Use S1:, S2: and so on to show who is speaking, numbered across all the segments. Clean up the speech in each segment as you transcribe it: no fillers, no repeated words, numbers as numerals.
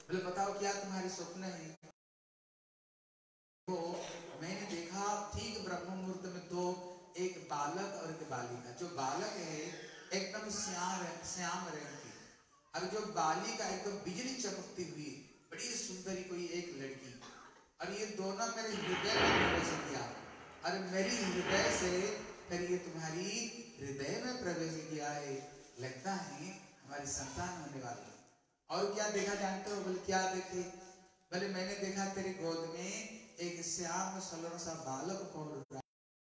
S1: बोले बताओ क्या तुम्हारी स्वप्न है? तो मैंने देखा ठीक ब्रह्म मुहूर्त में तो एक बालक और एक बालिका। जो बालक है एकदम श्याम रंग की, और जो बालिका एकदम बिजली चमकती हुई बड़ी सुंदरी कोई एक लड़की। और ये दोनों मेरे हृदय में प्रवेश किया, और मेरी हृदय से फिर ये तुम्हारी हृदय में प्रवेश किया है। लगता है हमारी संतान होने वाली। और क्या देखा जानते हो? बोले क्या देखे? बोले मैंने देखा तेरी गोद में एक श्याम सलोना सा बालक पौड़ रहा,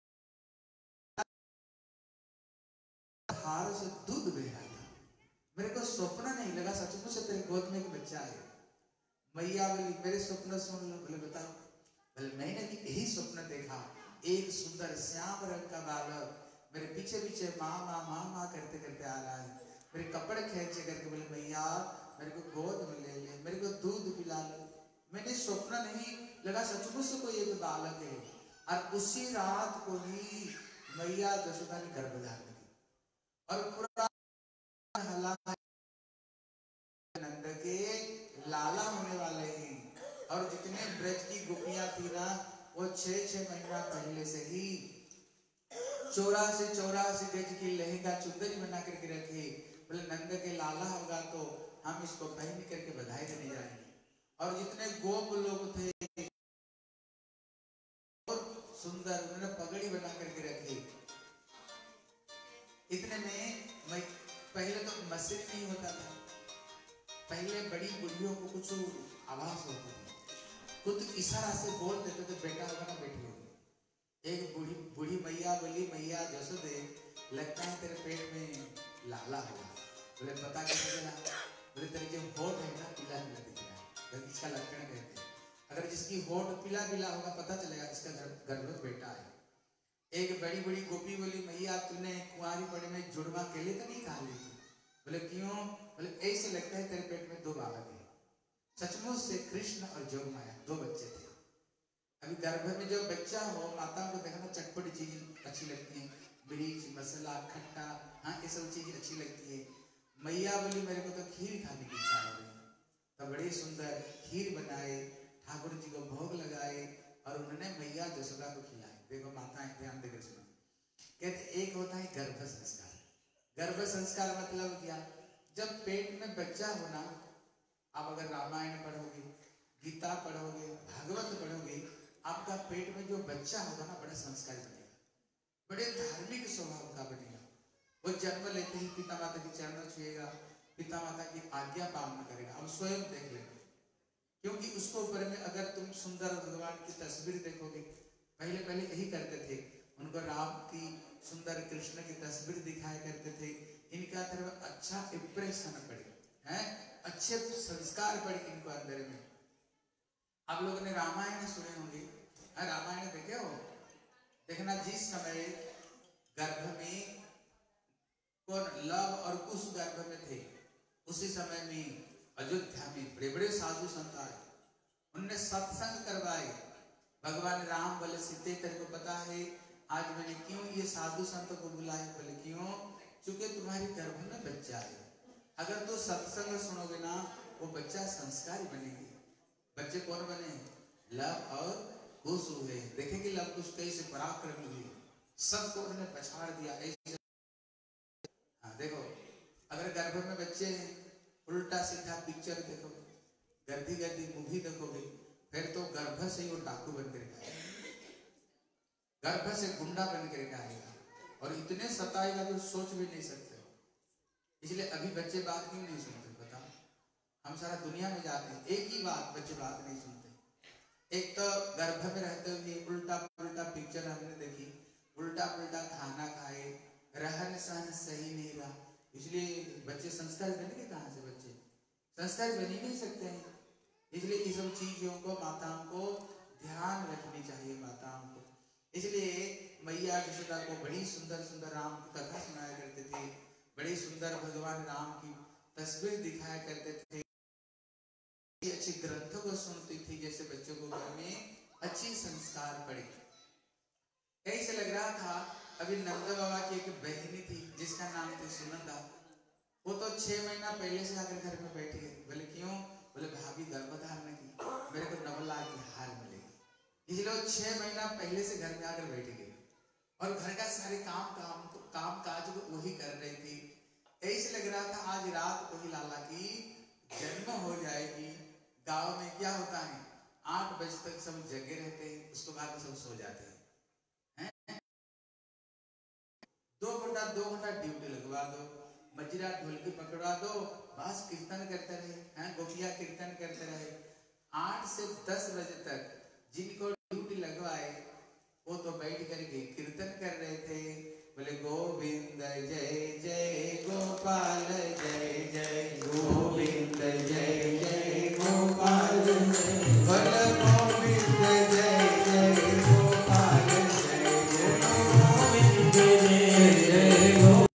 S1: हार से दूध बह रहा था। मेरे को स्वप्न नहीं लगा, सचमुच से तेरे गोद में एक बच्चा है। मैया बोली मेरे स्वप्न सुन लो। बोले बताओ। बोले मैंने भी यही स्वप्न देखा, एक सुंदर श्याम रंग का बालक मेरे पीछे पीछे माँ माँ माँ माँ करते करते आ रहा है। मेरे कपड़े खींचे करके बोले मैया मेरे को गोद में ले ले, मेरे को दूध पिला लो। मैंने स्वप्न नहीं लगा, सचमुच से कोई एक बालक है। और उसी रात को ही मैया यशोदा ने गर्भ धारण की, और पूरा हल्ला नंद के लाला होने वाले हैं। और जितने ब्रज की गोपियां थी ना, वो 6-6 महीना पहले से ही 84 गज की लहंगा चुंदरी बना करके रखे। बोले नंद के लाला होगा तो हम इसको पहन करके बधाई देने जाएंगे। और जितने गोप लोग थे सुंदर, उन्होंने पगड़ी बना करके रखी। इतने में पहले तो मस्जिद नहीं होता था, पहले बड़ी बुढ़ियों को कुछ आवाज होती थी, खुद इशारा से बोल देते थे बेटा होगा ना बेटी होगी। एक बूढ़ी मैया बोली मैया यशोदे लगता है तेरे पेट में लाला होगा। बोले पता कैसे चला? बोले तेरे जो होठ है ना पीला पीला दिख रहा है, इसका लक्षण कहते हैं। अगर जिसकी होठ पीला पीला होगा पता चलेगा इसका गर्भ में बेटा है। एक बड़ी बड़ी गोपी बोली मैया तूने कुंवारी पड़े में जुड़वा केले तो नहीं खा ली थी? बोले क्यों? बोले ऐसे लगता है तेरे पेट में 2 बालक है। सचमुच से कृष्ण और जोग माया 2 बच्चे थे। अभी गर्भ में जो बच्चा हो, माता को देखना चटपटी चीज अच्छी लगती है, मिर्च मसाला खट्टा, हाँ ये सब चीज अच्छी लगती है। मैया बोली मेरे को तो खीर खाने की इच्छा हो रही है। तो बड़ी सुंदर खीर बनाए, ठाकुर जी को भोग लगाए, और उन्होंने मैया यशोदा को खिलाए। देखो माताएं ध्यान देकर सुनो। कहते एक होता है गर्भ संस्कार। गर्भ संस्कार मतलब क्या? जब पेट में बच्चा होना, आप अगर रामायण पढ़ोगे, गीता पढ़ोगे, भागवत पढ़ोगे, आपका पेट में जो बच्चा होगा ना बड़ा संस्कारी बनेगा, बड़े धार्मिक स्वभाव का बनेगा। वो जन्म लेते ही पिता माता की चरण छुएगा, पिता माता की आज्ञा पालन करेगा। अब स्वयं देख लेंगे, क्योंकि उसको ऊपर में अगर तुम सुंदर भगवान की तस्वीर देखोगे, पहले पहले यही करते थे, उनको राम की सुंदर कृष्ण की तस्वीर दिखाया करते थे। इनका तरफ अच्छा इंप्रेशन पड़े, हैं अच्छे संस्कार पड़े इनको अंदर में। आप लोगों ने रामायण सुने होंगे, रामायण देखे हो? देखना जिस समय गर्भ में कौन लव और कुश गर्भ में थे, उसी समय में अयोध्या में बड़े बड़े साधु संत आए, उनने सत्संग करवाए। भगवान राम बोले सीते तेरे को पता है आज मैंने क्यों ये साधु संत को बुलाया? बोले क्यों? क्योंकि तुम्हारी गर्भ में बच्चा है, अगर तो सत्संग सुनोगे ना वो बच्चा संस्कारी बनेगी। बच्चे कौन बने? लव और कुश हुए। देखेंगे लव कुश कैसे पराक्रमी हुए, सबको उन्होंने पछाड़ दिया ऐसे। हाँ देखो, अगर गर्भ में बच्चे हैं, उल्टा सीधा पिक्चर देखोगे, गद्दी गद्दी मूवी देखोगे, फिर तो गर्भ से ही वो डाकू बन कर आएगा, गर्भ से गुंडा बन कर आएगा, और इतने सताएगा तो सोच भी नहीं सकते। इसलिए अभी बच्चे बात क्यों नहीं सुनते बताओ? हम सारा दुनिया में जाते हैं, एक ही बात, बच्चे बात नहीं सुनते। एक तो गर्भ में रहते हुए उल्टा पुल्टा पिक्चर हमने देखी, उल्टा पुल्टा खाना खाए, रहन सहन सही नहीं रहा, इसलिए बच्चे संस्कार बनेंगे कहाँ से? बच्चे संस्कार बन ही नहीं सकते हैं। इसलिए इस सब चीजों को माताओं को ध्यान रखनी चाहिए, माताओं को। इसलिए मैया यशोदा को बड़ी सुंदर सुंदर राम की कथा सुनाया करते थे, बड़ी सुंदर भगवान राम की तस्वीर दिखाया करते थे, अच्छे ग्रंथों को सुनती थी, जैसे बच्चों को घर में अच्छी संस्कार पड़े। कैसे लग रहा था? अभी नंद बाबा की एक बहनी थी जिसका नाम थी सुनंदा, वो तो 6 महीना पहले से आकर घर में बैठी है। बोले क्यों? बोले भाभी गर्भ 6 महीना पहले से घर में आकर बैठ गए और घर का सारे काम काज को वही कर रही थी। ऐसे लग रहा था आज रात को ही लाला की जन्म हो जाएगी। गांव में क्या होता है 8 बजे तक सब जगे रहते हैं, उसके बाद सब सो जाते हैं। 2 घंटा ड्यूटी लगवा दो, मजीरा ढोलकी पकड़वा दो, बस कीर्तन करते रहे, गोपिया कीर्तन करते रहे। 8 से 10 बजे तक जिनको ड्यूटी लगवाए वो तो बैठ करके कीर्तन कर रहे थे। बोले गोविंद जय जय गोपाल जय जय गोविंद जय जय गोपाल जय, बोले गोविंद जय जय गोपाल जय जय गोविंद जय जय गोपाल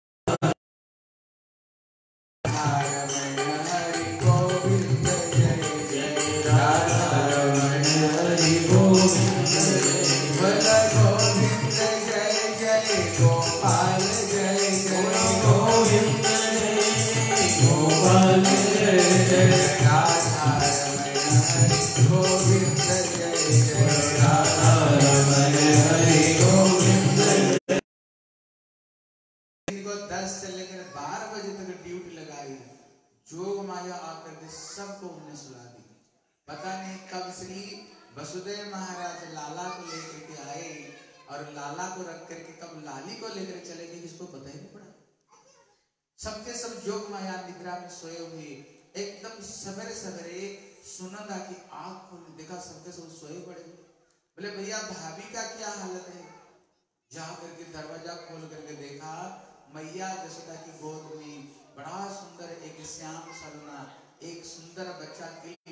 S1: हरि गोविंद जय जय राधा रमण हरि गोविंद बोले गोविंद जय जय गोपाल जय जय गोविंद जय गोपाल जय जय राधा रमण हरि गोविंद जय जय राधा रमण हरि गोविंद जय। इनको 10 से लेकर 12 बजे तक ड्यूटी लगाई। जोग माया आकर के सबको उन्हें सुला दी। पता नहीं कब श्री वसुदेव महाराज लाला को लेकर के आए और लाला को रख करके कब लाली को लेकर चले गए, किसको पता ही नहीं पड़ा। सबके सब जोग माया निद्रा में सोए हुए एकदम सवेरे सवेरे सुनंदा की आंख खोल देखा, सबके सब सोए पड़े। बोले भैया भाभी का क्या हालत है? जा करके दरवाजा खोल करके देखा, मैया जसोदा की गोद में बड़ा सुंदर एक श्याम सलना एक सुंदर बच्चा खेल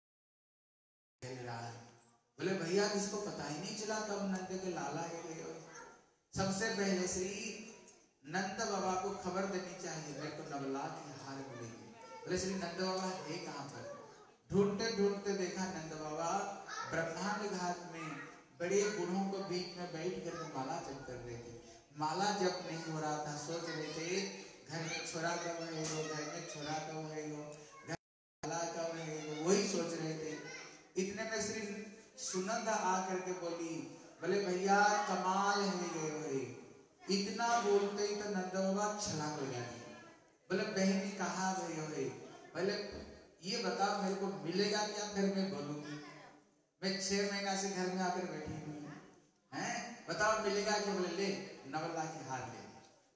S1: रहा है। बोले भैया किसको पता ही नहीं चला कब नंद के लाला है गए। सबसे पहले श्री नंद बाबा को खबर देनी चाहिए, मेरे को नवला की हार मिलेगी। बोले श्री नंद बाबा है कहाँ पर? ढूंढते ढूंढते देखा नंद बाबा ब्रह्मांड घाट में बड़े बूढ़ों को बीच में बैठ कर माला जप कर रहे थे। माला जप नहीं हो रहा था, सोच रहे थे घर में छोरा कब है वो, घर में छोरा कब है वो, घर में माला कब है वो, वही सोच रहे थे। इतने में श्री सुनंदा आकर के बोली, बोले भैया कमाल है ये। इतना बोलते ही तो नंद बाबा छलांग लगा दी। बोले बहनी कहाँ गई हो? बोले ये बताओ मेरे को मिलेगा क्या? फिर मैं बोलूंगी, मैं 6 महीना से घर में आकर बैठी हुई हूँ, बताओ मिलेगा क्या? बोले ले नवला की हार ले।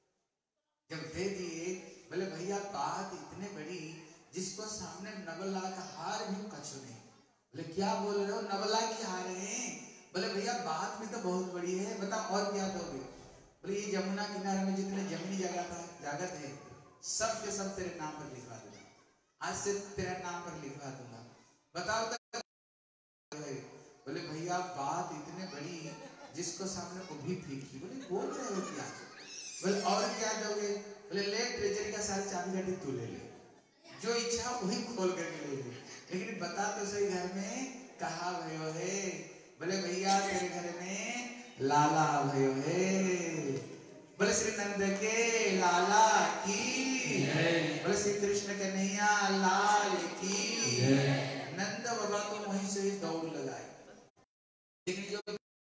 S1: जब दे दिए, बोले भैया बात इतने बड़ी जिसको सामने नवला का हार भी कछु नहीं। बोले क्या बोल रहे हो, नवला की हार है? बोले भैया बात भी तो बहुत बड़ी है, बताओ और क्या दोगे? बोले ये जमुना किनारे में जितने जमीनी जागत है सब के सब तेरे नाम पर लिखवा दूंगा, आज से तेरा नाम पर लिखवा दूंगा, बताओ तो। बोले भैया बात इतने बड़ी जिसको सामने वो भी फीकी। बोले बोल रहे हो क्या? बोले और क्या दोगे? बोले ले ट्रेजरी का सारी चाबी घटी तू ले ले, जो इच्छा वही खोल करके ले ले, लेकिन बता तो सही घर में कहा भयो है? बोले भैया तेरे घर में लाला भयो है। बोले श्री नंद के लाला की, बोले श्री कृष्ण कन्हैया लाल की। नंद बाबा तो वहीं से ही दौड़ लगाए। लेकिन जो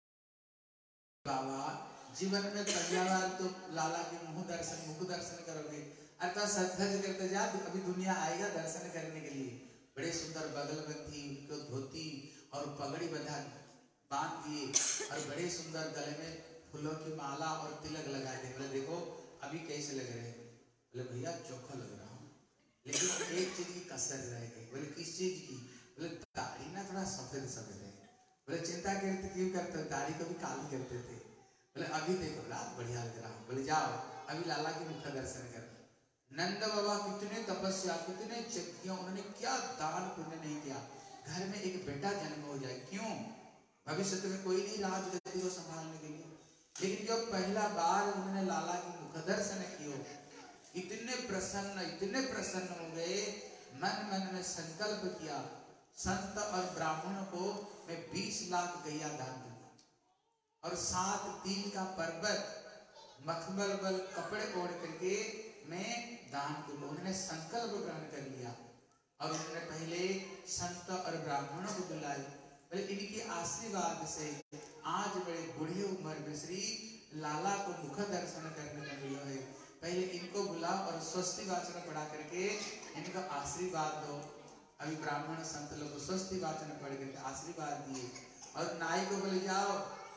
S1: बाबा जीवन में पहला बार तो लाला के मुख दर्शन करोगे, अर्थात सत्संग करते जा, अभी दुनिया आएगा दर्शन करने के लिए। बड़े सुंदर बगलबंदी उनको धोती और पगड़ी बांध दिए और बड़े सुंदर गले में फूलों की माला और तिलक लगा दिए। बोले देखो अभी कैसे लग रहे हैं? बोले भैया चोखा लग रहा हूँ, लेकिन एक चीज की कसर रह गई। बोले किस चीज की? बोले दाढ़ी ना थोड़ा सफेद सफेद है। बोले चिंता करते क्यों करते? दाढ़ी को भी काली करते थे। बोले अभी देखो रात बढ़िया लग रहा हूँ। बोले जाओ अभी लाला के मुख दर्शन कर। नंद बाबा कितने तपस्या कितने यज्ञ, उन्होंने क्या दान पुण्य नहीं किया, घर में एक बेटा जन्म हो जाए। क्यों? भविष्य में कोई नहीं राजगद्दी को संभालने के लिए। लेकिन जब पहला बार उन्होंने लाला की मुख दर्शन किया, इतने प्रसन्न हो गए, मन में संकल्प किया संत और ब्राह्मणों को मैं 20 लाख गैया दान दूंगा और 7 दिन का पर्वत मखमल कपड़े ओढ़ करके मैं दान दूंगा। उन्होंने संकल्प ग्रहण कर लिया और उन्होंने पहले संत और ब्राह्मणों को बुलाए। इनके आशीर्वाद से आज बड़े बूढ़ी उम्र में श्री लाला को मुख दर्शन करने का मिला है। पहले इनको बुला और स्वस्ति वाचन पढ़ा करके इनका आशीर्वाद दो। अभी ब्राह्मण संत लोग को स्वस्ति वाचन पढ़ करके आशीर्वाद दिए और नाई को बोले जाओ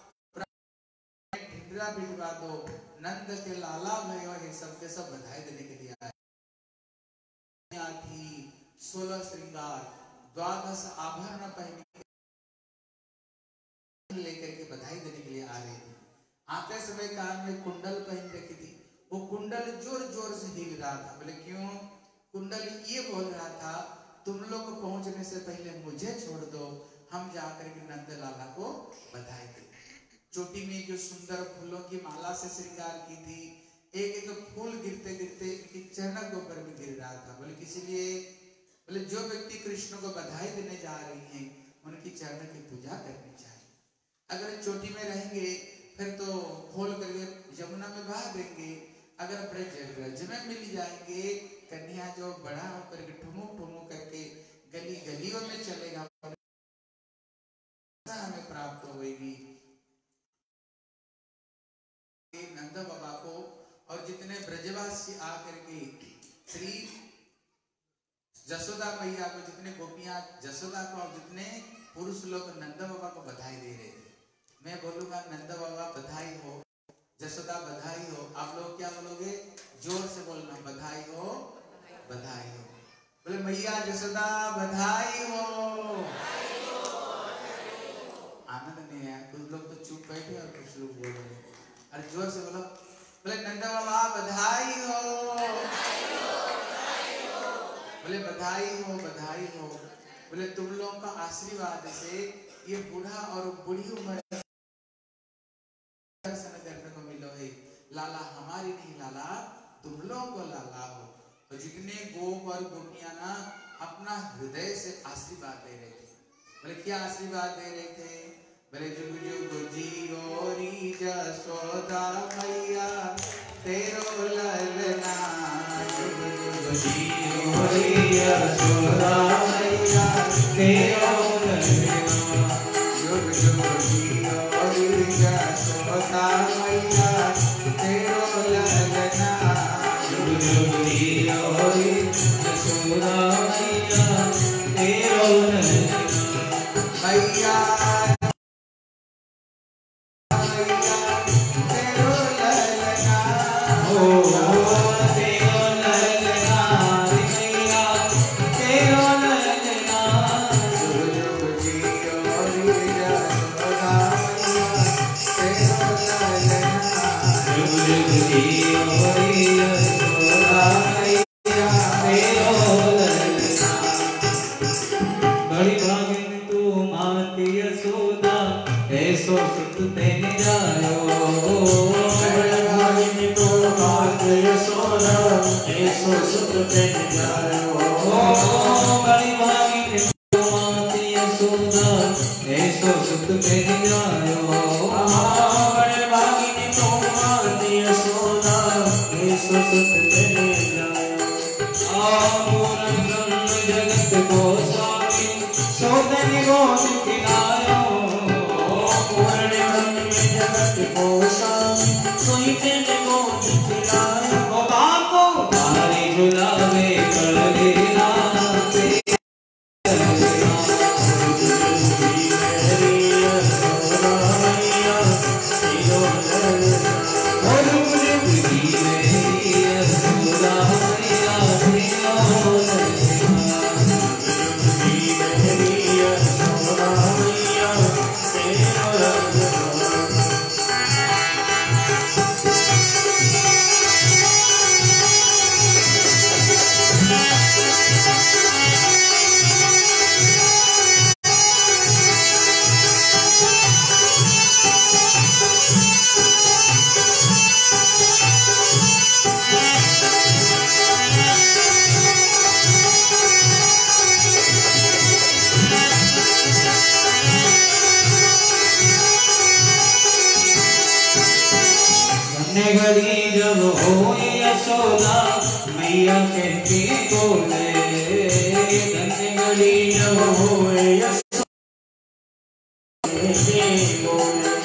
S1: ढिंडरा बिठवा दो, नंद के लाला भयो है, सबके सब बधाई देने के लिए आए। 16 श्रृंगार 12 आभरण पहने लेकर के बधाई देने के लिए आ रहे थे। आते समय कान में कुंडल पहन रखी थी, वो कुंडल जोर जोर से हिल रहा था। बोले क्यों? कुंडल ये बोल रहा था तुम लोग पहुंचने से पहले मुझे छोड़ दो, हम जाकर के नंद लाला को बधाई दें। चोटी में जो सुंदर फूलों की माला से श्रृंगार की थी, एक एक फूल गिरते गिरते इनके चरणों के ऊपर भी गिर रहा था। बोले इसीलिए बोले जो व्यक्ति कृष्ण को बधाई देने जा रही हैं उनकी चरण की पूजा करनी चाहिए। अगर चोटी में रहेंगे फिर तो खोल करके यमुना में बहा देंगे, अगर ब्रज में मिल जाएंगे कन्या जो बड़ा होकर के ठुमुक ठुमुक करके गली गलियों में चलेगा हमें प्राप्त होगी। नंद बाबा को और जितने ब्रजवासी आकर के श्री जसोदा मैया को, जितने गोपियां जसोदा को और जितने पुरुष लोग नंद बाबा को बधाई दे रहे थे। मैं बोलूंगा नंद बाबा बधाई हो, जसोदा बधाई हो। आप लोग क्या बोलोगे? जोर से बोलना, बधाई हो, बधाई हो। बोले मैया जसोदा बधाई हो। आनंद नहीं है, कुछ लोग तो चुप बैठे और कुछ लोग बोल रहे। अरे जोर से बोलो, बोले नंद बाबा बधाई हो, बोले बधाई हो, बधाई हो। बोले तुम लोगों का आशीर्वाद से ये बूढ़ा और बूढ़ी उम्र दर्शन करने को मिलो है। लाला हमारी नहीं, लाला तुम लोगों को लाला हो। तो जितने गोप और गोपियां ना अपना हृदय से आशीर्वाद दे रहे थे। बोले क्या आशीर्वाद दे रहे थे? बोले जुग जुग जियो री जसोदा मैया तेरो ललना, जुग जुग जियो री जसोदा मैया तेरो ललना, जुग जुग जियो री जसोदा मैया तेरो ललना, जुग जुग जियो री जसोदा मैया तेरो ललना। मैया मैया कहती बोले, धन्य गली जब होए बोले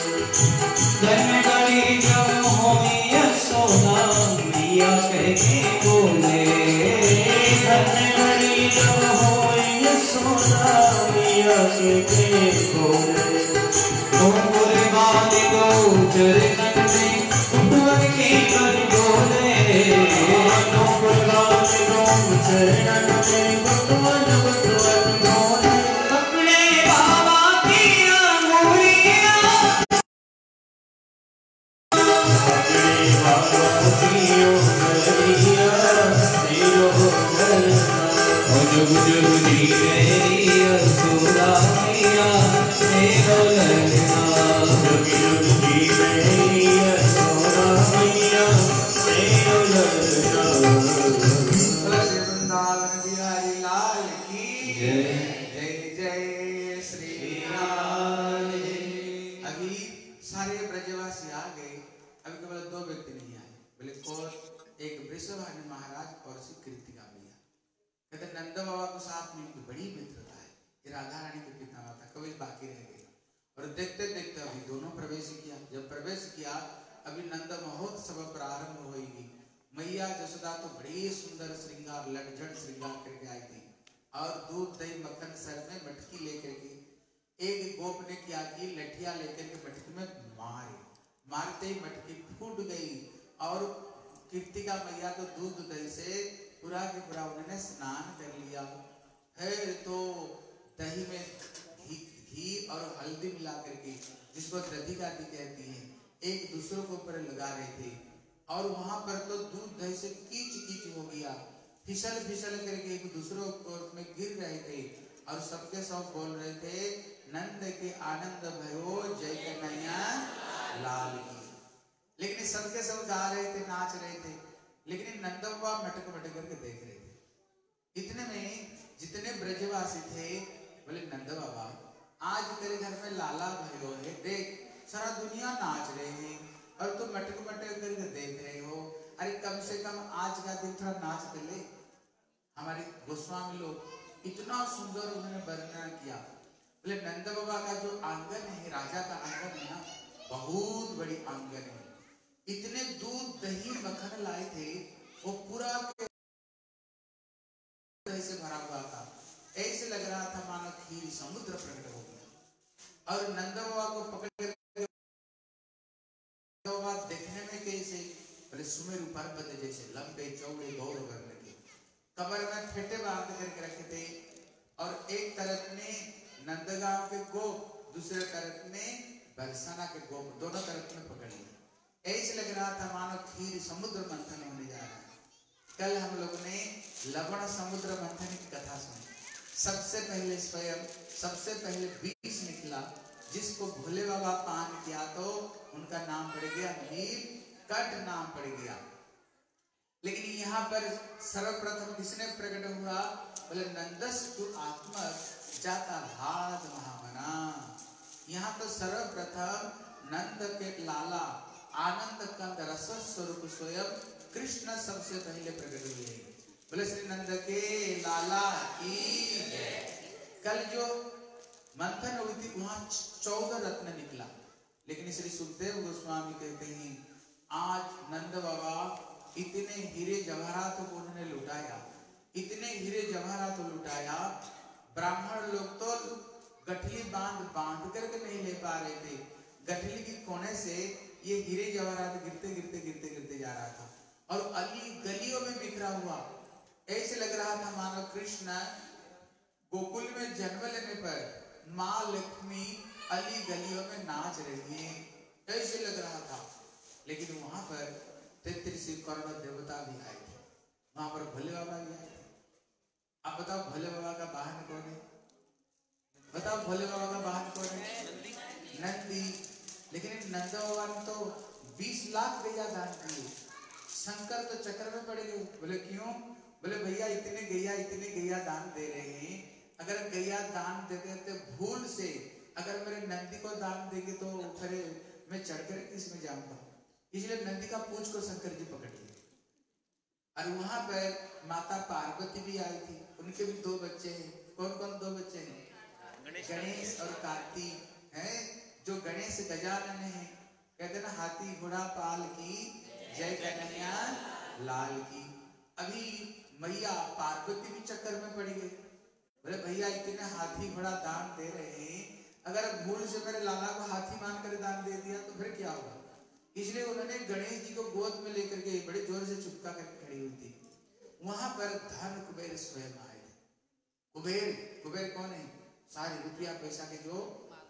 S1: बोले भैया इतने हाथी घोड़ा दान दे रहे हैं, अगर भूल से मेरे लाला को हाथी मान कर दान दे दिया तो फिर क्या होगा। इसलिए उन्होंने गणेश जी को गोद में लेकर के बड़े जोर से चिपका करके खड़ी हुई थी। वहां पर धन कुबेर स्वयं आए थे। कुबेर, कुबेर कौन है? सारे रुपया पैसा के जो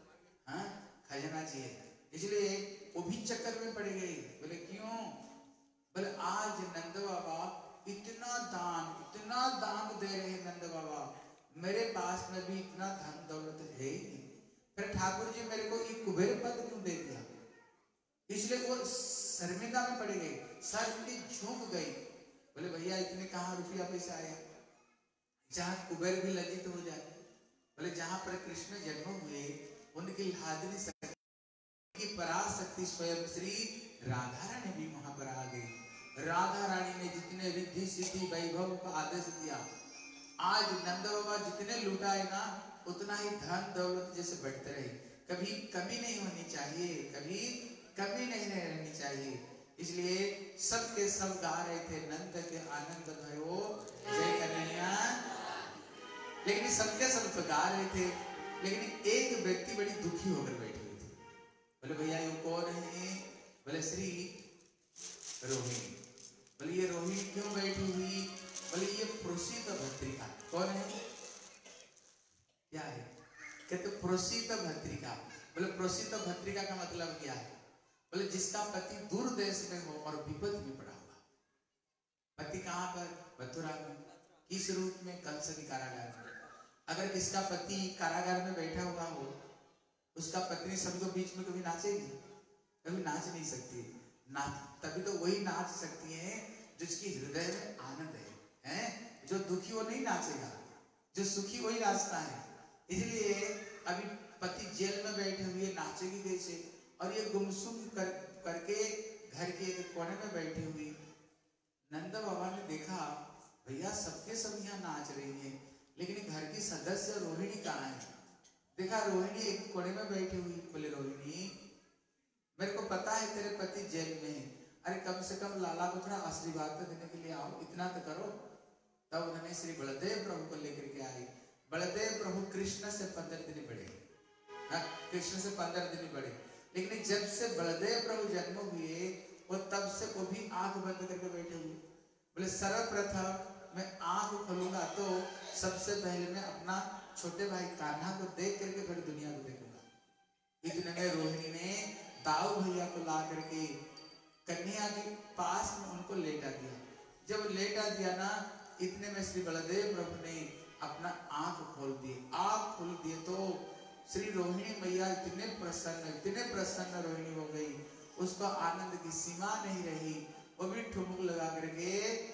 S1: खजाना जी है। इसलिए वो भी चक्कर में पड़ गई। बोले क्यों? बोले आज नंद बाबा इतना दान दे रहे हैं नंद बाबा, मेरे पास में भी इतना धन दौलत है ही नहीं, फिर ठाकुर जी मेरे को ये कुबेर पद क्यों दे दिया? इसलिए वो शर्मिंदा में पड़ गई, सर उनकी झुक गई। बोले भैया इतने कहाँ रुपया पैसा आया, जहाँ कुबेर भी लज्जित हो जाए। बोले जहाँ पर कृष्ण जन्म हुए उनकी हाजिरी शक्ति की पराशक्ति स्वयं श्री राधा रानी भी वहां पर आ गई। राधा रानी ने जितने रिद्धि सिद्धि वैभव का आदेश दिया, आज नंद बाबा जितने लुटाए ना उतना ही धन दौलत जैसे बढ़ते रहे। कभी कमी नहीं होनी चाहिए, कभी कमी नहीं रहनी चाहिए। इसलिए सबके सब गा रहे थे नंद के आनंद भयो जय कन्हैया, लेकिन सबके सब तो गा रहे थे, लेकिन एक व्यक्ति बड़ी दुखी होकर बैठी हुई थी। बोले भैया ये कौन है? बोले श्री रोहिणी। बोले ये रोहिणी क्यों बैठी हुई? बोले ये प्रोसित भद्रिका। कौन है? क्या है? कहते प्रोसित भद्रिका। बोले प्रोसित भद्रिका का मतलब क्या है? बोले जिसका पति दूर देश में हो और विपद में पड़ा हुआ। पति कहाँ पर? मथुरा में। किस रूप में? कंस के कारागार में। अगर किसका पति कारागार में बैठा हुआ हो, उसका पत्नी सबको बीच में कभी नाचेगी? कभी नाच नहीं सकती। तभी तो वही नाच सकती है जिसकी हृदय में आनंद है। जो दुखी वो नहीं नाचेगा, जो सुखी वही नाचता है। इसलिए अभी पति जेल में बैठे हुए नाचेगी कैसे? और ये गुमसुम करके घर के एक कोने में बैठी हुई। नंद बाबा ने देखा भैया सबके सब यहाँ नाच रही है, लेकिन घर की सदस्य रोहिणी कहाँ है? देखा रोहिणी एक कोने में बैठी हुई। बोले रोहिणी मेरे को पता है तेरे पति जेल में है, अरे कम से कम लाला को थोड़ा आशीर्वाद तो देने के लिए आओ, इतना तो करो। तब उन्होंने श्री बलदेव प्रभु को लेकर के आई। बलदेव प्रभु कृष्ण से 15 दिन बड़े, कृष्ण से 15 दिन बड़े, लेकिन जब से बलदेव प्रभु जन्म हुए वो तब से वो भी आंख बंद करके बैठे हुए। बोले सर्वप्रथम मैं आंख खोलूंगा तो सबसे पहले मैं अपना छोटे भाई कान्हा को देख करके फिर दुनिया को देखूंगा। इतने में रोहिणी ने दाऊ भैया को ला करके कन्हैया के पास में उनको लेटा दिया। जब लेटा दिया ना, इतने में श्री बलदेव प्रभु ने अपना आंख खोल दिए। आंख खोल दिए तो श्री रोहिणी मैया इतने प्रसन्न रोहिणी हो गई, उसको आनंद की सीमा नहीं रही। वो भी ठुमक लगा करके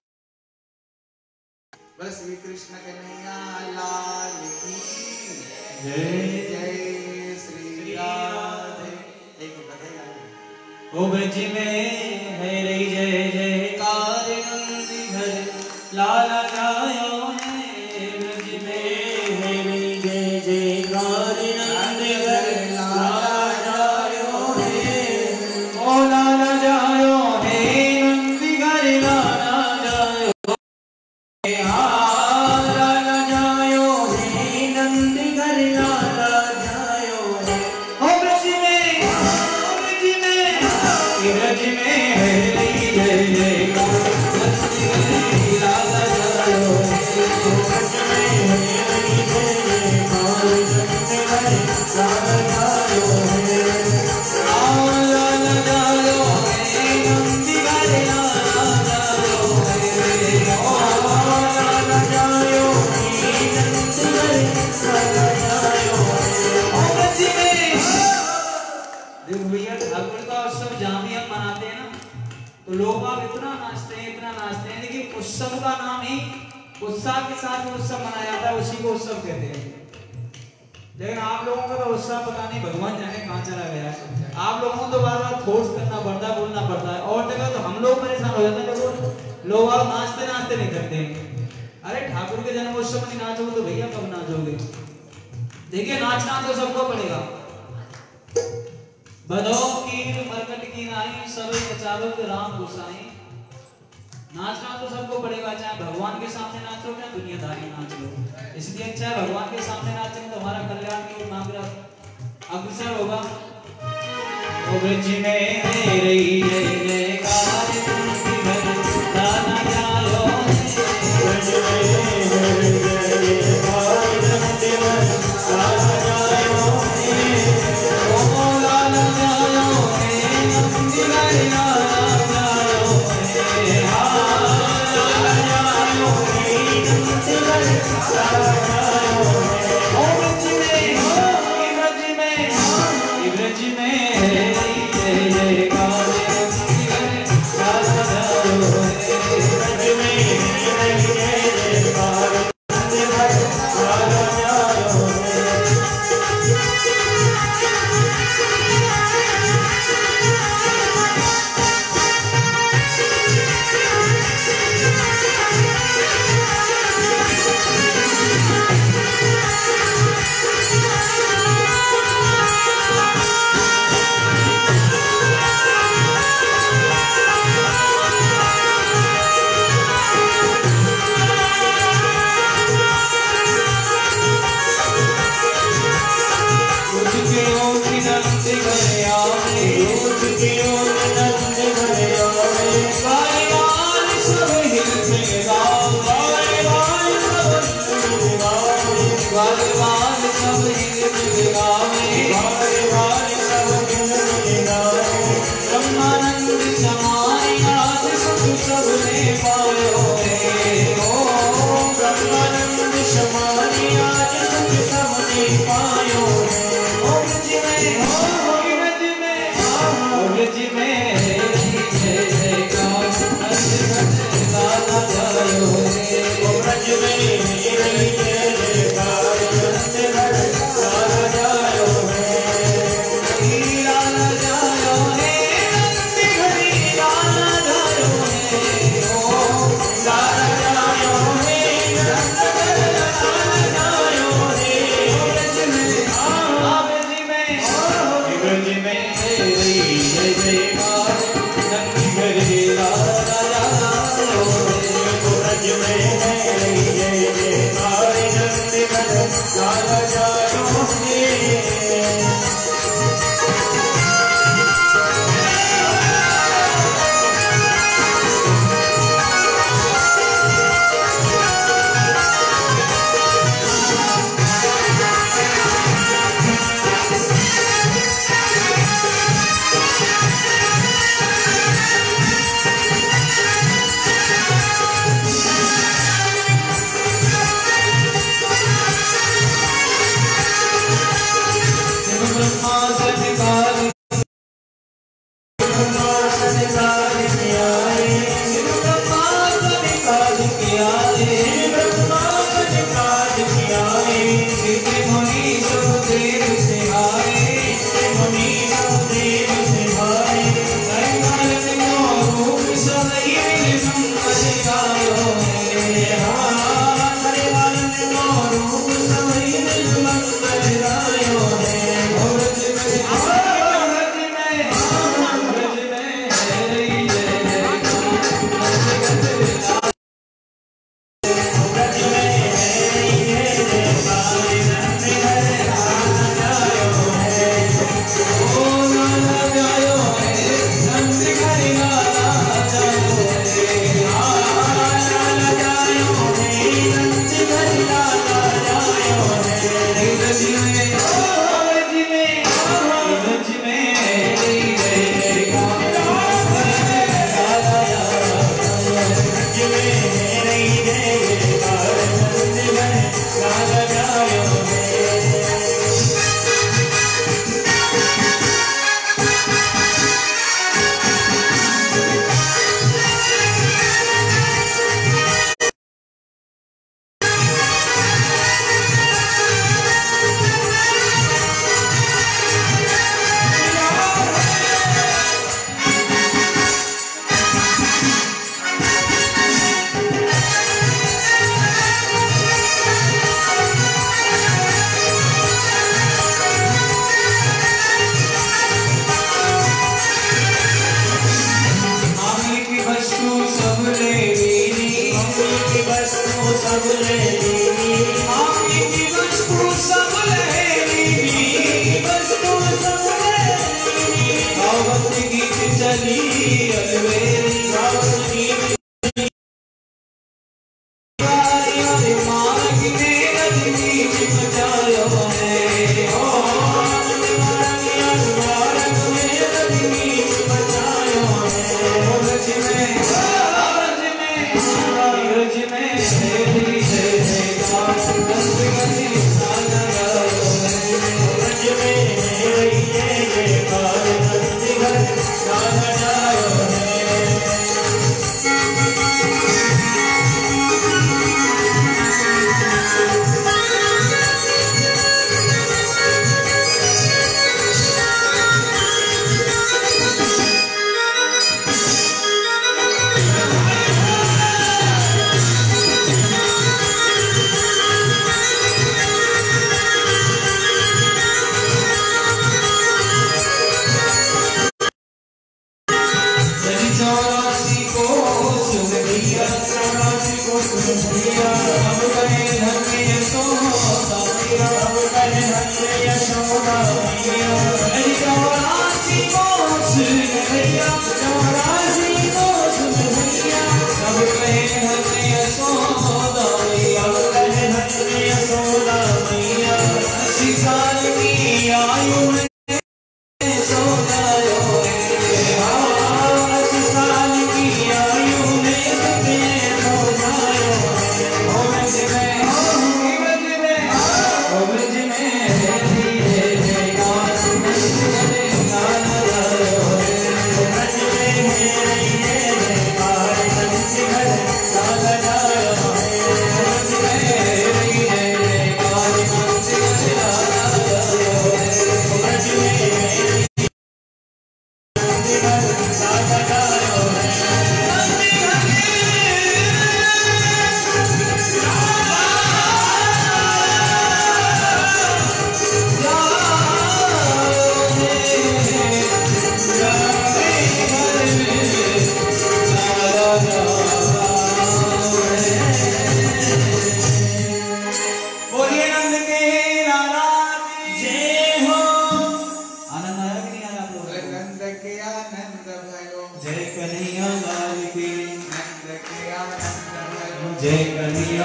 S1: बस श्री कृष्ण कन्हैया लाल की जय जय श्री राधे। एक बधाई।
S2: ओ ब्रज में है रे जय जयकार नंदी घर लाला गायो है। ब्रज में है रे जय जयकार नंदी घर लाला गायो है। ओ लाला जायो है नंदी घर लाला जायो है। लाला जायो है नंदी घर लाला जायो है। ओ ब्रज में ब्रज में है रे जय जयकार नंदी घर लाला जायो है। ब्रज में है रे जय जयकार नंदी घर लाला जायो है। लाला जायो है नंदी घर लाला जायो है। लाला जायो है नंदी घर लाला जायो है। ओ ब्रज में देखो भैया ठाकुर का उत्सव जहाँ भी हम मनाते हैं ना, तो लोग आप इतना नाचते हैं, लेकिन उत्सव का नाम ही उत्साह के साथ उत्सव मनाया जाता है, उसी को उत्सव कहते हैं। लेकिन आप लोगों का तो उत्साह पता नहीं भगवान जाने कहाँ चला गया है। आप लोगों को तो बार बार फोर्स करना पड़ता है, बोलना पड़ता है, और जगह तो हम लोग परेशान हो जाते हैं। देखो लोग आप नाचते नहीं करते। अरे ठाकुर के जन्मोत्सव में नाचोगे तो भैया कब नाचोगे? देखिए नाचना तो सबको पड़ेगा। बधो कीर मरकट की नाई, सब चारों के राम गोसाई। नाचना तो सबको पड़ेगा, चाहे भगवान के सामने नाचो चाहे दुनियादारी नाच लो। इसलिए अच्छा है भगवान के सामने नाचेंगे तो हमारा कल्याण की मांग अग्रसर होगा। ओ ब्रज में रही जयकार दाना जायो, ब्रज में रही जयकार दाना जायो, ओ दाना जायो नंदी गया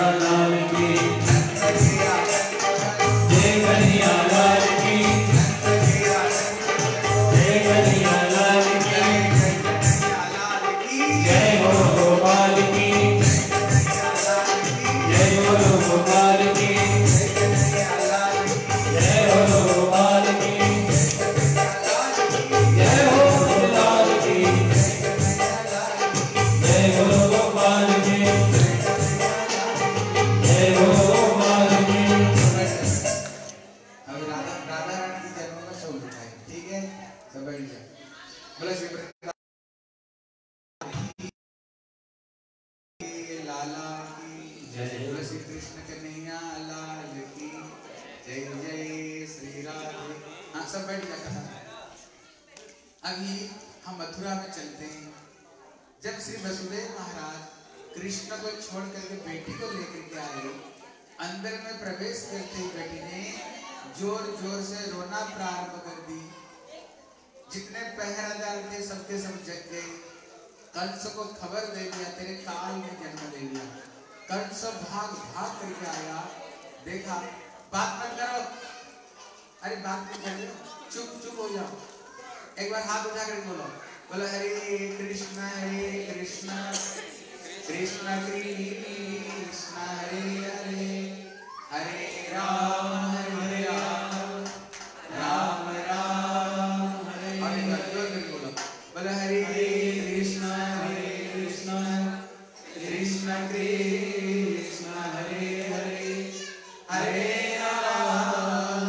S2: लाल की जय कन्हैया लाल की जय कन्हैया लाल की जय हो गोपाल की जय हो गोपाल की जय हो गोपाल की जय हो लाल की जय हो गोपाल की जय हो गोपाल की।
S1: अब राधा रानी की जन्म का शोक दिखाए, ठीक है, सब बैठ जाए। बोला श्री लाला की जय, बोला श्री कृष्ण कन्हैया लाल की जय, जय श्री राधे। हाँ सब बैठ जाता। अभी हम मथुरा में चलते हैं। जब श्री वसुदेव महाराज कृष्ण को छोड़ करके बेटी को लेकर के आए, अंदर में प्रवेश करते ही बेटी ने जोर जोर से रोना प्रारंभ कर दी। जितने पहरेदार थे सबके सब जग गए। कंस को खबर दे दिया तेरे काल ने जन्म ले लिया। कंस भाग भाग करके आया, देखा, बात मत करो, अरे बात नहीं करो, चुप चुप हो जाओ। एक बार हाथ उठा कर बोलो, बोलो हरे कृष्ण कृष्ण कृष्ण हरे हरे हरे राम राम राम हरे हरे। बोलो बोलो हरे कृष्ण कृष्ण कृष्ण हरे हरे हरे राम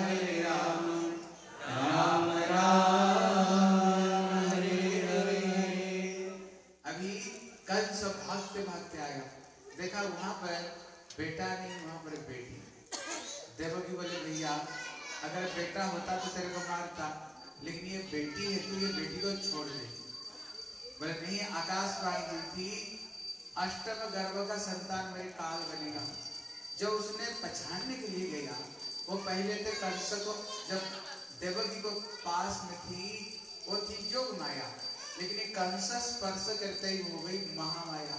S1: राम राम हरे हरे। अभी कंस भागते भागते आया, देखा वहां पर बेटा नहीं, वहां पर बेटी। देवकी बोले भैया अगर बेटा होता तो तेरे को मारता, लेकिन ये बेटी है, तू ये बेटी को छोड़ दे। बोले नहीं, आकाशवाणी हुई थी अष्टम गर्भ का संतान मेरे काल बनेगा। जो उसने पहचानने के लिए गया, वो पहले थे कंस को, जब देवकी को पास में थी वो थी जोग माया, लेकिन ये कंस स्पर्श करते ही हो गई महामाया।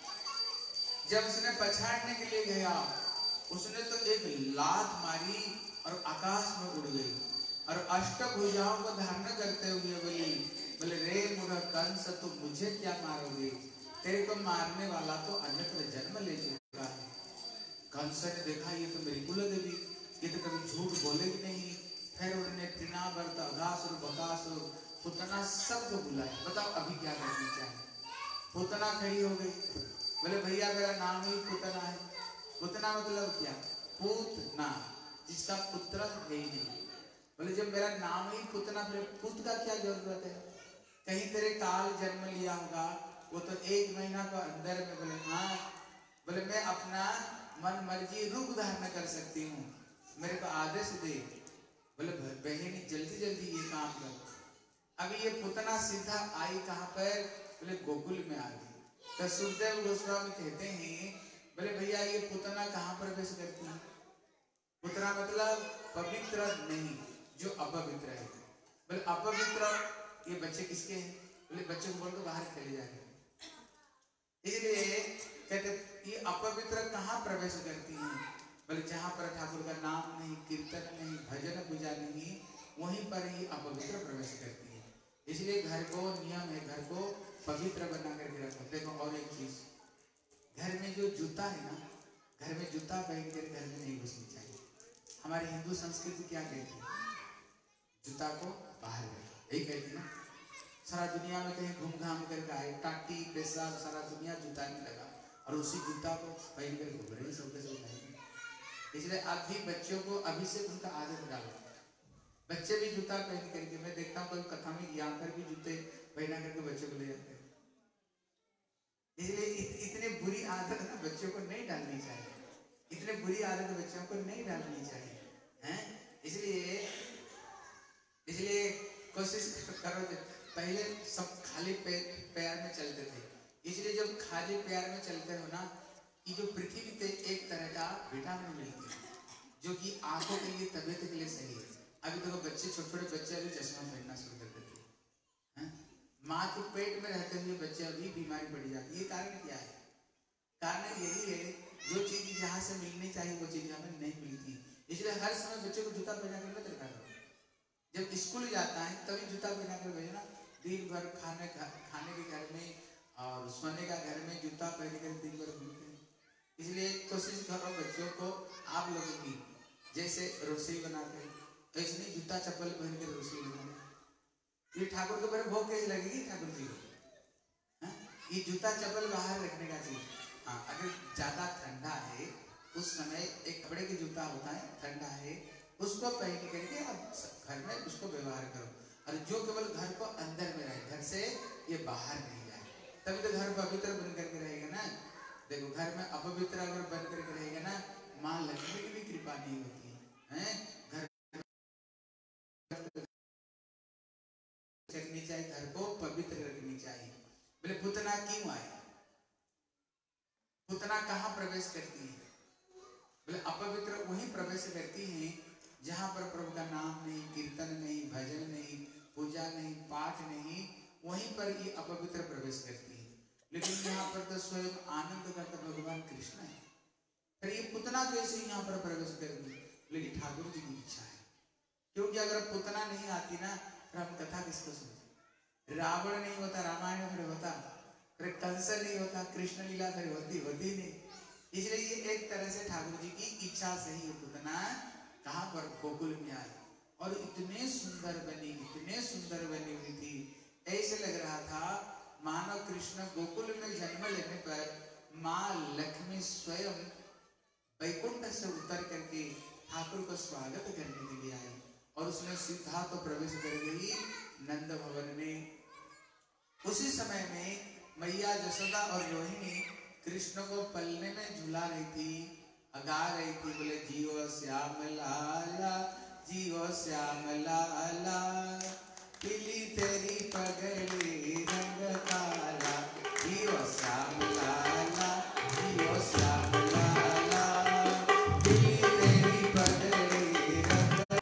S1: जब उसने पछाड़ने के लिए गया, उसने तो एक लात मारी और आकाश में उड़ गई और अष्टभुजाओं को धारण करते हुए बोले रे मूढ़ कंस, तुम मुझे क्या मारोगे? तेरे को मारने वाला तो अन्यत्र जन्म ले चुका है। कंस ने देखा ये तो मेरी कुल देवी, ये तो कभी झूठ बोलेगी नहीं। फिर उन्होंने तृणावर्त अघासुर बकासुर पुतना सबको बुलाया। बताओ अभी क्या करनी चाहिए? पुतना खड़ी हो गई, बोले भैया मेरा नाम ही पुतना है। पुतना मतलब क्या? पूतना, जिसका पुत्र है ही नहीं। बोले जब मेरा नाम ही पुतना, फिर पुत का क्या जरूरत है? कहीं तेरे काल जन्म लिया होगा, वो तो 1 महीना को अंदर में। बोले हाँ, बोले मैं अपना मन मर्जी रूप धारण कर सकती हूँ, मेरे को आदेश दे। बोले बहनी जल्दी जल्दी ये काम कर। अभी ये पुतना सीधा आई कहाँ पर? बोले गोकुल में आ गई। तो सुखदेव गोस्वामी कहते हैं, बोले भैया ये पुतना कहाँ प्रवेश करती है? पुतना मतलब पवित्र नहीं, जो अपवित्र है। बोले अपवित्र, ये बच्चे किसके हैं? बोले बच्चे को बोल तो बाहर खेले जाएंगे। इसलिए कहते ये अपवित्र कहाँ प्रवेश करती हैं? बोले जहाँ पर ठाकुर का नाम नहीं, कीर्तन नहीं, भजन पूजा नहीं, वहीं पर ही अपवित्र प्रवेश करती है। इसलिए घर को नियम है, घर को पवित्र बना करके रखो। देखो और एक चीज, घर में जो जूता है ना, घर में जूता पहन कर घर में नहीं घुसनी चाहिए। हमारी हिंदू संस्कृति क्या कहती है? जूता को बाहर रखो, यही कहती है ना। सारा दुनिया में कहीं घूम घाम करके आए, टाटी पेशाब सारा दुनिया जूता नहीं लगा और उसी जूता को पहन कर घूम रहे हैं सबके सब। इसलिए आप भी बच्चों को अभी से उनका आदत डालो। बच्चे भी जूता पहन करके, मैं देखता हूँ कोई कथा में यहाँ पर भी जूते पहना करके बच्चों को ले जाते हैं। इसलिए इतने बुरी आदत ना बच्चों को नहीं डालनी चाहिए, इतने बुरी आदत बच्चों को नहीं डालनी चाहिए, हैं? इसलिए कोशिश करो। पहले सब खाली पैर में चलते थे, इसलिए जब खाली पैर में चलते हो ना, ये जो पृथ्वी पे एक तरह का विटामिन मिलती है जो कि आंखों के लिए, तबीयत के लिए सही है। अभी देखो बच्चे, छोटे छोटे बच्चे अभी चश्मा पहनना शुरू कर देते हैं। माँ के पेट में रहते हुए बच्चे अभी बीमारी पड़ जाती है। ये कारण क्या है? कारण यही है जो चीज जहाँ से मिलनी चाहिए वो चीज हमें नहीं मिलती, इसलिए हर समय बच्चे को जूता पहना कर मत रखा करो। जब स्कूल जाता है तभी जूता पहना कर भेजना। दिन भर खाने के घर में और सोने का घर में जूता पहन कर दिन भर घूमते हैं। इसलिए कोशिश करो बच्चों को आप लोगों की जैसे रसोई बनाते हैं ऐसे नहीं जूता चप्पल पहन कर रसोई बनाते। ये ठाकुर के ऊपर भोग कैसे लगेगी ठाकुर जी को? ये जूता चप्पल बाहर रखने का चीज। हाँ, अगर ज्यादा ठंडा है उस समय एक कपड़े की जूता होता है, ठंडा है उसको पहन करके आप घर में उसको व्यवहार करो, और जो केवल घर को अंदर में रहे, घर से ये बाहर नहीं जाए, तभी तो घर पवित्र बन करके रहेगा ना। देखो घर में अपवित्र अगर बन करके रहेगा ना, माँ लक्ष्मी की भी कृपा नहीं होती है। घर करनी चाहिए, घर को पवित्र रखनी चाहिए। बोले पुतना क्यों आए? पुतना कहाँ प्रवेश करती है? बोले अपवित्र वहीं प्रवेश करती है जहां पर प्रभु का नाम नहीं, कीर्तन नहीं, भजन नहीं, पूजा नहीं, पाठ नहीं, वहीं पर ये अपवित्र प्रवेश करती है। लेकिन यहाँ पर तो स्वयं आनंद करता भगवान कृष्ण है, फिर ये पुतना कैसे यहाँ पर प्रवेश करेगी? लेकिन ठाकुर जी की इच्छा है, क्योंकि अगर पुतना नहीं आती ना फिर हम कथा किसको सुनते? रावण नहीं होता रामायण फिर होता, फिर कंस नहीं होता कृष्ण लीला फिर होती नहीं। इसलिए ये एक तरह से ठाकुर जी की इच्छा से ही पुतना कहाँ पर गोकुल में आई, और इतने सुंदर बनी हुई थी, ऐसे लग रहा था मानव कृष्ण गोकुल में जन्म लेने पर माँ लक्ष्मी स्वयं वैकुंठ से उतर करके ठाकुर को स्वागत करने के लिए आई, और उसने सीधा तो प्रवेश कर गई नंद भवन में। उसी समय में मैया जसोदा और रोहिणी कृष्ण को पलने में झुला रही थी, गा रही थी, बोले जियो श्याम लाला, जियो श्याम लाला, पीली तेरी पगड़ी रंग काला, जियो श्याम लाला, जियो श्याम लाला, पीली तेरी पगड़ी रंग।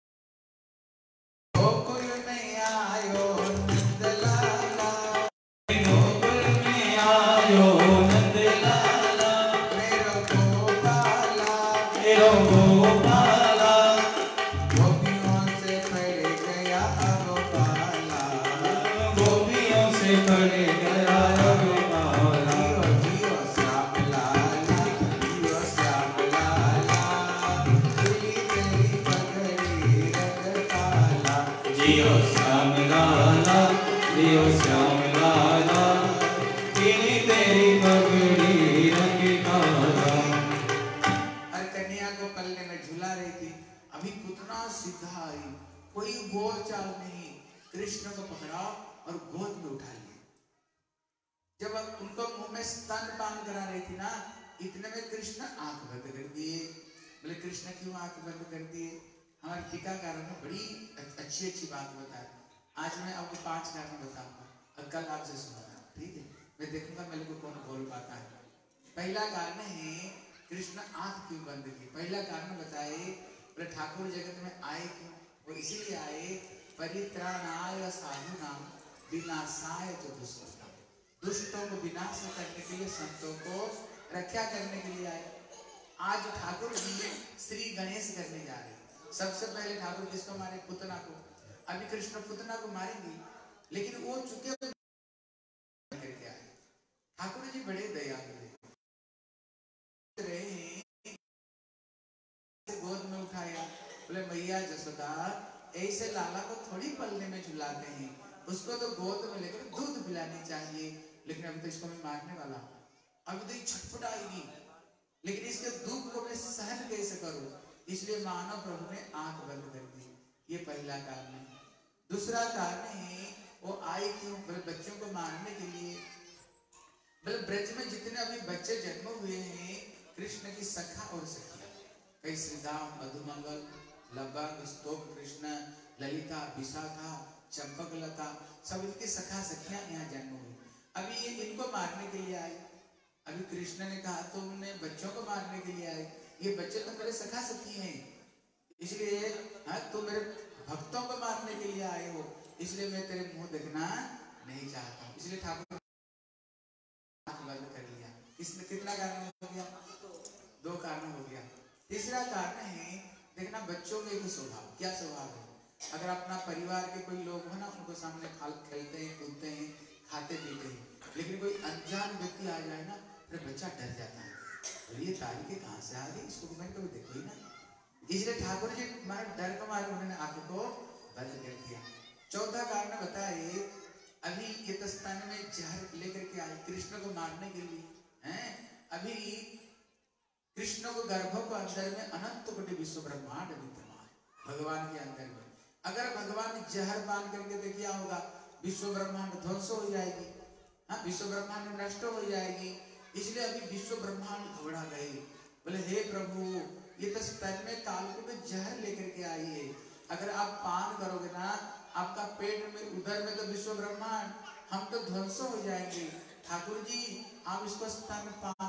S1: गोकुल में आयो नंद लाला, गोकुल में आयो नंद लाला, मेरो गोपाला, गोपियों से पड़ गया अब पाला, गोपियों से पड़ गया अब पाला, जियो श्याम लाला, जियो श्याम लाला, पीली तेरी पगड़ी रंग काला, जियो श्याम लाला, जियो श्याम लाला, पीली तेरी पगड़ी रंग काला। पलने में झुला रही थी, अभी पुतना सीधा आई, कोई बोल चाल नहीं, कृष्ण को पकड़ा और गोद में उठा लिया। जब उनको मुंह में स्तन पान करा रही थी ना, इतने में कृष्ण आंख बंद कर दिए। बोले कृष्ण क्यों आंख बंद कर दिए? हमारे टीकाकारों ने बड़ी अच्छी बात बताई। आज मैं आपको 5 कारण बताऊंगा और कल आपसे सुनाऊंगा, ठीक है? मैं देखूंगा मेरे को कौन बोल पाता है। पहला कारण है कृष्ण आंख क्यों बंद की। पहला कारण बताए, बोले ठाकुर जगत में आए क्यों? वो इसीलिए आए, परित्राणाय साधूनां विनाशाय च दुष्कृतां, दुष्टों को विनाश करने के लिए, संतों को रक्षा करने के लिए आए। आज ठाकुर जी श्री गणेश करने जा रहे। सबसे पहले ठाकुर किसको मारे? पुतना को। अभी कृष्ण पुतना को मारेंगे, लेकिन वो चुके करके आए। ठाकुर जी बड़े दयालु गोद में उठाया, बोले मैया जसोदा ऐसे लाला को थोड़ी पलने में झुलाते हैं, उसको तो गोद में लेकर दूध पिलानी चाहिए। लेकिन अभी तो इसको मैं मारने वाला हूँ, अभी तो ये छटपटाएगी, लेकिन इसके दुख को मैं सहन कैसे करूं? इसलिए मानव प्रभु ने आंख बंद कर दी। ये पहला कारण है। दूसरा कारण है वो आए क्यों? बोले बच्चों को मारने के लिए। बोले ब्रज में जितने अभी बच्चे जन्म हुए हैं कृष्ण की सखा और सखिया, कई श्रीधाम, मधुमंगल, लबंग, स्तोक कृष्ण, ललिता, विशाखा, चंपकलता, सब इनकी सखा सखियां यहाँ जन्म हुई। अभी ये इनको मारने के लिए आए। अभी कृष्ण ने कहा तुमने बच्चों को मारने के लिए आए, ये बच्चे तो मेरे सखा सखी हैं, इसलिए तुम मेरे भक्तों को मारने के लिए आए हो, इसलिए मैं तेरे मुंह देखना नहीं चाहता। इसलिए ठाकुर बंद कर लिया। इसमें कितना कारण हो गया? तीसरा कारण है, देखना बच्चों के भी स्वभाव, क्या स्वभाव है। अगर अपना परिवार के कोई लोग हो ना, उनको सामने खेलते हैं, कूदते हैं, खाते पीते हैं, लेकिन कोई अनजान व्यक्ति आ जाए ना, फिर बच्चा डर जाता है, बोले ये तारीखें कहाँ से आ रही, इसको मैंने कभी देखो ही ना। इसलिए ठाकुर जी मारे डर के मारे उन्होंने आंखों को बंद कर दिया। चौथा कारण बताए, अभी ये तस्तान में जहर लेकर के आए कृष्ण को मारने के लिए, हैं? अभी कृष्ण को गर्भों के अंदर में अनंत कोटि विश्व ब्रह्मांड विद्यमान भगवान के अंदर में। अगर भगवान जहर पान करके देखिया होगा, विश्व ब्रह्मांड ध्वंस हो जाएगी, हाँ, विश्व ब्रह्मांड नष्ट हो जाएगी। इसलिए अभी विश्व ब्रह्मांड घबरा गए, बोले हे प्रभु, ये तो स्तन में कालकूट में जहर लेकर के आई है, अगर आप पान करोगे ना, आपका पेट में उधर में तो विश्व ब्रह्मांड, हम तो ध्वंस हो जाएंगे। ठाकुर जी आप इसको स्तन पान,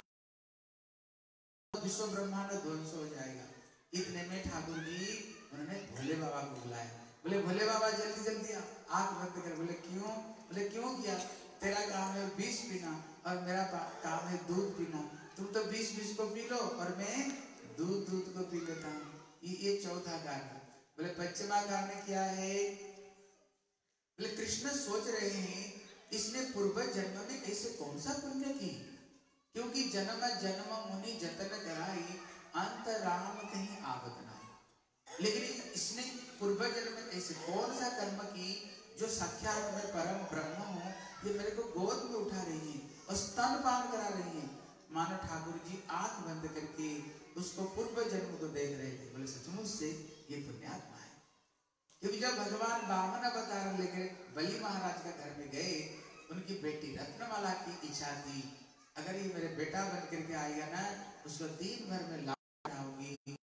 S1: विश्व ब्रह्मांड ध्वंस हो जाएगा। इतने में ठाकुर जी उन्होंने भोले बाबा को बुलाया, बोले भोले बाबा जल्दी जल्दी आंख बंद कर। बोले क्यों? बोले क्यों किया? तेरा काम है विष पीना और मेरा काम है दूध पीना, तुम तो विष को पी लो और मैं दूध को पी लेता हूँ। ये चौथा कारण। बोले पश्चिमा कारण क्या है? बोले कृष्ण सोच रहे हैं इसने पूर्व जन्म में ऐसे कौन सा पुण्य की, क्योंकि जन्म जन्म मुनि जतन कराई, अंत राम कहीं आवत नहीं। लेकिन इसने पूर्व जन्म में ऐसे कौन सा कर्म की जो साक्षात में परम ब्रह्म हो, ये मेरे को गोद में उठा रही है और स्तन पान करा रही है। मानो ठाकुर जी आंख बंद करके उसको पूर्व जन्म को देख रहे थे। बोले सचमुच से ये पुण्यात्मा है, क्योंकि जब भगवान वामन अवतार लेकर बलि महाराज के घर में गए, उनकी बेटी रत्नमाला की इच्छा थी, अगर ये मेरे बेटा बन करके आएगा ना, उसको दिन भर में लाड कराऊंगी,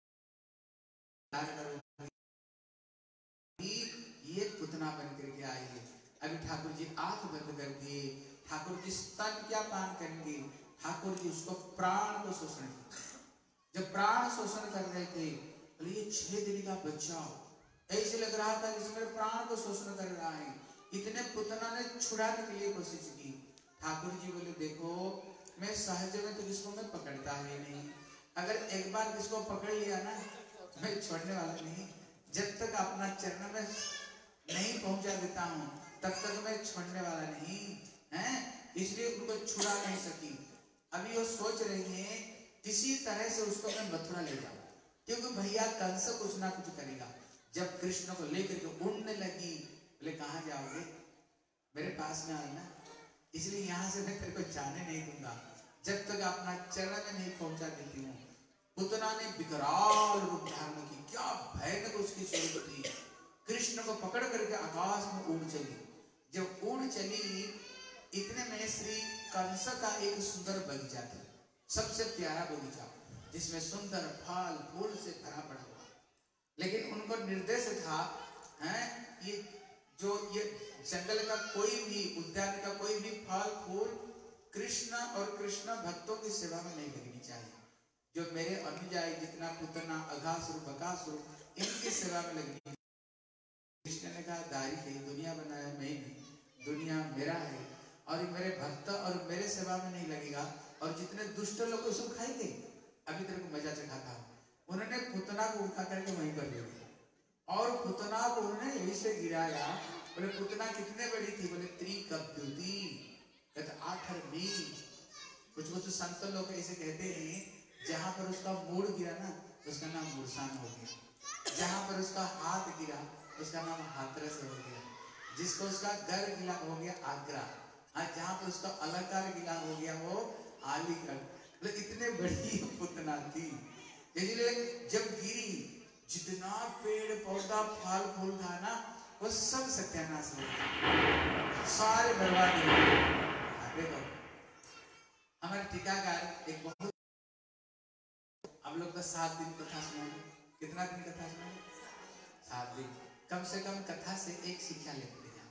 S1: ये पुतना बन करके आई है। अभी ठाकुर जी आंख बंद कर दिए, ठाकुर जी स्तन क्या पान करेंगे, ठाकुर जी उसको प्राण को शोषण किया। जब प्राण शोषण कर रहे थे, बोले ये 6 दिन का बच्चा, ऐसे लग रहा था जिसमें प्राण को शोषण कर रहा है। इतने पुतना ने छुड़ाने के लिए कोशिश की। ठाकुर जी बोले देखो, मैं सहज में तो किसको मैं पकड़ता ही नहीं, अगर एक बार किसको पकड़ लिया ना, मैं छोड़ने वाला नहीं। जब तक अपना चरण में नहीं पहुंचा देता हूं, तब तक मैं छोड़ने वाला नहीं है। इसलिए उनको छुड़ा नहीं सकी। अभी वो सोच रही है किसी तरह से उसको मैं मथुरा ले जाऊं, क्योंकि भैया कंस कुछ ना कुछ करेगा। जब कृष्ण को लेकर के उड़ने लगी, बोले कहाँ जाओगे, मेरे पास में आना, इसलिए यहाँ से मैं तेरे को जाने नहीं दूंगा जब तक अपना चरण में नहीं पहुंचा देती हूँ। पुतना ने विकराल रूप धारण की, क्या भयानक उसकी स्वरूप थी। कृष्ण को पकड़ करके आकाश में उड़ चली। जब उड़ चली, इतने में श्री कंस का एक सुंदर बगीचा था, सबसे प्यारा बगीचा, जिसमें सुंदर फल फूल से भरा पड़ा हुआ। लेकिन उनको निर्देश था, हैं, ये जंगल का कोई भी, उद्यान का कोई भी फल फूल कृष्ण और कृष्ण भक्तों की सेवा में नहीं लगनी चाहिए। जो मेरे अनुयायी जितना पुतना अघासुर बकासुर, इनकी सेवा में लगनी। कृष्ण ने कहा दारी है, दुनिया बनाया मैंने, दुनिया मेरा है, और मेरे भक्त और मेरे सेवा में नहीं लगेगा, और जितने दुष्ट लोग उसको खाएंगे। अभी तेरे को मजा चखाता हूं। उन्होंने पुतना को उठा करके वहीं पर ले गया, और पुतना को उन्होंने यहीं से गिराया। बोले पुतना कितने बड़ी थी? बोले 3 कप 8 कुछ संत लोग ऐसे कहते हैं, जहां पर उसका मूड गिरा ना, उसका नाम मूर्छान हो गया। जहां पर उसका हाथ गिरा, उसका नाम हाथरस हो गया। जिसको उसका घर गिला हो गया आगरा, जहां पर उसका अलंकार गिला हो गया वो आलीगढ़। इतने बड़ी पुतना थी, इसलिए जब गिरी, जितना पेड़ पौधा फल फूल था ना, वो सब सत्यानाश हो गया, सारे बर्बाद हो गए। देखो हमारे टीकाकार एक बहुत, हम लोग का 7 दिन कथा सुनाए। कितना दिन कथा सुनाए? 7 दिन। कम से कम कथा से एक शिक्षा लेते हैं।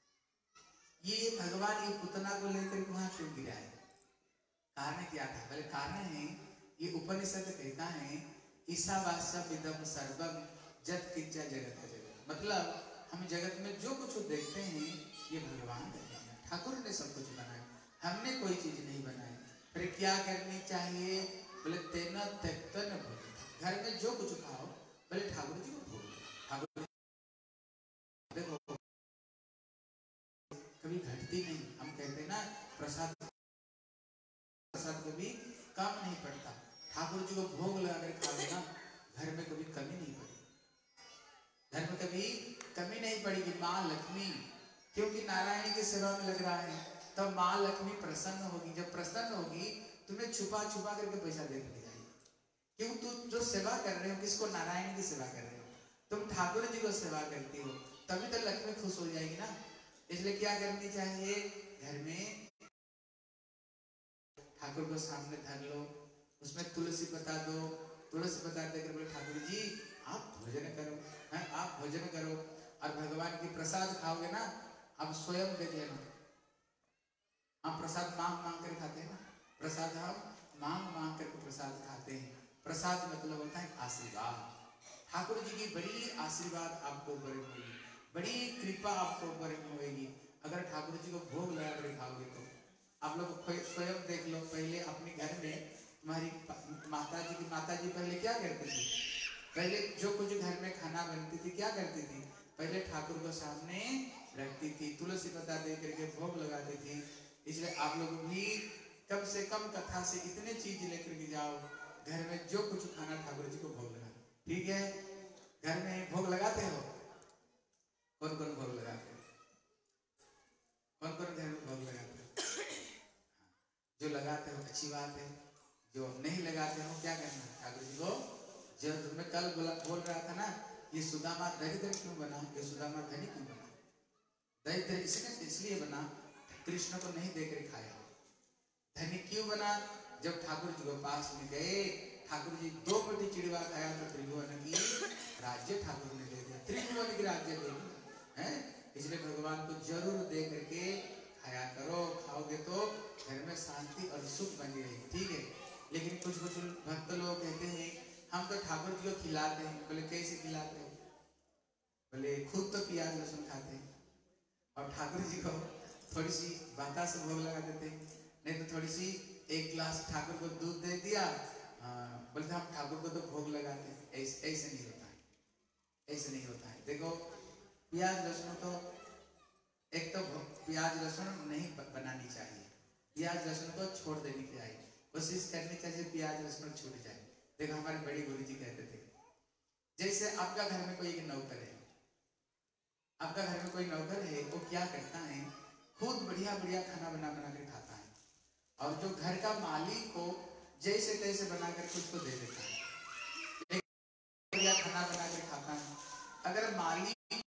S1: ये भगवान ये पुतना को लेकर वहां क्यों गिरा है? कारण क्या था? बोले कारण है, ये उपनिषद कहता है ईशावास्यम इदं सर्वम जत किंच जगत जगत, मतलब हम जगत में जो कुछ देखते हैं ये भगवान करते हैं, ठाकुर ने सब कुछ बनाया, हमने कोई चीज नहीं बनाई। फिर क्या करनी चाहिए? बोले तेना त्यक्तन भूता, घर में जो कुछ खाओ पहले ठाकुर जी को भोग लगाओ। ठाकुर देखो कभी घटती नहीं। हम कहते हैं ना प्रसाद प्रसाद कभी कम नहीं पड़ता। ठाकुर जी को भोग लगा कर खाओगे ना घर में कभी कमी नहीं पड़ेगी। घर में कभी कमी नहीं पड़ेगी। माँ लक्ष्मी, क्योंकि नारायण की सेवा में लग रहा है तब माँ लक्ष्मी प्रसन्न होगी। जब प्रसन्न होगी तुम्हें छुपा छुपा करके पैसा देने जाएगी। क्यों? तुम जो सेवा कर रहे हो किसको? नारायण की सेवा कर रहे हो। तुम ठाकुर जी को सेवा करती हो तभी तो लक्ष्मी खुश हो जाएगी ना। इसलिए क्या करनी चाहिए? घर में ठाकुर को सामने धर लो, उसमें तुलसी पत्ता दो। तुलसी पत्ता देकर बोले ठाकुर जी आप भोजन करो, है आप भोजन करो। और भगवान की प्रसाद खाओगे ना, आप स्वयं देख लेना। हम प्रसाद मांग मांग कर खाते हैं ना, प्रसाद हम मांग मांग करके प्रसाद खाते हैं। प्रसाद मतलब होता है आशीर्वाद। ठाकुर जी की बड़ी आशीर्वाद आपको ऊपर होगी, बड़ी कृपा आपको ऊपर होगी अगर ठाकुर जी को भोग लगा कर खाओगे तो। आप लोग स्वयं देख लो, पहले अपने घर में तुम्हारी माता जी पहले क्या करती थी? पहले जो कुछ घर में खाना बनती थी क्या करती थी? पहले ठाकुर को सामने रखती थी, तुलसी पत्ता दे करके भोग लगाती थी। इसलिए आप लोग भी कम से कम कथा से इतने चीज लेकर के जाओ, घर में जो कुछ खाना ठाकुर जी को भोग लगा। ठीक है? घर में भोग लगाते हो? कौन कौन भोग लगाते हो? कौन कौन घर में भोग लगाते हो? जो लगाते हो अच्छी बात है, जो नहीं लगाते हो क्या करना? ठाकुर जी को जो तुम्हें कल बोल रहा था ना, ये सुदामा दरिद्र क्यों बना, ये सुदामा धनी क्यों बना? दरिद्र इसलिए बना कृष्ण को नहीं देकर खाया। धनी क्यों बना? जब ठाकुर जी को पास में गए, ठाकुर जी 2 मुट्ठी चिड़वा खाया तो त्रिभुवन की राज्य ठाकुर ने दे दिया। त्रिभुवन की राज्य दे दिया है। इसलिए भगवान को जरूर दे करके खाया करो। खाओगे तो घर में शांति और सुख बनी रहेगी। ठीक है? लेकिन कुछ कुछ भक्त लोग कहते हैं हम तो ठाकुर जी को खिलाते हैं। बोले कैसे खिलाते हो? बोले खुद तो प्याज लहसुन खाते हैं और ठाकुर जी को थोड़ी सी बाता से भोग लगा देते हैं। नहीं तो थोड़ी सी 1 गिलास ठाकुर को दूध दे दिया, बोलते हम ठाकुर को तो भोग लगाते हैं। ऐसे नहीं होता है, ऐसे नहीं होता है। देखो प्याज लहसुन तो एक तो प्याज लहसुन नहीं बनानी चाहिए, प्याज लहसुन को छोड़ देनी चाहिए, कोशिश करनी चाहिए प्याज लहसुन छूट जाए। देखो हमारे बड़ी गुरु जी कहते थे, जैसे आपका घर में कोई एक नौकर है, आपका घर में कोई नौकर है, वो क्या करता है? खुद बढ़िया बढ़िया खाना बना बना कर खाता है और जो घर का मालिक को जैसे तैसे बना कर उसको दे देता है। बढ़िया खाना बना कर खाता है। अगर मालिक,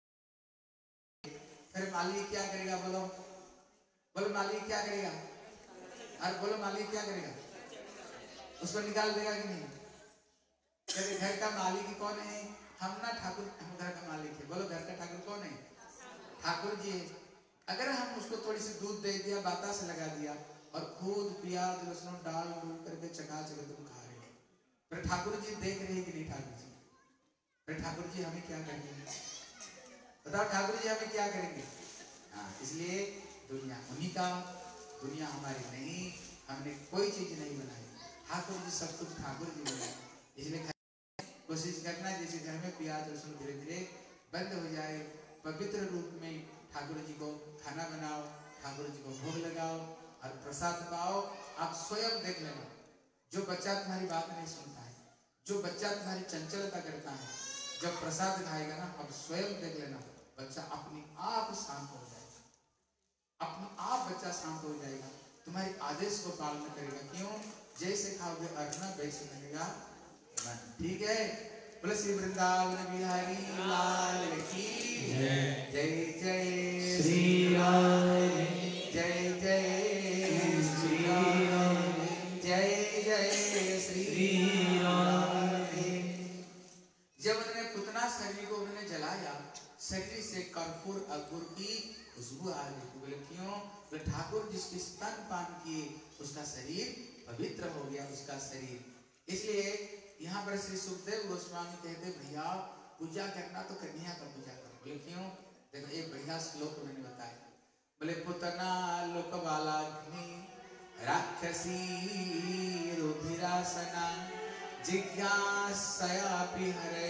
S1: फिर मालिक क्या करेगा? बोलो बोलो मालिक क्या करेगा? और बोलो मालिक क्या करेगा? उसको निकाल देगा कि नहीं? कहते घर का मालिक कौन है? हम ना ठाकुर, हम घर का मालिक है। बोलो घर का ठाकुर कौन है? ठाकुर जी है। अगर हम उसको थोड़ी सी दूध दे दिया, बाता से लगा दिया और खुद प्याज लहसुन डाल डूल करके चका चका तुम खा रहे हो, फिर ठाकुर जी देख रहे हैं कि नहीं? ठाकुर जी, फिर ठाकुर जी हमें क्या करेंगे? बताओ ठाकुर जी हमें क्या करेंगे? हाँ, इसलिए दुनिया उन्हीं का, दुनिया हमारी नहीं। हमने कोई चीज नहीं बनाई, ठाकुर जी सब कुछ ठाकुर जी बनाए। इसलिए कोशिश करना जैसे घर में प्याज लहसुन धीरे धीरे बंद हो जाए, पवित्र रूप में ठाकुर जी को खाना बनाओ, ठाकुर जी को भोग लगाओ और प्रसाद पाओ। आप स्वयं देख लेना, जो बच्चा तुम्हारी बात नहीं सुनता है, जो बच्चा तुम्हारी चंचलता करता है, जब प्रसाद खाएगा ना, अब स्वयं देख लेना बच्चा अपने आप शांत हो जाएगा, अपने आप बच्चा शांत हो जाएगा, तुम्हारे आदेश को पालन करेगा। क्यों? जैसे खाओगे अन्न वैसे लगेगा मन। ठीक है? बोले श्री वृंदावन बिहारी लाल की जय। जय जय श्री राम, जय जय श्री राम, जय जय श्री राम। जब उन्होंने पुतना शरीर को उन्होंने जलाया, शरीर से कर्पूर अगुर की खुशबू आ रही थी। बोले क्यों? तो ठाकुर जिसके स्तन पान किए उसका शरीर पवित्र हो गया, उसका शरीर। इसलिए यहाँ पर श्री सुखदेव गोस्वामी कहते भैया पूजा करना तो कन्या का पूजा करो। बोले क्यों? देखो एक बढ़िया श्लोक उन्होंने बताया। बोले पुतना लोकबालाग्नि राक्षसी रुधिरासना जिज्ञासयापि हरे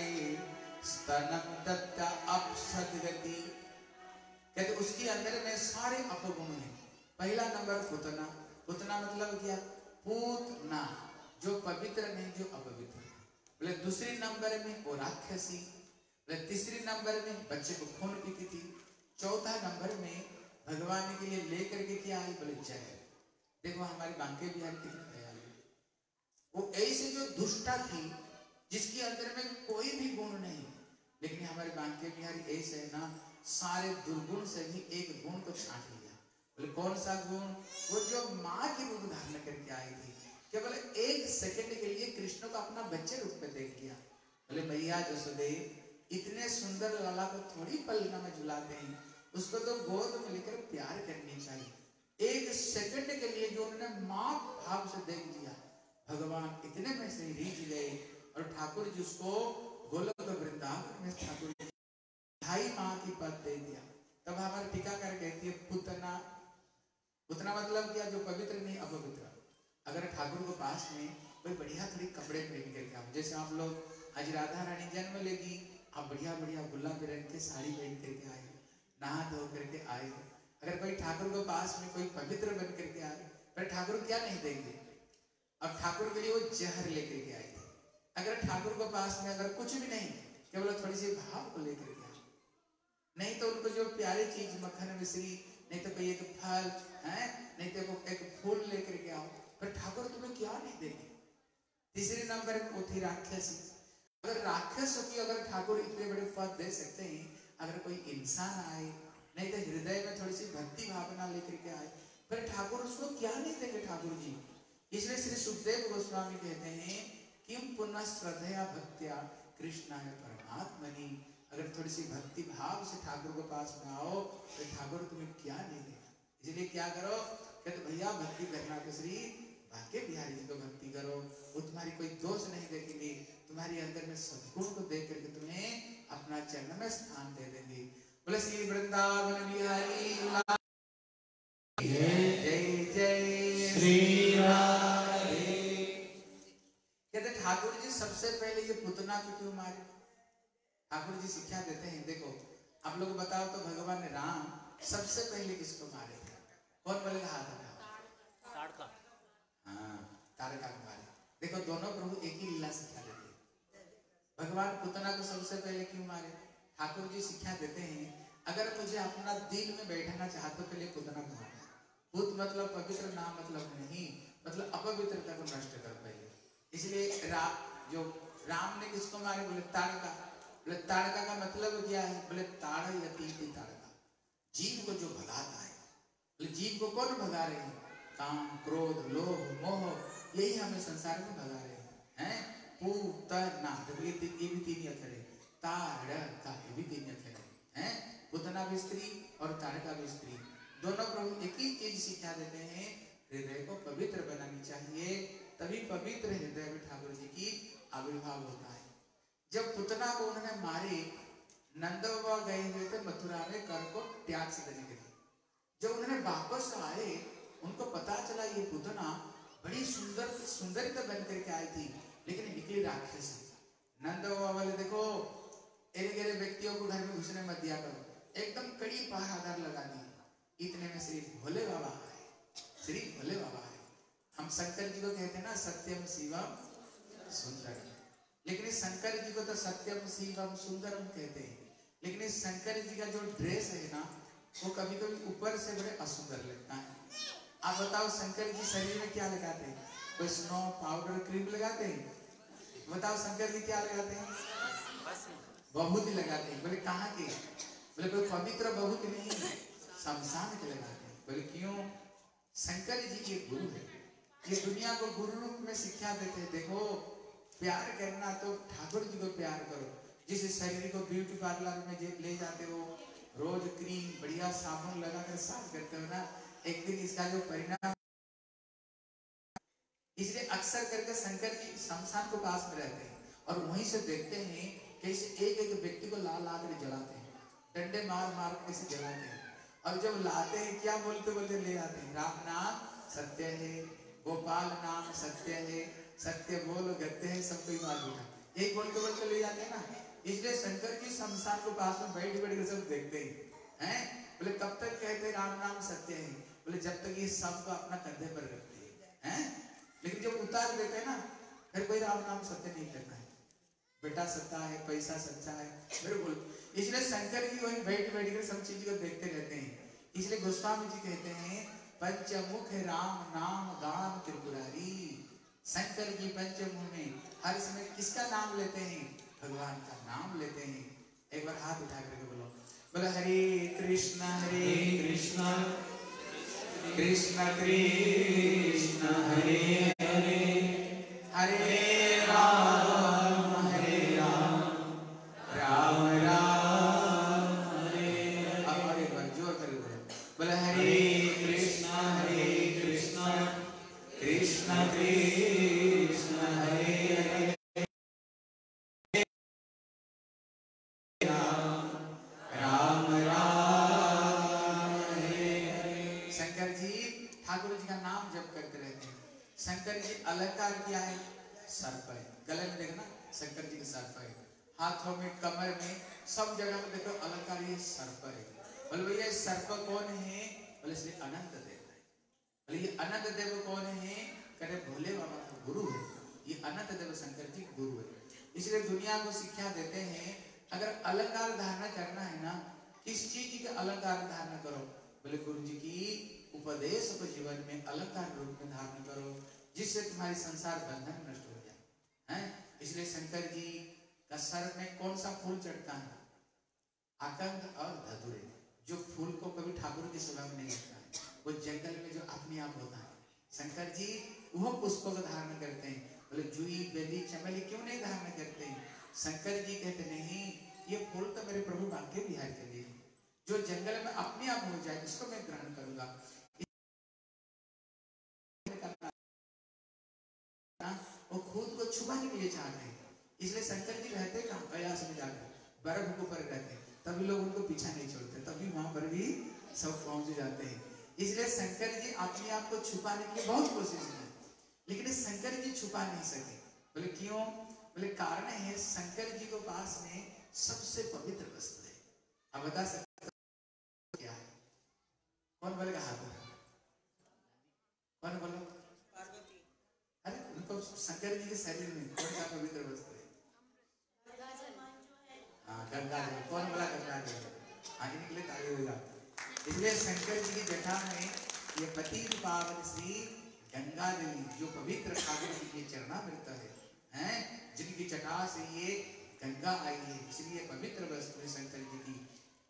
S1: स्तनम दत्ता अपसद्गति। कहते उसके अंदर में सारे अपगुण हैं। पहला नंबर पुतना। पुतना मतलब क्या? पूतना, जो पवित्र नहीं, जो अपवित्र। बोले दूसरी नंबर में वो राक्षसी। बोले तीसरी नंबर में बच्चे को खून पीती थी। चौथा नंबर में भगवान के लिए लेकर के क्या आई? बोले जय। देखो हमारे बांके बिहार कितने दयालु। वो ऐसे जो दुष्टा थी जिसके अंदर में कोई भी गुण नहीं, लेकिन हमारे बांके बिहारी ऐसे है ना, सारे दुर्गुण से भी एक गुण को छांट लिया। बोले कौन सा गुण? वो जो माँ की रूप धारण करके आई थी, केवल एक सेकंड के लिए कृष्ण को अपना बच्चे रूप में देख लिया। बोले मैया जसोदे, इतने सुंदर लाला को थोड़ी पलना में झुलाते हैं, उसको तो गोद में लेकर प्यार करनी चाहिए। एक सेकंड के लिए जो उन्होंने माँ भाव से देख लिया, भगवान इतने में से रीझ गए और ठाकुर जी उसको गोलोक वृंदावन में ठाकुर जी ढाई माह की पद दे दिया। तब हमारे टीकाकार कहती है पुतना। पुतना मतलब क्या? जो पवित्र नहीं, अपवित्र। अगर ठाकुर को पास में कोई बढ़िया थोड़ी कपड़े पहन करके आओ, जैसे आप लोग आज राधा रानी जन्म लेगी, आप बढ़िया बढ़िया गुलाबी रंग के साड़ी पहन करके आए, नहा धो करके आए। अगर कोई ठाकुर को पास में कोई पवित्र बन करके आए, पर ठाकुर क्या नहीं देंगे? अब ठाकुर के लिए वो जहर लेकर के आए थे। अगर ठाकुर को पास में अगर कुछ भी नहीं, केवल थोड़ी सी भाव को लेकर के आए, नहीं तो उनको जो प्यारी चीज मक्खन मिश्री, नहीं तो कोई एक फल है, नहीं तो एक फूल लेकर के आओ, पर ठाकुर तुम्हें क्या नहीं देंगे? तीसरे नंबर वो थी राक्षसी। अगर राक्षसों की अगर ठाकुर इतने बड़े पद दे सकते हैं, अगर कोई इंसान आए, नहीं तो हृदय में थोड़ी सी भक्ति भावना लेकर के आए, पर ठाकुर उसको क्या नहीं देंगे ठाकुर जी? इसलिए श्री सुखदेव गोस्वामी कहते हैं किम पुनः श्रद्धया भक्त्या कृष्णाय परमात्मनि। अगर थोड़ी सी भक्ति भाव से ठाकुर के पास में आओ तो ठाकुर तुम्हें क्या नहीं देगा। इसलिए क्या करो? कहते भैया भक्ति करना तो श्री बांके बिहारी जी को भक्ति करो, वो तुम्हारी कोई दोष नहीं देखेंगे, तुम्हारी अंदर में सद्गुण को देख करके तुम्हें अपना चरण में स्थान दे देंगे। बोले श्री वृंदावन बिहारी जय जय श्री राधे। कहते ठाकुर जी सबसे पहले ये पुतना को क्यों मारे? ठाकुर जी शिक्षा देते हैं, देखो आप लोग बताओ तो भगवान राम सबसे पहले किसको मारे थे? कौन बोलेगा? हाथ उठाओ। ताड़का। हाँ, ताड़का को मारे। देखो दोनों प्रभु एक ही लीला शिक्षा देते हैं। भगवान पुतना को सबसे पहले क्यों मारे? ठाकुर जी शिक्षा देते हैं अगर मुझे अपना दिल में बैठाना चाहते हो पहले पुतना को मारो। पुत मतलब पवित्र, नाम मतलब नहीं, मतलब अपवित्रता को नष्ट कर पहले। इसलिए राम ने किसको मारे? बोले ताड़का। बोले ताड़का का मतलब क्या है? बोले ताड़यति ताड़का, जीव को जो भगाता है। बोले जीव को कौन भगा रहे हैं? काम, क्रोध, लोभ, मोह, यही हमें संसार में भगा रहे हैं। पूतना ये भी तीन अक्षर है, ताड़का ये भी तीन अक्षर है। पुतना भी स्त्री और ताड़का भी स्त्री, दोनों प्रभु एक ही चीज सिखा देते हैं, हृदय को पवित्र बनानी चाहिए, तभी पवित्र हृदय में ठाकुर जी की आविर्भाव होता है। जब पुतना को उन्होंने मारे, नंद बाबा गए हुए थे मथुरा में कर को त्याग से देने के लिए। जब उन्होंने वापस आए, उनको पता चला ये पुतना बड़ी सुंदर बन करके आई थी, लेकिन निकली राक्षस। नंद बाबा बोले देखो ऐसे व्यक्तियों को घर में घुसने मत दिया करो, एकदम कड़ी पहरादार लगा दी। इतने में श्री भोले बाबा आए, श्री भोले बाबा आए। हम शंकर जी को कहते हैं ना सत्यम शिवम सुंदरम, लेकिन इस शंकर जी को तो सत्यम शिवम सुंदरम कहते हैं, लेकिन इस शंकर जी का जो ड्रेस है ना, वो कभी कभी ऊपर से बड़े असुंदर लगता है। आप बताओ शंकर जी शरीर में क्या लगाते हैं? कोई स्नो पाउडर क्रीम लगाते हैं? बताओ शंकर जी क्या लगाते हैं? बहुत ही लगाते हैं। बोले कहाँ के? बोले कोई पवित्र बहुत नहीं, शमशान के लगाते हैं। बोले क्यों? शंकर जी के गुरु है, ये दुनिया को गुरु रूप में शिक्षा देते हैं। देखो प्यार करना तो ठाकुर जी को प्यार करो। जिस शरीर को ब्यूटी पार्लर में ले जाते हो, रोज क्रीम बढ़िया साबुन लगाकर साफ करते हो ना, एक दिन इसका जो परिणाम। इसलिए अक्सर करके शंकर जी शमशान को पास में रहते हैं और वहीं से देखते हैं कैसे एक एक व्यक्ति को ला ला कर जलाते हैं, डंडे मार मार कैसे जलाते हैं। और जब लाते हैं क्या बोलते बोलते ले आते हैं, राम नाम सत्य है, गोपाल नाम सत्य है, सत्य बोल कहते हैं सब कोई मार दूंगा, एक बोल के ले जाते हैं ना। इसलिए शंकर जी शमशान के पास में बैठ बैठ कर सब देखते हैं। बोले कब तक कहते राम नाम सत्य है? बोले जब तक ये सब को अपना कंधे पर रखते हैं। लेकिन जब उतार देते हैं ना, फिर कोई राम नाम सत्य नहीं करना है। बेटा सत्ता है, पैसा सच्चा है, बिल्कुल। इसलिए शंकर जी वही बैठ बैठ कर सब चीज को देखते रहते हैं। इसलिए गोस्वामी जी कहते हैं पंचमुख राम नाम गाम त्रिपुरारी। शंकर जी पंचमुख में हर समय किसका नाम लेते हैं? भगवान का नाम लेते हैं। एक बार हाथ उठा करके बोलो, बोलो हरे कृष्णा कृष्ण कृष्ण हरे हरे, हरे राम राम राम हरे हरे। अब और एक बार जोर करके बोलो, बोलो हरे कृष्णा कृष्ण कृष्ण हरे हरे, राम राम हरे हरे। शंकर जी ठाकुर जी का नाम जप करते रहते हैं। शंकर जी अलंकार क्या है? सर्प है। गले में देखना शंकर जी का सर्प है, हाथों में कमर में सब जगह में देखो अलंकार, ये सर्प है। बोले भैया सर्प कौन है? बोले श्री अनंत देव है। बोले ये अनंत देव कौन है? कहते भोले बाबा का गुरु है। ये अनंत देव शंकर जी गुरु है। इसलिए दुनिया को शिक्षा देते हैं अगर अलंकार धारण करना है ना, किस चीज के अलंकार धारण करो? बोले गुरु जी की उपदेश को जीवन में अलंकार रूप में धारण करो, जिससे तुम्हारी संसार बंधन नष्ट हो जाए हैं। इसलिए शंकर जी का सर में कौन सा फूल चढ़ता है? आकंद और धतूरे। जो फूल को कभी ठाकुर की सेवा में नहीं लगता है, वो जंगल में जो अपने आप होता है, शंकर जी वो पुष्पों को धारण करते हैं। बोले जूही बेली चमेली क्यों नहीं धारण करते हैं? शंकर जी कहते नहीं, ये फूल तो मेरे प्रभु भाग्य विहार के लिए, जो जंगल में अपने आप हो जाए इसको मैं ग्रहण करूंगा। वो खुद को छुपाने के लिए चाहते हैं। इसलिए शंकर जी रहते कहाँ? कैलाश में जाकर बर्फ के ऊपर रहते हैं, तभी लोग उनको पीछा नहीं छोड़ते, तभी वहां पर भी सब पहुंच जाते हैं। इसलिए शंकर जी अपने आप को छुपाने की बहुत कोशिश की, लेकिन शंकर जी छुपा नहीं सके। बोले क्यों? बोले कारण है शंकर जी के पास में सबसे पवित्र वस्तु है। अब बता सकते क्या है? कौन बोलेगा? हाथ उठाओ। कौन बोलो? पार्वती। अरे उनको शंकर जी के शरीर में कौन सा पवित्र वस्तु है? हाँ गंगा जल। कौन बोला गंगा जल? आगे निकले ताली होगा। इसलिए शंकर जी की जटा में ये पतित पावन श्री गंगा देवी जो पवित्र ठाकुर जी के चरणामृत है, जिनकी जटा से ये गंगा आई है, इसलिए पवित्र वस्तु है शंकर जी की।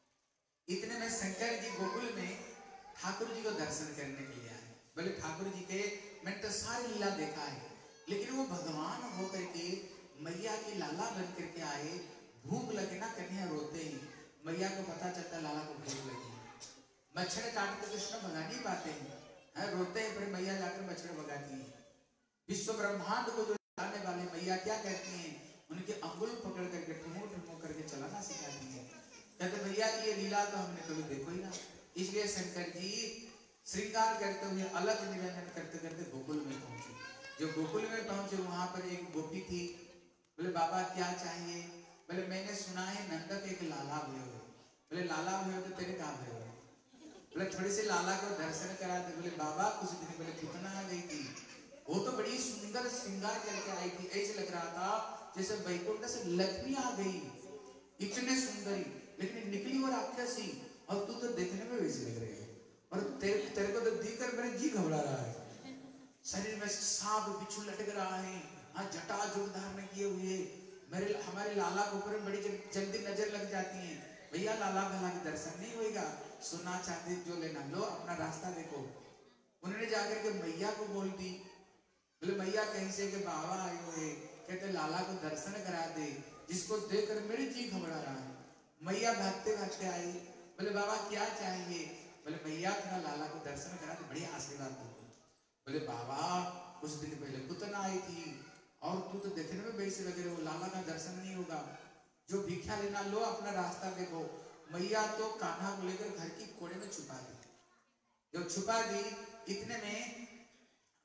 S1: इतने में शंकर जी गोकुल में ठाकुर जी को दर्शन करने के लिए आए। बोले ठाकुर जी के मैंने तो सारी लीला देखा है, लेकिन वो भगवान होकर के मैया की लाला बन करके आए। भूख लगे ना, कन्या रोते हैं, मैया को पता चलता लाला को भूख लगी। मच्छर काट के कृष्ण भगा नहीं पाते हैं, रोते हैं, फिर मैया जाकर मच्छर भगाती है। विश्व ब्रह्मांड को जो चलाने वाले मैया क्या कहती हैं? उनके अंगुल पकड़ करके ठुमो ठुमो करके चलाना सिखाती है। कहते भैया ये लीला तो हमने कभी देखो ही ना। इसलिए शंकर जी श्रृंगार करते हुए अलग निरंजन करते करते गोकुल में पहुंचे। जो गोकुल में पहुंचे वहां पर एक गोपी थी। बोले बाबा क्या चाहिए? बोले मैंने सुना है नंदक एक लाला हुए हो। बोले लाला हुए हो तो तेरे कहाँ हुए हो? बोले थोड़ी सी लाला को दर्शन करा दे। बोले बाबा कुछ दिन पहले कितना आ गई थी, वो तो बड़ी सुंदर श्रृंगार करके आई थी, ऐसे लग रहा था जैसे वैकुंठ से लक्ष्मी आ गई, इतने सुंदरी, लेकिन निकली वो राक्षसी, और तू तो देखने में वैसे लग रही है, और तेरे को तो देखकर मेरे जी घबरा रहा है। शरीर में सांप बिच्छू लटक रहा है, हाँ जटा जुग धारण किए हुए, हमारे लाला के ऊपर बड़ी जल्दी नजर लग जाती है। भैया लाला भला के दर्शन नहीं होगा, सोना चांदी जो लेना लो, अपना रास्ता देखो। उन्होंने जाकर के मैया को बोल दी। बोले मैया कहीं से के बाबा आए हुए, कहते लाला को दर्शन करा दे, जिसको देखकर मेरी जी घबरा रहा है। मैया भागते भागते आई। बोले बाबा क्या चाहिए? बोले मैया थोड़ा लाला को दर्शन करा दे, बढ़िया आशीर्वाद दो। बोले बाबा कुछ दिन पहले पुतना आई थी, और तू तो देखने में वैसे लग रहे हो, लाला का दर्शन नहीं होगा, जो भिक्षा लेना लो, अपना रास्ता देखो। मैया तो कान्हा को लेकर घर की कोने में छुपा दी। जब छुपा दी, इतने में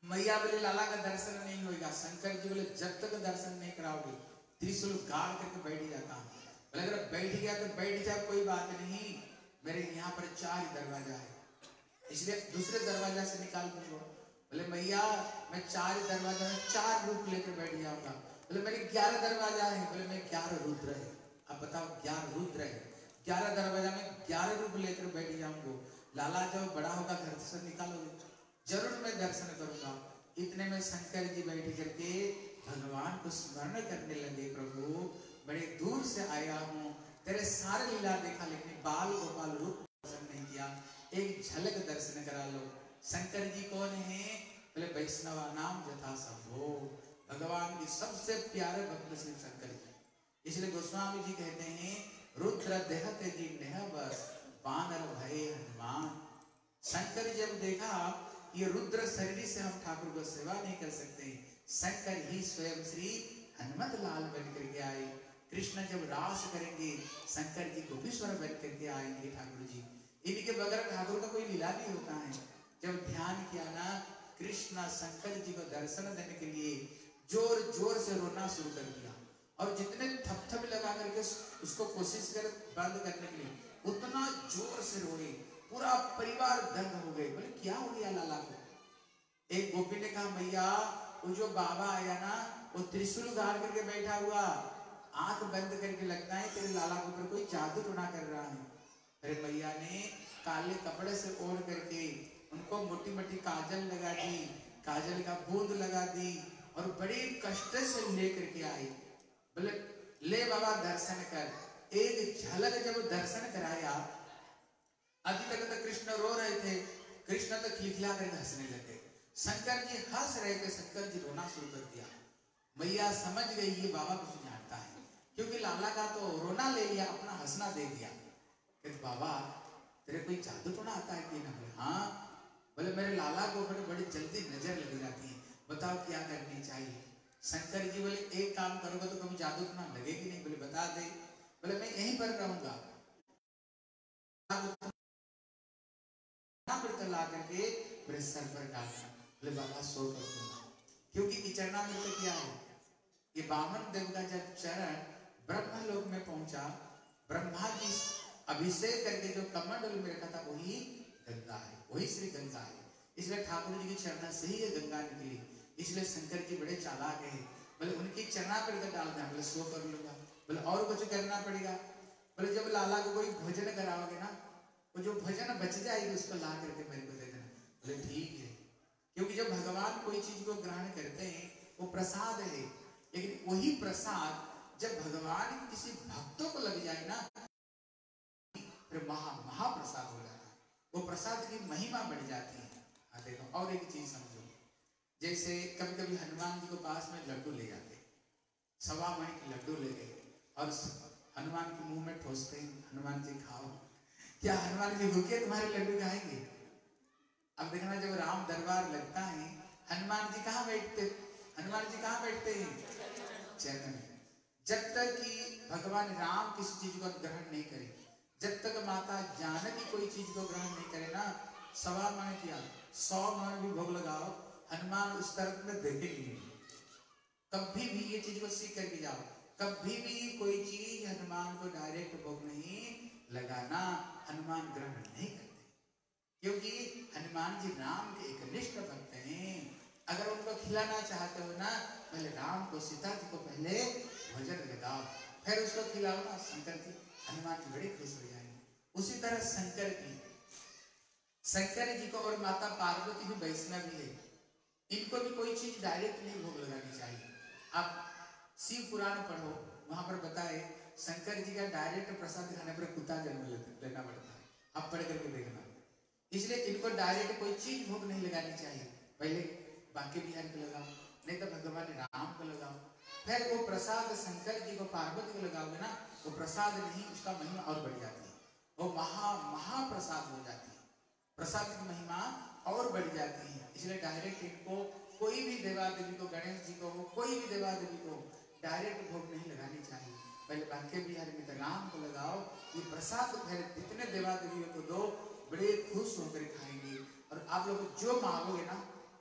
S1: मैया बोले लाला का दर्शन नहीं होगा। शंकर जी बोले जब तक दर्शन नहीं कराओगे त्रिशूल गाड़ करके बैठ जाता हूँ। बोले अगर बैठ गया तो बैठ जा, कोई बात नहीं, मेरे यहाँ पर 4 दरवाजा है, इसलिए दूसरे दरवाजा से निकाल दूंगा। बोले मैया मैं 4 दरवाजा में 4 रूप लेकर बैठ जाऊंगा। बोले मेरे 11 दरवाजा है। बोले मैं 11 रुद्र है। अब बताओ 11 रुद्र है, 11 दरवाजा में 11 रूप लेकर बैठ जाऊंगा। लाला जब बड़ा होगा घर से निकालोगे, जरूर मैं दर्शन करूंगा। इतने में शंकर जी बैठ करके भगवान को स्मरण करने लगे, प्रभु बड़े दूर से आया हूँ, तेरे सारे लीला देखा लेकिन बाल गोपाल रूप दर्शन नहीं किया, एक झलक दर्शन करा लो। शंकर जी कौन है? बोले वैष्णवा नाम यथा संभो, भगवान की सबसे प्यारे भक्त श्री शंकर जी। इसलिए गोस्वामी जी कहते हैं रुद्र देहते जी नेह बस बानर भय हनुमान। शंकर जब देखा ये रुद्र शरीर से हम ठाकुर को सेवा नहीं कर सकते, शंकर ही स्वयं श्री हनुमत लाल बन करके आए। कृष्ण जब रास करेंगे शंकर जी को विश्वर बन करके आएंगे ठाकुर जी। इनके बगैर ठाकुर का कोई लीला भी होता है। जब ध्यान किया ना, कृष्ण शंकर जी को दर्शन देने के लिए जोर जोर से रोना शुरू कर दिया, और जितने थपथप लगा करके उसको कोशिश कर बंद करने के लिए उतना जोर से रोए, पूरा परिवार दंग हो गए। बोले क्या हो गया लाला को? एक गोपी ने कहा मैया वो जो बाबा आया ना वो त्रिशूल गाड़ करके बैठा हुआ, आंख बंद करके लगता है तेरे लाला के ऊपर कोई जादू टोना कर रहा है। अरे मैया ने काले कपड़े से ओढ़ करके उनको मोटी मोटी काजल लगा दी, काजल का बूंद लगा दी और बड़े कष्ट से ले करके आई। बोले ले बाबा दर्शन कर। एक झलक जब दर्शन कराया, अभी तक तो कृष्ण रो रहे थे, कृष्ण तो खिलखिला कर हंसने लगे। शंकर जी हंस रहे थे, शंकर जी रोना शुरू कर दिया। मैया समझ गई ये बाबा कुछ जानता है, क्योंकि लाला का तो रोना ले लिया, अपना हंसना दे दिया। बाबा तेरे कोई जादू टोना आता है कि ना? बोले हाँ। बोले मेरे लाला को बड़ी जल्दी नजर लग जाती है, बताओ क्या करनी चाहिए? शंकर जी बोले एक काम करोगे तो कभी जादू टोना लगेगी नहीं। बोले बता दे। बोले मैं यहीं पर रहूंगा, ला करके मेरे सर पर डालना। बोले बाबा सो कर दूंगा, क्योंकि किचरना मृत क्या है? ये बामन देव का जब चरण ब्रह्म लोक में पहुंचा, ब्रह्मा जी अभिषेक करके जो कमंडल में रखा था वही गंगा है, वही श्री गंगा है। इसलिए ठाकुर जी की चरणा से ही ये गंगा निकली। इसलिए शंकर जी बड़े चालाक है, बोले उनकी चरणा पर डालना। बोले सो कर लूंगा। बोले और कुछ करना पड़ेगा? बोले जब लाला को कोई भोजन कराओगे ना, वो जो भोजन बच जाएगी उसको ला करके मेरे को दे देना। बोले ठीक है, क्योंकि जब भगवान कोई चीज को ग्रहण करते हैं वो प्रसाद है, लेकिन वही प्रसाद जब भगवान किसी भक्तों को लग जाए ना फिर महाप्रसाद हो जाता है, वो प्रसाद की महिमा बढ़ जाती है। देखो और एक चीज समझो, जैसे कभी कभी हनुमान जी को पास में लड्डू ले जाते, 1.25 मणि के लड्डू ले गए और हनुमान के मुंह में ठोसते हैं, हनुमान जी खाओ। क्या हनुमान जी भूखे तुम्हारे लड्डू खाएंगे? अब देखना जब राम दरबार लगता है हनुमान जी कहाँ बैठते? हनुमान जी कहाँ बैठते हैं? चरण में। जब तक कि भगवान राम किसी चीज को ग्रहण नहीं करे, जब तक माता जानकी कोई चीज को ग्रहण नहीं करे ना, 1.25 मण किया 100 मण भी भोग लगाओ, हनुमान उस तरफ में देखेंगे नहीं। कभी भी ये चीज को सीख करके जाओ, कभी भी कोई चीज हनुमान को डायरेक्ट भोग नहीं लगाना, हनुमान ग्रहण नहीं करते, क्योंकि हनुमान जी राम के एक निष्ठ भक्त हैं। अगर उनको खिलाना चाहते हो ना, पहले राम को सीता जी को पहले भोजन लगाओ, फिर उसको खिलाओ ना, शंकर जी हनुमान जी बड़े खुश हो जाएंगे। उसी तरह शंकर जी को और माता पार्वती भी वैष्णवी है, इनको भी कोई चीज डायरेक्ट नहीं भोग लगानी चाहिए। आप शिव पुराण पढ़ो, वहां पर बताए शंकर जी का डायरेक्ट प्रसाद खाने पर कुत्ता जन्म लेना पड़ता है, आप पढ़ करके देखना। इसलिए इनको डायरेक्ट कोई चीज भोग नहीं लगानी चाहिए, पहले बांके बिहारी को लगाओ, नहीं तो भगवान राम को लगाओ, फिर वो प्रसाद शंकर जी को पार्वती को लगाओगे ना, वो प्रसाद नहीं उसका महिमा और बढ़ जाती है, वो महाप्रसाद हो जाती है, प्रसाद की महिमा और बढ़ जाती है। इसलिए डायरेक्ट इनको कोई भी देवा देवी को, गणेश जी को हो, कोई भी देवा देवी को डायरेक्ट भोग नहीं लगानी चाहिए, पहले बांके बिहारी में तो राम को लगाओ, ये प्रसाद फिर जितने देवा देवियों को दो, बड़े खुश होकर खाएंगे। और आप लोग जो मांगोगे ना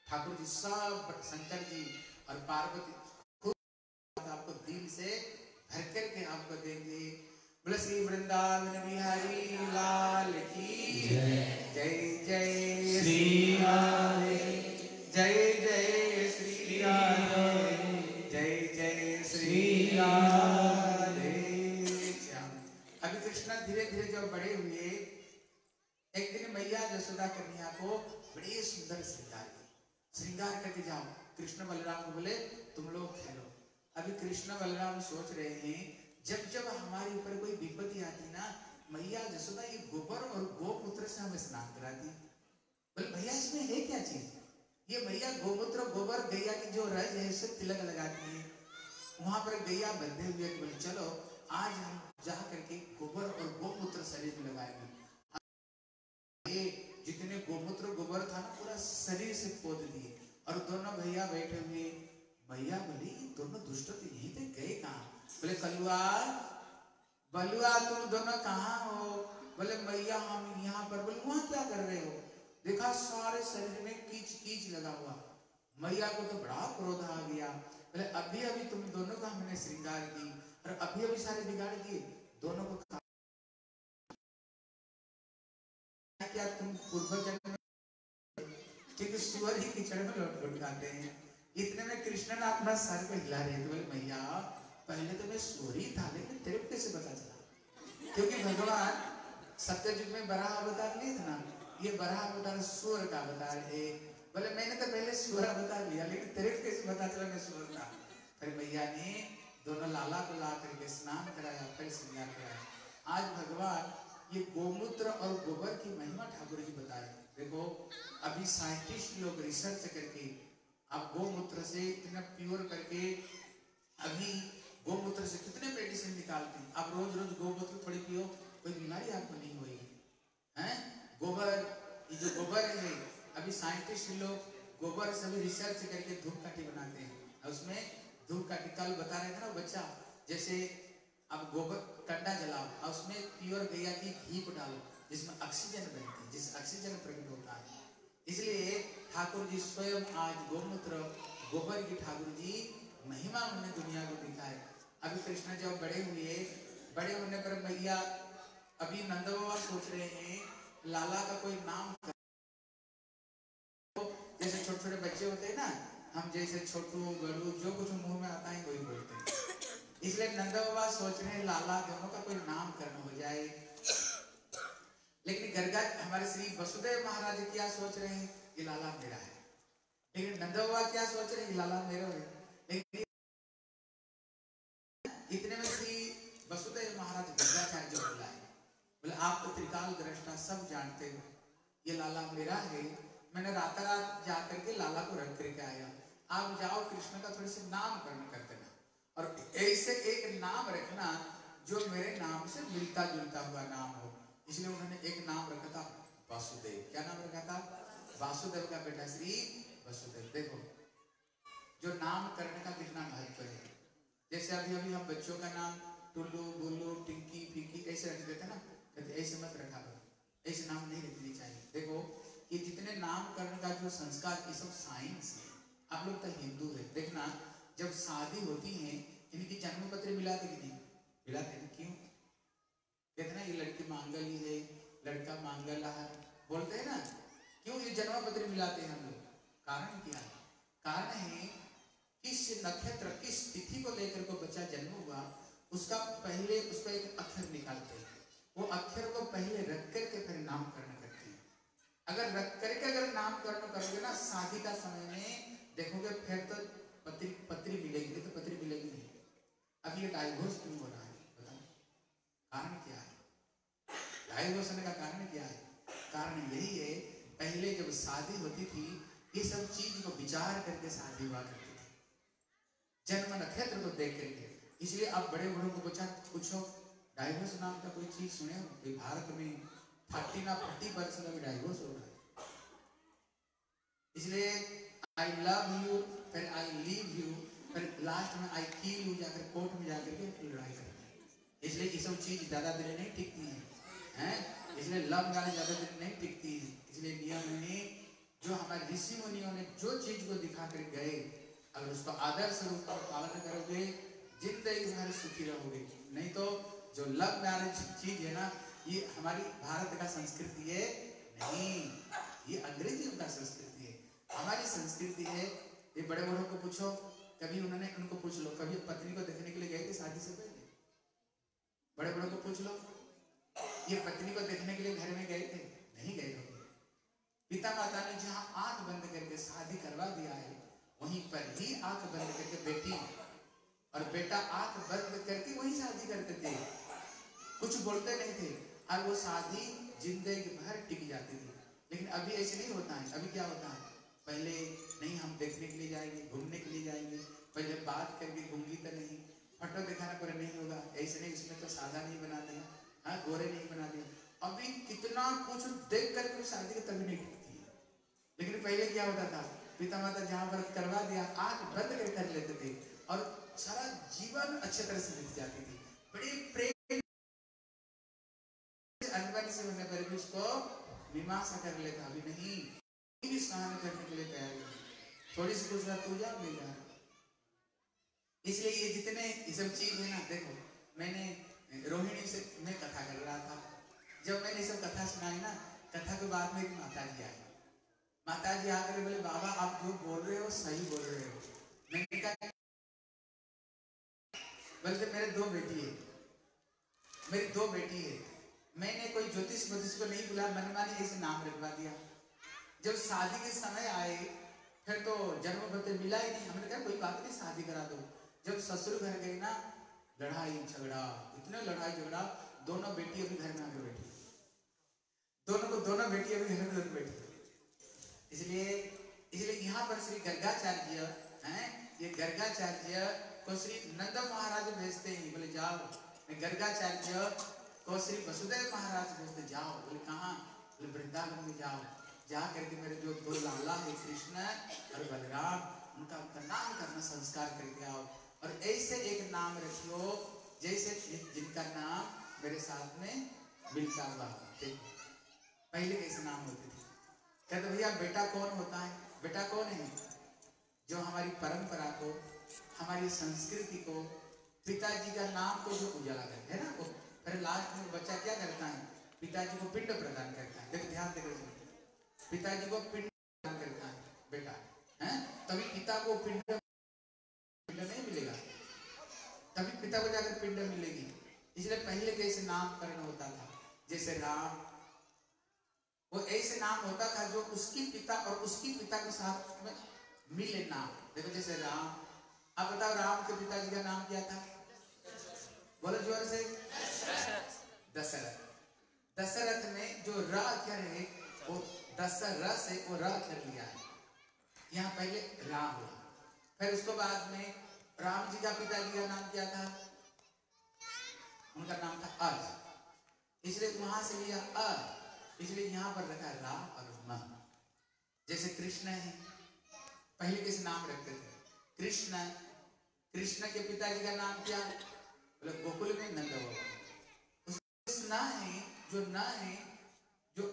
S1: ठाकुर जी सब शंकर जी और पार्वती खुद आपको दिल से भर करके आपको देंगे। बोले श्री वृंदावन बिहारी लाल की जय जय श्री राधे, जय जय श्री राधे, जय जय श्री राधे। अभी कृष्णा धीरे धीरे जब बड़े हुए, एक दिन मैया यशोदा कन्या को बड़े सुंदर श्रृंगार करके जाओ। कृष्ण बलराम को बोले तुम लोग खेलो। अभी कृष्ण बलराम सोच रहे हैं जब जब हमारे ऊपर कोई विपत्ति आती ना, मैया यशोदा ये गोबर और गोमूत्र से हमें स्नान कराती। बोले भैया इसमें है क्या चीज? ये भैया गोमूत्र गोबर गैया की जो रज है इससे तिलक लगाती है। वहां पर गैया बंधे हुए, बोले चलो आज हम जा करके गोबर और गोमूत्र शरीर में लगाएंगे। ये जितने गोमूत्र गोबर था ना पूरा शरीर से पोत दिए और दोनों भैया बैठे हुए। भैया बोली दोनों दुष्ट तो यहीं पे गए कहाँ? बोले कलुआ बलुआ तुम दोनों कहाँ हो? बोले मैया हम यहाँ पर। बोले वहां क्या कर रहे हो? देखा सारे शरीर में कीच कीच लगा हुआ। मैया को तो बड़ा क्रोध आ गया। बोले अभी अभी तुम दोनों का हमने श्रृंगार की और अभी अभी सारे बिगाड़ दिए। दोनों को क्या तुम पूर्व जन्म क्योंकि सुअर ही कीचड़ में लौट लौट खाते हैं। इतने में कृष्ण ने अपना सर को हिला रहे थे। बोले मैया पहले तो मैं सुअर ही था, लेकिन तेरे को कैसे पता चला? क्योंकि भगवान सत्ययुग में बराह अवतार लिए थे ना, ये बराह अवतार सुअर का अवतार है। बोले मैंने तो पहले सुअर अवतार लिया, लेकिन तेरे को कैसे पता चला मैं सुअर था? फिर मैया ने दोनों लाला को ला करके स्नान कराया, फिर श्रृंगार कराया। आज भगवान ये गोमूत्र और गोबर की महिमा ठाकुर जी बताए। देखो अभी साइंटिस्ट लोग रिसर्च करके अब गोमूत्र से इतना प्योर करके अभी गोमूत्र से कितने मेडिसिन निकालते हैं। आप रोज रोज गोमूत्र थोड़ी पियो, कोई बीमारी आपको नहीं होगी। हैं गोबर, ये जो गोबर है अभी साइंटिस्ट लोग गोबर से भी रिसर्च करके धूपकाठी बनाते हैं। उसमें धूपकाठी कल बता रहे थे ना बच्चा, जैसे अब गोबर कंडा जलाओ और उसमें प्योर गैया की घी को डालो जिसमें ऑक्सीजन बनती है, जिससे ऑक्सीजन प्रकट होता है। इसलिए ठाकुर जी स्वयं आज गोमूत्र गोबर की ठाकुर जी महिमा उन्होंने दुनिया को दिखाए। अभी कृष्ण जब बड़े हुए, बड़े होने पर मैया अभी नंद बाबा सोच रहे हैं लाला का कोई नाम, जैसे छोटे छोटे बच्चे होते हैं ना, हम जैसे छोटू गड़ू जो कुछ मुंह में आता है वही बोलते हैं। इसलिए नंद बाबा सोच रहे हैं लाला दोनों का कोई नामकरण हो जाए। लेकिन गर्गा हमारे श्री वसुदेव महाराज क्या सोच रहे हैं कि लाला मेरा है, लेकिन नंद बाबा क्या सोच रहे हैं लाला मेरा है। लेकिन इतने में श्री वसुदेव महाराज गर्गाचार्य जो बोला है, बोले आप तो त्रिकाल दृष्टा सब जानते हो, ये लाला मेरा है। मैंने रात जाकर के लाला को रख करके आया। आप जाओ कृष्ण का थोड़ी सी नामकरण कर देना और ऐसे एक नाम रखना जो मेरे नाम से मिलता जुलता हुआ नाम हो। इसलिए उन्होंने एक नाम रखा था वासुदेव। क्या नाम रखा था? वासुदेव का बेटा श्री वसुदेव। देखो जो नाम करने का कितना महत्व है। जैसे अभी अभी हम बच्चों का नाम टुल्लू बुल्लू टिंकी फीकी ऐसे रख देते ना, कहते ऐसे मत रखा करो, ऐसे नाम नहीं रखनी चाहिए। देखो ये जितने नामकरण का जो संस्कार ये सब साइंस है। आप लोग तो हिंदू है, देखना जब शादी होती है इनकी जन्म पत्र मिलाते कि नहीं मिलाते? क्यों? कहते ना ये लड़की मांगली है, लड़का मांगला है, बोलते हैं ना। क्यों ये जन्म पत्र मिलाते हैं हम लोग? कारण क्या है? कारण है किस नक्षत्र किस तिथि को लेकर को बच्चा जन्म हुआ, उसका पहले उसका एक अक्षर निकालते हैं। वो अक्षर को पहले रख करके फिर नामकरण करते हैं। अगर रख करके अगर नामकरण करोगे ना शादी का समय में देखोगे फिर तो पत्री मिलेगी, तो पत्री मिलेगी नहीं। अब ये डाइवोर्स क्यों हो रहा है बताओ? कारण क्या है? डाइवोर्स होने का कारण क्या है? कारण यही है पहले जब शादी होती थी ये सब चीज को विचार करके शादी हुआ करती थी, जन्म नक्षत्र को देख करके। इसलिए आप बड़े बड़ों को पूछो डाइवोर्स नाम का कोई चीज सुने हो? भारत में 40% में डाइवोर्स हो रहा है। इसलिए आई लव यू फिर आई लीव यू फिर लास्ट में आई किल यू जाकर कोर्ट में जाकर के लड़ाई करते हैं। इसलिए ये सब चीज ज्यादा देर नहीं टिकती है, हैं? इसलिए लव मैरिज ज्यादा देर नहीं टिकती है। इसलिए नियम है जो हमारे ऋषि मुनियों ने जो चीज को दिखा कर गए, अगर उसको आदर्श रूप में पालन करोगे जिंदगी भर सुखी रहोगे। नहीं तो जो लव मैरिज चीज है ना, ये हमारी भारत का संस्कृति है नहीं, ये अंग्रेजियों का संस्कृति है। हमारी संस्कृति है, ये बड़े बड़ों को पूछो, कभी उन्होंने, उनको पूछ लो, कभी पत्नी को देखने के लिए गए थे शादी से पहले? बड़े बड़ों को पूछ लो, ये पत्नी को देखने के लिए घर में गए थे? नहीं गए होंगे। पिता माता ने जहाँ आंख बंद करके शादी करवा दिया है, वहीं पर ही आंख बंद करके बेटी और बेटा आंख बंद करके वही शादी करते थे, कुछ बोलते नहीं थे, और वो शादी जिंदगी भर टिक जाती थी। लेकिन अभी ऐसे नहीं होता है। अभी क्या होता है, पहले नहीं हम देखने के लिए जाएंगे, घूमने के लिए जाएंगे, पहले बात करके घूमगी तो नहीं, फोटो दिखाना पर नहीं होगा, ऐसे नहीं, इसमें तो सादा नहीं बना दिया, हाँ गोरे नहीं बना दिया। अभी कितना कुछ देख करके शादी की तभी नहीं टिकती है। लेकिन पहले क्या होता था, पिता माता जहाँ पर करवा दिया आंख बंद कर लेते थे और सारा जीवन अच्छे तरह से बीत जाती थी। बड़ी प्रेम अनबन से होने पर भी उसको मीमांसा कर लेता। अभी नहीं, भी सहन करने के लिए तैयार है, थोड़ी सी कुछ तू जा मैं जा। इसलिए ये जितने ये सब चीज है ना, देखो मैंने रोहिणी से मैं कथा कर रहा था, जब मैंने सब कथा सुनाई ना, कथा के बाद में एक माता जी आई। माता जी आकर बोले बाबा आप जो बोल रहे हो सही बोल रहे हो। मैंने कहा बोलते मेरे दो बेटी है, मेरी दो बेटी है, मैंने कोई ज्योतिष को नहीं बुलाया, मनमानी ऐसे नाम रखवा दिया। जब शादी के समय आए फिर तो जन्म पत्र मिला ही नहीं। हमने कहा कोई बात नहीं शादी करा दो। जब ससुर घर गए ना, लड़ाई झगड़ा, इतने लड़ाई झगड़ा, दोनों बेटी अभी घर में आकर बैठी, दोनों बेटी अभी घर में बैठी। इसलिए यहाँ पर श्री गर्गाचार्य हैं, ये गर्गाचार्य को श्री नंद महाराज भेजते हैं, बोले जाओ। गर्गाचार्य को श्री वसुदेव महाराज भेजते, जाओ। बोले कहाँ? बोले वृंदावन में जाओ, जा करके मेरे जो दो लाला है कृष्ण और बलराम, उनका नाम करना संस्कार करके आओ, और ऐसे एक नाम रखियो जैसे जिनका नाम मेरे साथ में मिलता हुआ। पहले कैसे नाम होते थे? कहते भैया बेटा कौन होता है? बेटा कौन है? जो हमारी परंपरा को, हमारी संस्कृति को, पिताजी का नाम को जो उजाला करते है ना, वो फिर लास्ट में बच्चा क्या करता है? पिताजी को पिंड प्रदान करता है। देखो ध्यान देकर, पिताजी को पिंड प्रदान करता है बेटा, है तभी पिता को पिंड नहीं मिलेगा, तभी पिता को जाकर पिंड मिलेगी। इसलिए पहले कैसे नामकरण होता था, जैसे राम, वो ऐसे नाम होता था जो उसकी पिता और उसकी पिता के साथ में मिले नाम। देखो जैसे राम, अब बताओ राम के पिताजी का नाम क्या था? बोलो जोर से। दशरथ। दशरथ में जो र अक्षर है वो दशरथ से वो र अक्षर लिया है। यहाँ पहले राम हुआ, फिर उसके बाद में राम जी का पिताजी का नाम क्या था? उनका नाम था अज, इसलिए वहां से लिया अ, इसलिए यहाँ पर रखा राम और म। जैसे कृष्ण है, पहले किस नाम रखते थे? कृष्ण। कृष्ण के पिताजी का नाम क्या? बोले गोकुल में नंद बाबा। उसना है जो न है जो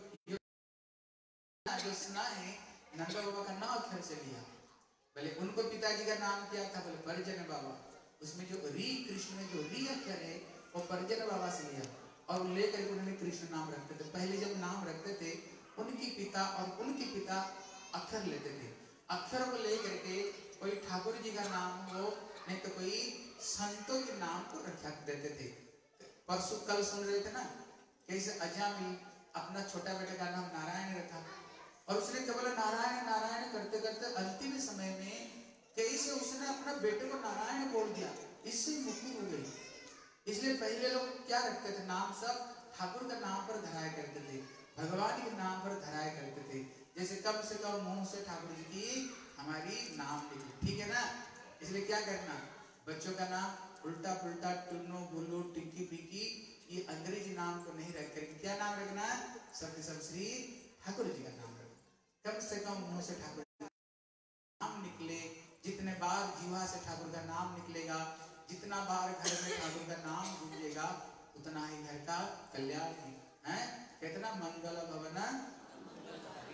S1: स्ना है, नंद बाबा का नाम अक्षर से लिया। बोले उनको पिताजी का नाम क्या था? बोले परिजन बाबा। उसमें जो री, कृष्ण में जो री अक्षर है वो परिजन बाबा से लिया, और लेकर के उन्होंने कृष्ण नाम रखते थे। पहले जब नाम रखते थे उनकी पिता और उनकी पिता अक्षर लेते थे, अक्षरों को लेकर के कोई ठाकुर जी का नाम हो, नहीं तो कोई संतों के नाम को रखा देते थे। परसों कल सुन रहे थे ना कैसे अजामिल अपना छोटा बेटे का नाम नारायण रखा, और उसने केवल नारायण नारायण करते करते अंतिम समय में कैसे उसने अपना बेटे को नारायण बोल दिया, इससे मुक्ति हो गई। इसलिए पहले लोग क्या रखते थे नाम? सब ठाकुर का नाम पर धराया करते थे, भगवान के नाम पर धराया करते थे। जैसे कम से कम मुंह से ठाकुर जी की हमारी नाम लिखी, ठीक है ना? इसलिए क्या करना, बच्चों का नाम उल्टा पुल्टा टुन्नू गुल्लू टिक्की पिक्की ये अंग्रेजी नाम को नहीं रख करके क्या नाम रखना? सब श्री ठाकुर जी का नाम रखना। कम से कम मुंह से ठाकुर नाम निकले, जितने बार जीवा से ठाकुर का नाम निकलेगा, जितना बार घर में ठाकुर का नाम गूंजेगा, उतना ही घर का कल्याण है। कितना मंगल भवन,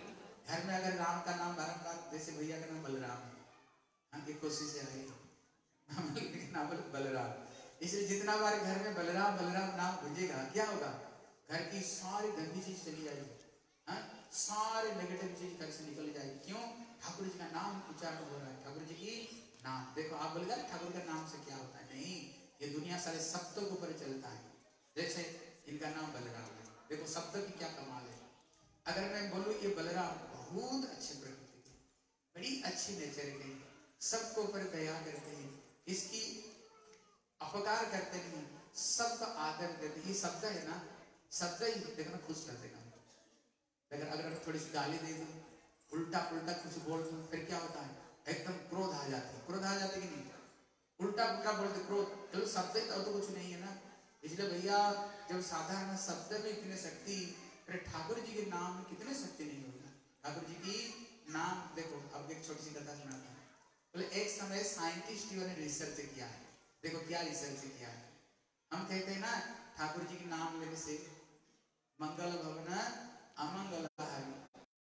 S1: घर में अगर राम का नाम बारंबार, जैसे भैया का नाम बलराम है, हाँ की कोशिश है नाम बलराम, इसलिए जितना बार घर में बलराम बलराम नाम गूंजेगा क्या होगा, घर की सारी गंदी चीज चली जाएगी, हाँ सारे नेगेटिव चीज घर से निकल जाएगी। क्यों? ठाकुर जी का नाम उच्चारण हो रहा है, ठाकुर जी की नाम। देखो आप बोलेगा ठाकुर का नाम से क्या होता है, नहीं, ये दुनिया सारे शब्दों के ऊपर चलता है। जैसे इनका नाम बलराम है, देखो शब्द की क्या कमाल है। अगर मैं बोलूं ये बलराम बहुत अच्छे प्रकृति के, बड़ी अच्छी नेचर के, सबको ऊपर दया करते हैं, इसकी अपकार करते नहीं, सबका आदर देते हैं। ये शब्द है ना, शब्द ही देखना खुश कर देगा। लेकिन अगर मैं थोड़ी सी गाली दे दूं, उल्टा पुल्टा कुछ बोल दूं, फिर क्या होता है, एकदम क्रोध आ जाती है। क्रोध आ जाती कि नहीं, उल्टा पुल्टा बोलते क्रोध, चलो शब्द तो कुछ नहीं है ना। इसलिए भैया जब साधारण शब्द में इतने शक्ति, फिर ठाकुर जी के नाम में कितने शक्ति नहीं होगा। ठाकुर जी की नाम देखो, अब एक छोटी सी कथा सुनाता हूँ। बोले एक समय साइंटिस्टों ने रिसर्च किया है, देखो क्या रिसर्च किया है। हम कहते हैं ना ठाकुर जी के नाम लेने से मंगल भवन अमंगल हानि।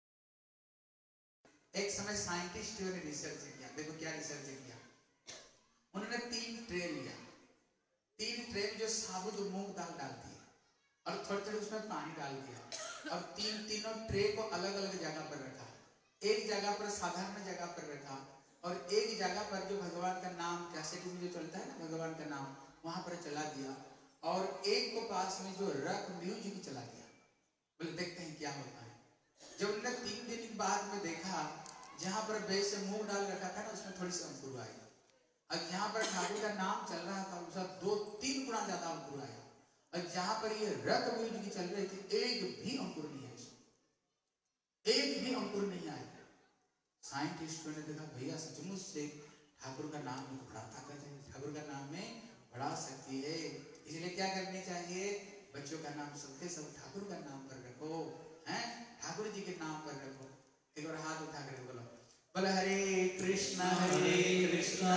S1: एक समय साइंटिस्टों ने रिसर्च किया, देखो क्या रिसर्च किया। उन्होंने 3 ट्रे लिया, 3 ट्रे में जो साबुत मूंग दाल डाल दिया और थोड़े थोड़े उसमें पानी डाल दिया, और तीनों ट्रे को अलग अलग जगह पर रखा। एक जगह पर साधारण जगह पर रखा, और एक जगह पर जो भगवान का नाम कैसेट में जो चलता है ना भगवान का नाम, वहां पर चला दिया, और एक को पास में जो रॉक म्यूजिक चला दिया। बोले देखते हैं क्या होता है। जब उन्होंने 3 दिन बाद में देखा, जहां पर बेस से मूंग डाल रखा था ना, उसमें थोड़ी सी अंकुर आई, और जहां पर ठाकुर का नाम चल रहा था उसका 2-3 गुना ज्यादा अंकुर आया, और जहां पर ये रॉक म्यूजिक चल रही थी एक भी अंकुर नहीं आया, एक भी अंकुर नहीं आया। साइंटिस्टों ने देखा भैया सचमुच से ठाकुर का नाम में बड़ा ताकत है, ठाकुर का नाम में बड़ा शक्ति है। इसलिए क्या करनी चाहिए, बच्चों का नाम सबके सब ठाकुर का नाम पर रखो, हैं ठाकुर जी के नाम पर रखो। एक बार हाथ उठा कर बोलो, बोले हरे कृष्णा कृष्ण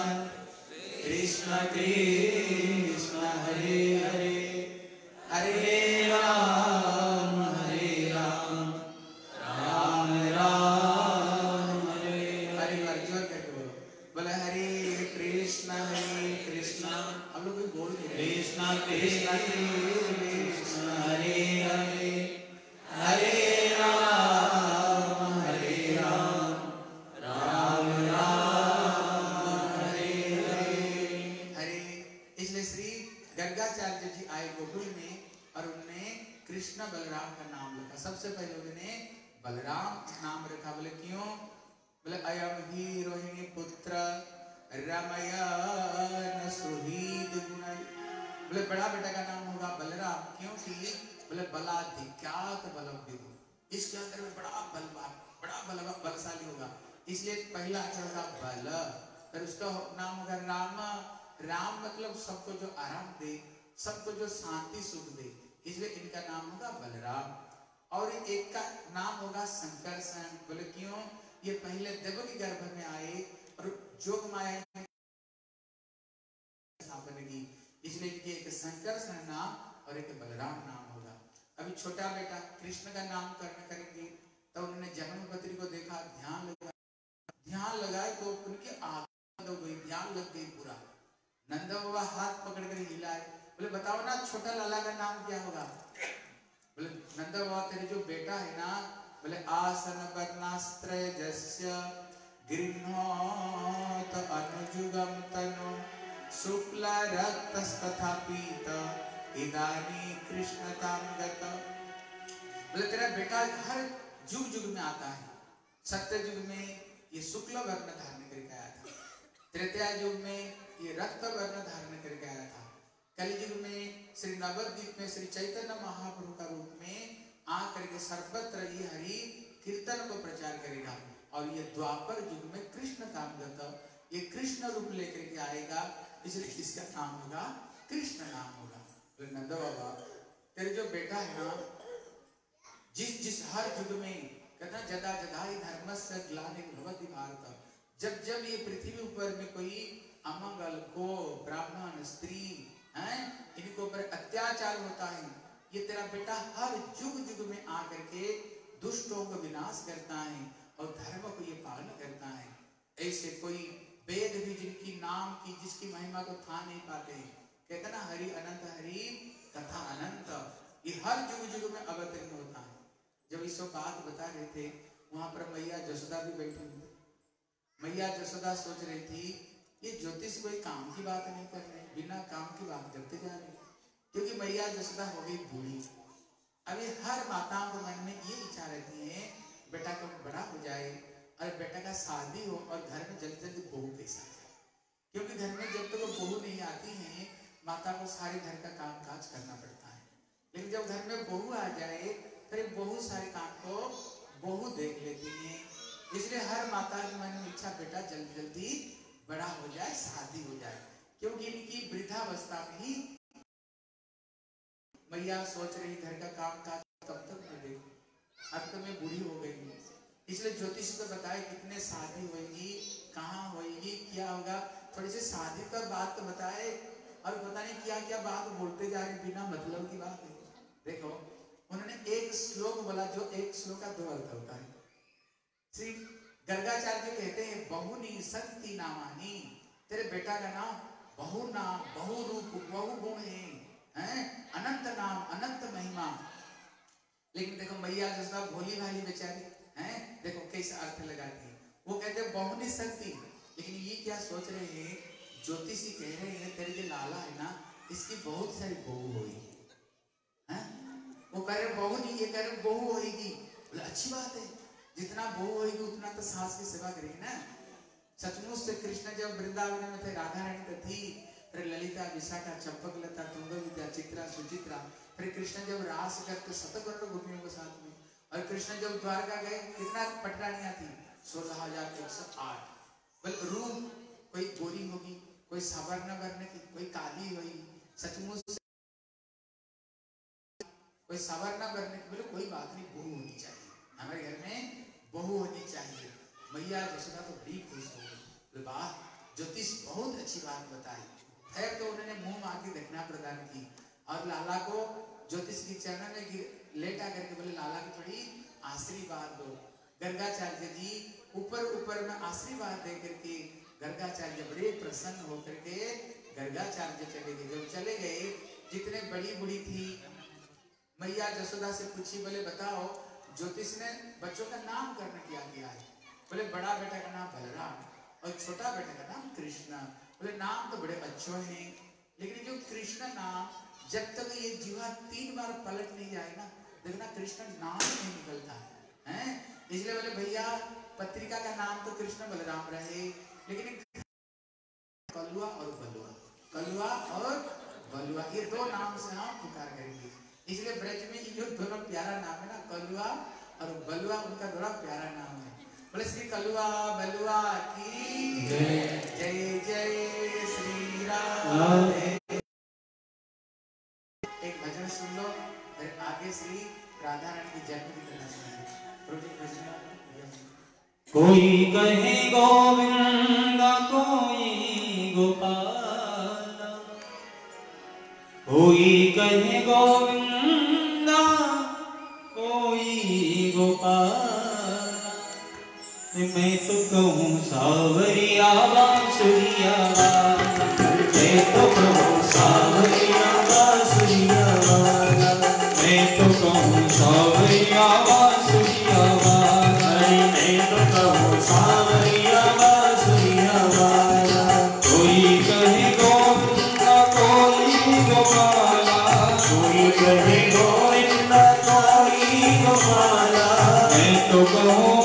S1: कृष्ण हरे हरे, हरे राम राम राम हरे हरे। जोर करके बोलो, बोले हरे कृष्ण हम लोग भी बोल रहे कृष्ण कृष्ण कृष्ण हरे हरे, हरे राम राम राम हरे हरे। इसलिए श्री गर्गाचार्य जी आए गोकुल में, और उन्होंने कृष्ण बलराम का नाम रखा। सबसे पहले उन्होंने बलराम नाम रखा। बोले क्यों? बोले अयम ही रोहिणी पुत्र रमयन सुहृद गुण। बोले बड़ा बेटा का नाम होगा बलराम, क्योंकि बोले बलाधिक्यात बलविदु, इसके अंदर में बड़ा बलशाली होगा, इसलिए पहला अक्षर होगा बल। फिर उसका नाम होगा राम। राम मतलब सबको जो आराम दे, सबको जो शांति सुख दे, इसलिए इनका नाम होगा बलराम। और एक का नाम होगा संकर्षण। बोले क्यों? ये पहले देव के गर्भ में आए और जोग माया स्थापना की, इसलिए इनके एक संकर्षण नाम और एक बलराम नाम होगा। अभी छोटा बेटा कृष्ण का नामकरण करेंगे, तो उन्होंने जन्मपत्री को देखा, ध्यान लगाए तो उनकी आंख हो गई, ध्यान लग गई पूरा। नंद बाबा हाथ पकड़ कर हिलाए, बोले बताओ ना छोटा लाला का नाम क्या होगा? बोले नंद बाबा तेरे जो बेटा है ना, बोले आसन वर्णास्त्र जस्य गृह्णोत अनुजुगम तनु शुक्ल रक्तस्तथा पीत इदानी कृष्णताम गत। बोले तेरा बेटा हर युग युग में आता है। सत्य युग में ये शुक्ल वर्ण धारण करके आया था, त्रेता युग में ये रक्त वर्ण धारण करके आया था, कलि युग में श्री नवद्वीप में श्री चैतन्य महाप्रभु का रूप में आकर के सर्वत्र ये हरि कीर्तन को प्रचार करेगा, और ये द्वापर युग में कृष्ण कामगत, ये कृष्ण रूप लेकर के आएगा, इसलिए इसका नाम होगा कृष्ण नाम होगा। तो नंद बाबा तेरे जो बेटा है ना, जिस हर युग में कहता जदा जदाई धर्मस्य ग्लानिर्भवति भारत, जब जब ये पृथ्वी ऊपर में कोई अमंगल को ब्राह्मण स्त्री हैं इनके ऊपर अत्याचार होता है, ये तेरा बेटा हर युग युग में आकर के दुष्टों को विनाश करता है और धर्म को ये पालन करता है। ऐसे कोई वेद भी जिनकी नाम की जिसकी महिमा को था नहीं पाते, कहते ना हरि अनंत हरि कथा अनंत, ये हर युग युग में अवतीर्ण होता है। जब इस बात बता रहे थे वहां पर मैया जसोदा भी बैठी हुई। मैया जसोदा सोच रही थी ये ज्योतिष कोई काम की बात नहीं कर रहे, बिना काम की बात करते जा रहे, क्योंकि मैया जसोदा हो गई बूढ़ी। अभी हर माताओं को मन में ये इच्छा रहती है बेटा कब बड़ा हो जाए और बेटा का शादी हो और घर में जल्दी जल्दी बहू कैसा जाए, क्योंकि घर में जब तक वो बहू नहीं आती है माता को सारे घर का काम काज करना पड़ता है। लेकिन जब घर में बहू आ जाए फिर बहुत सारे काम को बहू देख लेती है। इसलिए हर माता के मन में इच्छा बेटा जल्दी जल्दी बड़ा हो जाए, शादी हो जाए, क्योंकि इनकी वृद्धावस्था में ही मैया सोच रही घर का काम काज कब तक मैं देखूं, अब तो मैं बूढ़ी हो गई हूँ। इसलिए ज्योतिष को बताए कितने शादी होगी, कहाँ होगी, क्या होगा, थोड़ी सी शादी का बात तो बताए, और पता नहीं क्या क्या बात बोलते जा रहे बिना मतलब की बात है। देखो उन्होंने एक श्लोक बोला जो एक श्लोक का दो अर्थ होता है। श्री गर्गाचार्य कहते हैं बहुनी संति नामानी, तेरे बेटा का नाम बहु नाम बहु रूप बहु गुण है, अनंत नाम अनंत महिमा। लेकिन देखो मैया जैसा भोली भाली बेचारी हैं, देखो कैसा अर्थ लगाती है। वो कहते हैं बहुनी शक्ति, लेकिन ये क्या सोच रहे हैं, ज्योतिषी कह रहे हैं तेरे जो लाला है ना इसकी बहुत सारी बहू होगी, वो कह रहे बहू नहीं, ये कह रहे बहू होगी। बोले अच्छी बात है, जितना बहू होगी उतना तो सास की सेवा करेगी ना। सचमुच से कृष्ण जब वृंदावन में थे, राधा रानी तो थी, फिर ललिता विशाखा चंपक लता तुंग विद्या चित्रा सुचित्रा, फिर कृष्ण जब रास करते शतकरोड़ गोपियों के साथ में, और कृष्ण जब द्वारका गए कितना पटरानियां थी 16,108। बोले रूप कोई गोरी होगी, कोई सावर्ण वर्ण की, कोई काली होगी, सचमुच कोई सवर्ण वर्ण की। बोले कोई बात नहीं, बहू होनी चाहिए, हमारे घर में बहू होनी चाहिए। मैया जसोदा तो बड़ी खुश हो गई, वाह ज्योतिष बहुत अच्छी बात बताई। खैर तो उन्होंने मुंह मार की दक्षिणा प्रदान की और लाला को ज्योतिष की चरण में लेटा करके बोले लाला की थोड़ी आशीर्वाद दो। गर्गाचार्य जी ऊपर ऊपर में आशीर्वाद दे करके गर्गाचार्य बड़े प्रसन्न होकर के गर्गाचार्य चले गए। जब चले गए, जितने बड़ी बूढ़ी थी मैया जसोदा से पूछी, बोले बताओ ज्योतिष ने बच्चों का नामकरण क्या किया है? बोले बड़ा बेटा का नाम बलराम और छोटा बेटा का नाम कृष्ण। बोले नाम तो बड़े अच्छे हैं, लेकिन जो कृष्ण नाम जब तक ये जीवा 3 बार पलट नहीं जाए ना, देखना कृष्ण नाम नहीं निकलता है। इसलिए बोले भैया पत्रिका का नाम तो कृष्ण बलराम रहे, लेकिन कलुआ और बलुआ, कलुआ और बलुआ ये 2 नाम से हम पुकार करेंगे। इसलिए ब्रज में ये दोनों प्यारा नाम है ना, कलुआ और बलुआ, उनका बड़ा प्यारा नाम है। बोले श्री कलुआ बलुआ की जय, जय जय श्री राम। एक भजन सुन लो, फिर आगे श्री राधा रानी की जन्म की कथा सुनिए।
S2: कोई कहे गोविंदा कोई गोपाला, कोई कहे गोविंदा कोई गोपाला, मैं तो कहूँ सावरिया बांसुरिया वाला, मैं तो कहूँ सावरिया बांसुरिया वाला, मैं तो कहूँ सावरिया बांसुरिया वाला, मैं तो कहूँ सावरिया बांसुरिया वाला। कोई कहे गोविंदा कोई गोपाला, कोई कहे गोविंदा कोई गोपाला, मैं तो कहूँ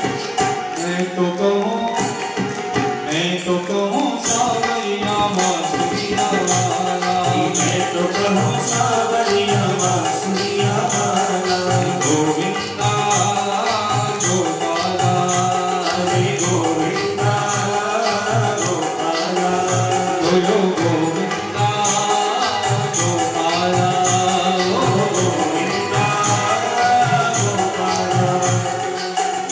S2: सावरिया बांसुरिया वाला, मैं तो कहूँ सावरिया बांसुरिया वाला। गोविंदा गोपाला, हरे गोविंदा गोपाला, बोलो गोविंदा गोपाला, ओ गोविंदा गोपाला।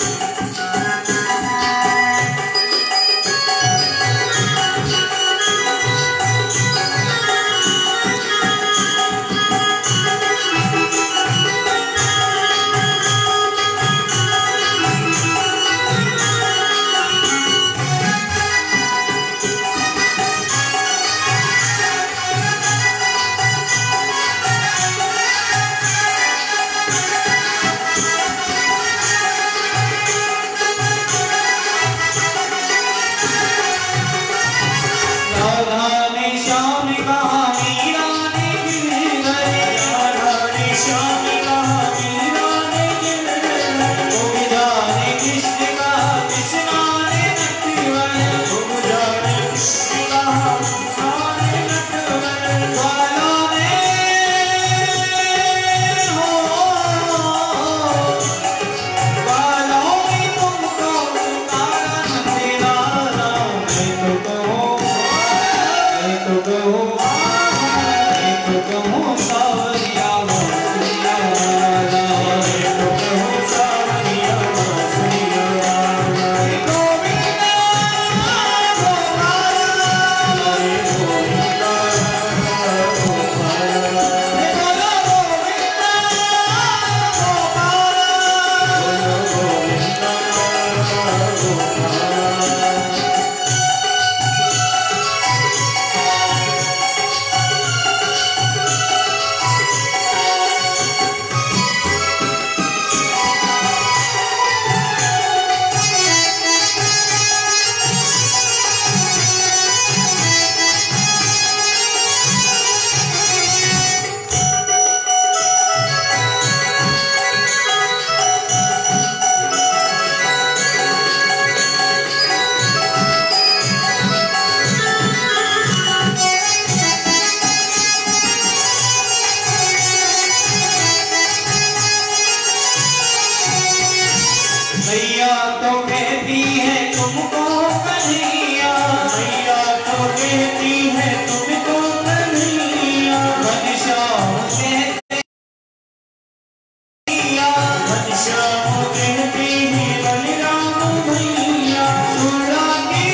S2: श्याम कहते हैं बलराम भैया सुरा की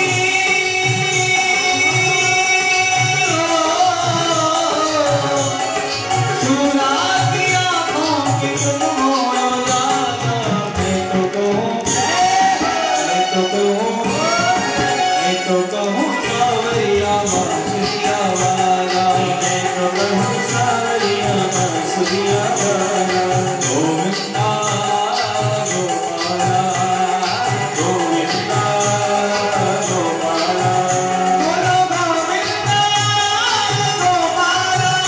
S2: सुरा की आँखों की तुम हो राजा। मैं तो कहूँ सावरिया बांसुरिया वाला। मैं तो कहूँ सावरिया बांसुरिया वाला। गोविंदा गोपाला गोविंदा गोपाला बोलो गोविंदा गोपाला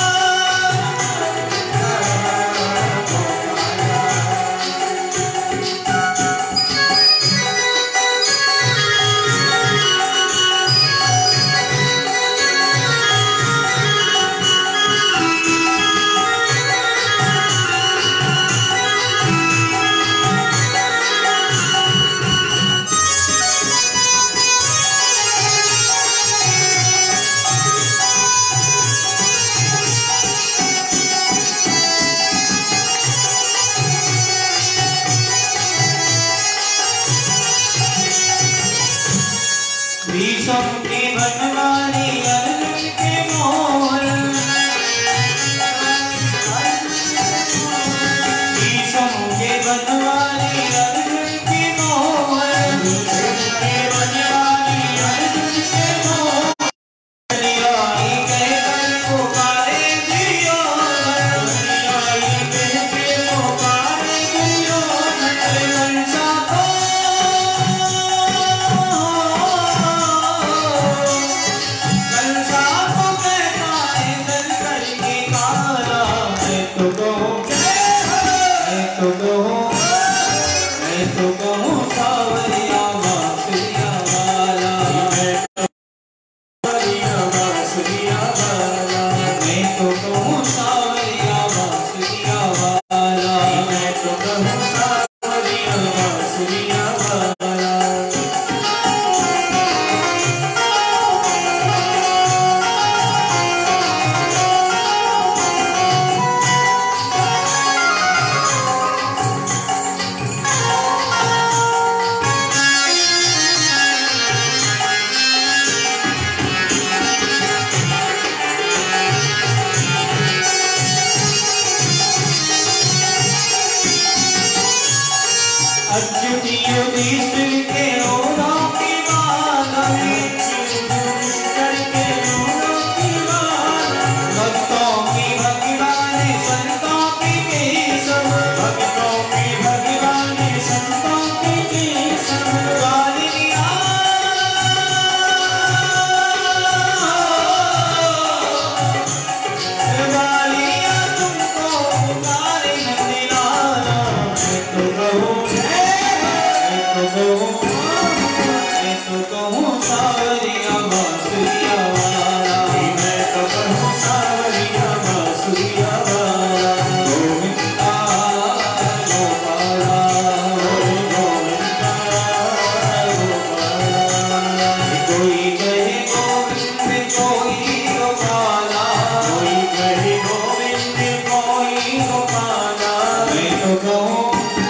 S2: भीषम के बनवारी अर्जुन के मोहन। भीषम के बनवारी अर्जुन के मोहन। भीषम के बनवारी अर्जुन के मोहन। हरियाई कहकर पुकारे दुर्योधन। हरियाई कहकर पुकारे दुर्योधन। कंसा को कंसा को कहता है दल करके काला। मैं तो कहूँ सावरिया बांसुरिया वाला। मैं तो सावरिया बांसुरिया वाला। मैं तो कहूँ सावरिया बांसुरिया वाला। मैं तो कहूँ सावरिया बांसुरिया वाला। अच्युत युधिष्ठिर के ओरों की माला। युधिष्ठिर के ओरों की माला। भक्तों की भगवान संतों की केशव। भक्तों की भगवान संतों की केशव। वालिया वालिया तुमको पुकारे नंदलाला। मैं तो कहूँ सावरिया बांसुरिया वाला। मैं तो कहूँ सावरिया बांसुरिया वाला। गोविंदा गोपाला गोविंदा गोपाला। कोई कहे गोविंद कोई गोपाला। कोई कहे गोविंद कोई गोपाला। मैं तो कहूँ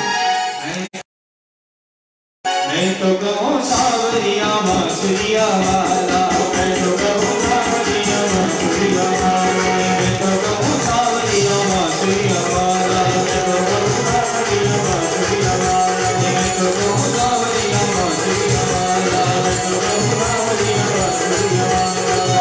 S2: सावरिया बांसुरिया वाला। मैं तो कहूँ सावरिया बांसुरिया वाला। मैं तो कहूँ सावरिया बांसुरिया वाला। मैं तो कहूँ सावरिया बांसुरिया वाला। मैं तो कहूँ सावरिया बांसुरिया वाला। मैं तो कहूँ सावरिया बांसुरिया वाला।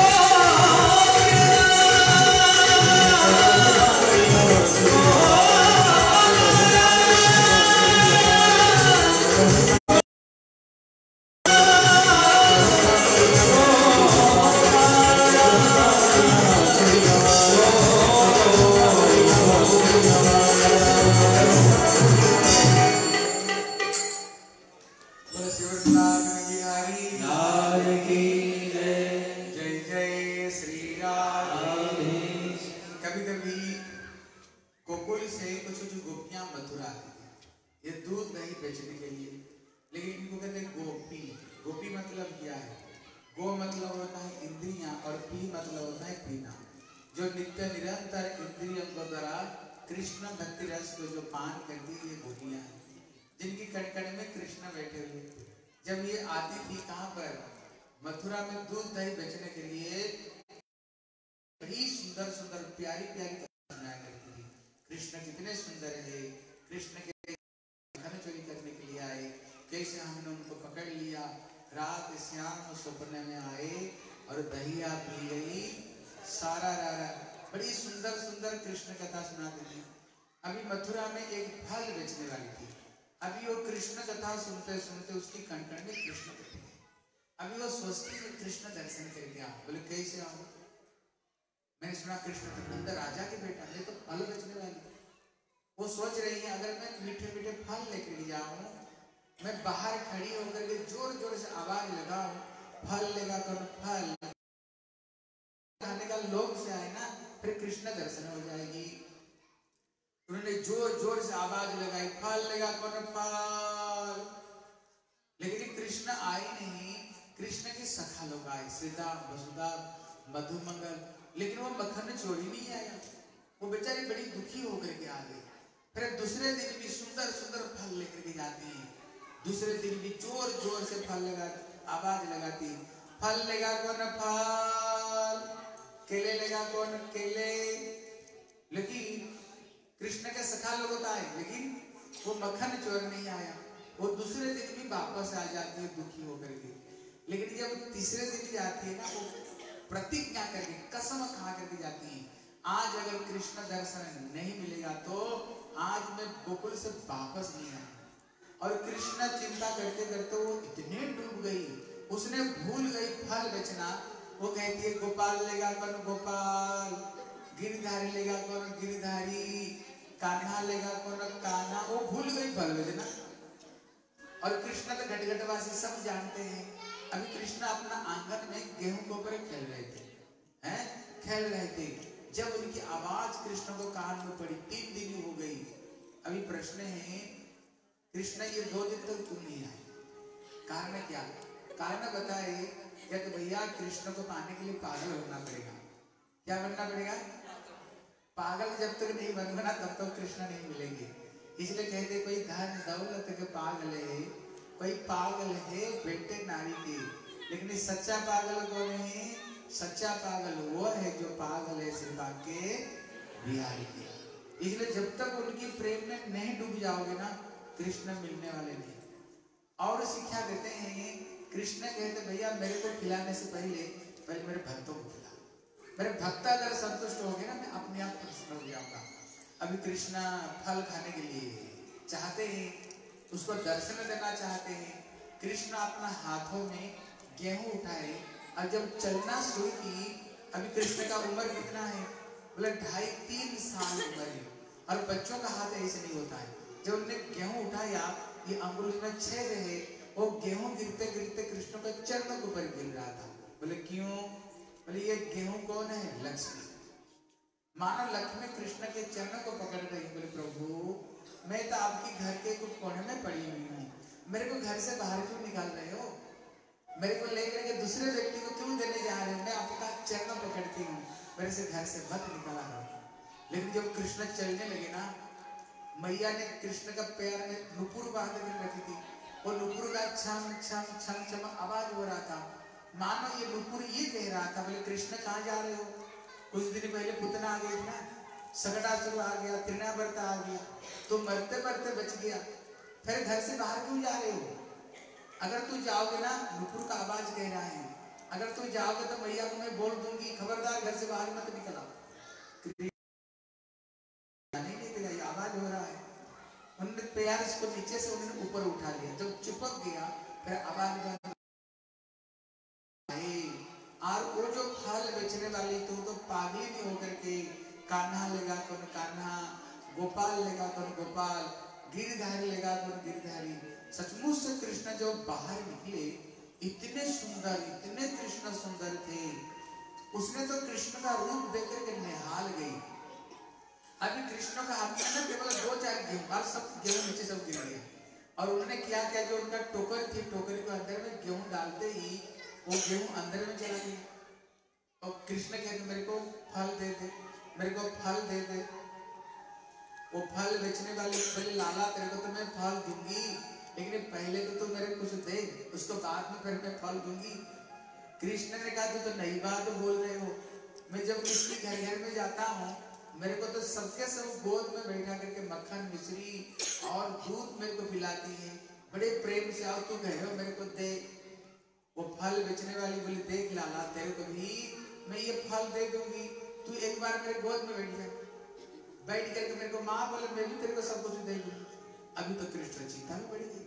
S1: बेचने के लिए, लेकिन इनको कहते हैं गोपी। गोपी मतलब क्या है? गो मतलब होता है इंद्रियां और पी मतलब होता है पीना। जो नित्य निरंतर इंद्रियों को द्वारा कृष्ण भक्ति रस को जो पान करती ये गोपियां हैं, जिनकी कड़कड़ में कृष्ण बैठे हुए। जब ये आती थी कहाँ पर, मथुरा में दूध दही बेचने के लिए, बड़ी सुंदर सुंदर प्यारी प्यारी कथाएं करती थी। कृष्ण कितने सुंदर है, कृष्ण के धन चोरी करने के लिए आए, कैसे हमने उनको पकड़ लिया, रात श्याम सपने में आए और दहिया पी गई सारा रारा। बड़ी सुंदर सुंदर कृष्ण कथा सुनाती थी। अभी मथुरा में एक फल बेचने वाली थी, अभी वो कृष्ण कथा सुनते सुनते उसकी कंठन में कृष्ण बैठे। अभी वो सोचती है कृष्ण दर्शन करके आओ। बोले कैसे आओ? मैंने सुना कृष्ण तो नंद राजा के बेटा है, तो फल बेचने वाली। वो सोच रही है अगर मैं मीठे मीठे फल लेकर जाऊं, मैं बाहर खड़ी होकर के जोर जोर से आवाज लगाऊं, फल लेगा कौन, फल खाने का लोभ से आए ना, फिर कृष्ण दर्शन हो जाएगी। उन्होंने जोर जोर से आवाज लगाई, फल लेगा कौन, फल। लेकिन कृष्ण आए नहीं। कृष्ण के सखा लोग आए, श्रीधा, वसुधा, मधुमंगल, लेकिन वो मक्खन चोरी नहीं आया। वो बेचारी बड़ी दुखी होकर के आ गई। फिर दूसरे दिन भी सुंदर सुंदर फल लेकर के जाती है। दूसरे दिन भी जोर जोर से फल लगा आवाज लगाती, फल लेगा कौन, फल। केले लेगा कौन, केले। लेकिन कृष्ण के सखा लोग आए, लेकिन वो मक्खन चोर नहीं आया। वो दूसरे दिन भी वापस आ जाती है दुखी होकर के। लेकिन जब तीसरे दिन जाती है ना, वो प्रतिज्ञा करके कसम खा करके जाती है, आज अगर कृष्ण दर्शन नहीं मिलेगा तो आज मैं गोकुल से वापस नहीं आऊंगा। और कृष्ण चिंता करते करते वो इतने डूब गई, उसने भूल गई फल बेचना। वो कहती है गोपाल लेगा कौन, गोपाल। गिरधारी लेगा कौन, गिरधारी। कान्हा लेगा कौन, कान्हा। वो भूल गई फल बेचना। और कृष्ण तो घटघटवासी सब जानते हैं। अभी कृष्ण अपना आंगन में गेहूं के ऊपर खेल रहे थे, हैं, खेल रहे थे। जब उनकी आवाज कृष्ण को कान में पड़ी, 3 दिन हो गई। अभी प्रश्न है, कृष्ण ये 2 दिन तक क्यों नहीं आए? कारण क्या? कारण बताए क्या? तो भैया कृष्ण को पाने के लिए पागल बनना पड़ेगा। क्या बनना पड़ेगा? पागल जब तक नहीं बनना तब तक कृष्ण नहीं मिलेंगे। इसलिए कहते कोई धन दौलत के पागल है, कोई पागल है बेटे नारी के, लेकिन सच्चा पागल कौन है? सच्चा पागल वो है जो पागल है सिर्फ के बिहारी के। इसलिए जब तक उनकी प्रेम में नहीं डूब जाओगे ना, कृष्ण मिलने वाले नहीं। और शिक्षा देते हैं, कृष्ण कहते भैया मेरे को खिलाने से पहले मेरे भक्तों को खिला। मेरे भक्त अगर संतुष्ट हो गए ना, मैं अपने आप प्रसन्न हो जाऊंगा। अभी कृष्ण फल खाने के लिए चाहते हैं, उसको दर्शन देना चाहते हैं। कृष्ण अपना हाथों में गेहूं उठाए और जब चलना शुरू की, अभी कृष्ण का उम्र कितना है? बोले 2.5-3 साल उम्र है। और बच्चों का हाथ ऐसे नहीं होता है। जब उन्होंने गेहूं उठाया, ये अंगुली में छेद है, वो गेहूं गिरते गिरते कृष्ण के चरणों के ऊपर गिर रहा था। बोले क्यों? बोले ये गेहूं कौन है? लक्ष्मी। मानो लक्ष्मी कृष्ण के चरणों को पकड़ रही। बोले प्रभु मैं तो आपकी घर के कुछ कोने में पड़ी हुई हूँ, मेरे को घर से बाहर क्यों निकाल रहे हो? मेरे को लेकर के दूसरे व्यक्ति को क्यों देने जा रहे हो? मैं आपका चरण पकड़ती हूँ, मेरे से घर से मत निकाला करो। लेकिन जब कृष्ण चलने लगे ना, मैया ने कृष्ण का पैर में नुपुर बांध कर रखी थी। वो नुपुर का छम छम छम छम आवाज हो रहा था। मानो ये नुपुर ये कह रहा था, बोले कृष्ण कहाँ जा रहे हो? कुछ दिन पहले पुतना आ गई ना, सगड़ासुर आ गया, तृणावर्त आ गया, तो मरते मरते बच गया, फिर घर से बाहर क्यों जा रहे हो? अगर तू जाओगे ना, नुपुर का आवाज कह रहा है, अगर तू जाओगे तो मैया को मैं बोल दूंगी खबरदार घर से बाहर मत निकला। नहीं देगा, ये आवाज हो रहा है। उन्होंने पैर इसको नीचे से उन्होंने ऊपर उठा लिया, जब चिपक गया फिर आवाज बंद। और वो जो फल बेचने वाली तो पागली नहीं होकर के कान्हा लेगा कौन कान्हा, गोपाल लेगा कौन गोपाल, गिरधारी लेगा कौन गिरधारी। सचमुच से कृष्ण जो बाहर निकले, इतने सुंदर, इतने कृष्ण सुंदर थे। उसने तो कृष्ण का रूप देख के निहाल गई। अभी कृष्ण का हाथ में ना केवल 2-4 गेहूं, सब गेहूं नीचे सब गिर गए। और उन्होंने क्या किया, जो उनका टोकर थी, टोकरी के अंदर में गेहूं डालते ही वो गेहूं अंदर में चला गया। और कृष्ण कहते मेरे को फल दे दे, मेरे को फल दे दे। वो फल बेचने वाले बोले लाला तेरे को तो मैं फल दूंगी, लेकिन पहले तो तू मेरे कुछ दे, उसको बाद में फिर मैं फल दूंगी। कृष्ण ने कहा तू तो नई बात बोल रहे हो, मैं जब किसी घर घर में जाता हूँ मेरे को तो सबके सब गोद में बैठा करके मक्खन मिश्री और दूध मेरे को पिलाती है, बड़े प्रेम से, आओ तू कह रहे हो मेरे को दे। वो फल बेचने वाली बोली देख लाला तेरे को भी मैं ये फल दे दूंगी, तू एक बार मेरे गोद में बैठ जा, बैठ करके मेरे को माँ बोले मैं भी तेरे को सब कुछ दे दूंगी। अभी तो कृष्ण चिंता में पड़ गई,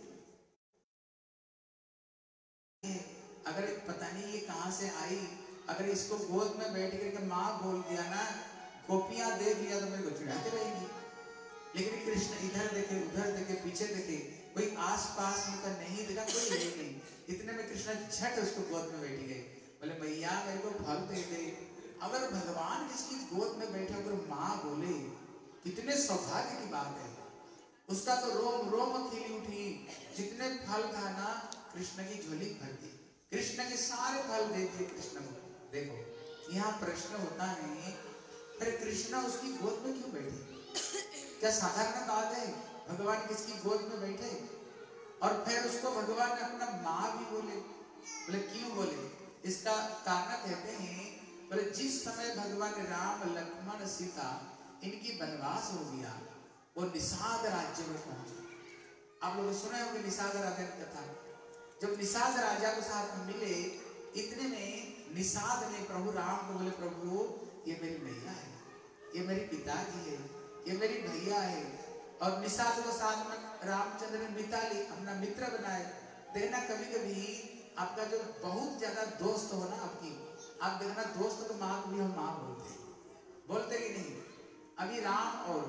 S1: अगर पता नहीं ये कहां से आई, अगर इसको गोद में बैठ करके माँ बोल दिया ना, गोपियां देख लिया तो मेरे को चिढ़ाते रहेगी। लेकिन कृष्ण इधर देखे उधर देखे पीछे देखे, कोई आस पास में तो नहीं दिखा, कोई है नहीं। इतने में कृष्ण झट उसको गोद में बैठ गए, बोले भैया मेरे को फल दे दे। अगर भगवान किसकी गोद में बैठे अगर माँ बोले, कितने सौभाग्य की बात है। उसका तो रोम रोम खिली उठी, जितने फल था ना कृष्ण की झोली भर दी, कृष्ण के सारे फल दे दिए कृष्ण को। देखो यहाँ प्रश्न होता है, अरे कृष्ण उसकी गोद में क्यों बैठे? क्या साधारण बात है भगवान किसकी गोद में बैठे? और फिर उसको भगवान ने अपना माँ भी बोले, बोले क्यों बोले? इसका कारण कहते हैं, बोले जिस समय भगवान राम लक्ष्मण सीता इनकी वनवास हो गया, वो निषाद राज्य में पहुंचे। आप लोग सुने होंगे निषाद राजा की कथा। जब निषाद राजा के साथ मिले, इतने में निषाद ने प्रभु राम को बोले प्रभु ये मेरी मैया है, ये मेरे पिताजी है, ये मेरी भैया है। और निषाद को साथ में रामचंद्र ने मिताली अपना मित्र बनाए। देखना कभी कभी आपका जो बहुत ज्यादा दोस्त हो ना आपकी, आप देखना दोस्त को माँ को भी हम माँ बोलते कि नहीं? अभी राम और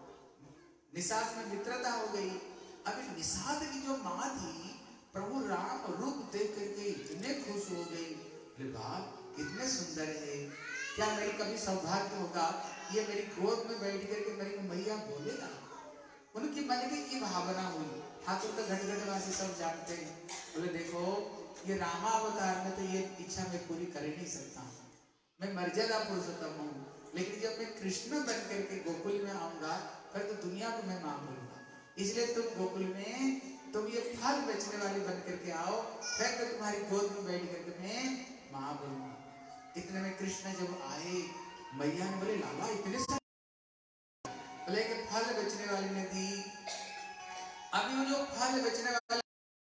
S1: निषाद में मित्रता हो गई। अभी निषाद की जो माँ थी, प्रभु राम रूप देख करके इतने खुश हो गई, बाप कितने सुंदर है, क्या मेरी कभी सौभाग्य होगा ये मेरी गोद में बैठ करके मेरी मैया बोलेगा? उनकी मन की ये भावना हुई। ठाकुर तो घटघटवासी सब जानते हैं, बोले देखो ये रामावतार में तो ये इच्छा मैं पूरी कर ही नहीं सकता, मैं मर्यादा पुरुषोत्तम हूँ, लेकिन जब मैं कृष्ण बन करके गोकुल में आऊंगा फिर तो दुनिया को मैं मां बोलूंगा। इसलिए तुम गोकुल में तुम ये फल बेचने वाली बन करके आओ, फिर तो तुम्हारी गोद में बैठ करके मैं मां बोलूंगा। इतने में कृष्ण जब आए, मैया ने बोले लाला इतने सारे, बोले कि फल बेचने वाली ने दी। अभी वो जो फल बेचने वाली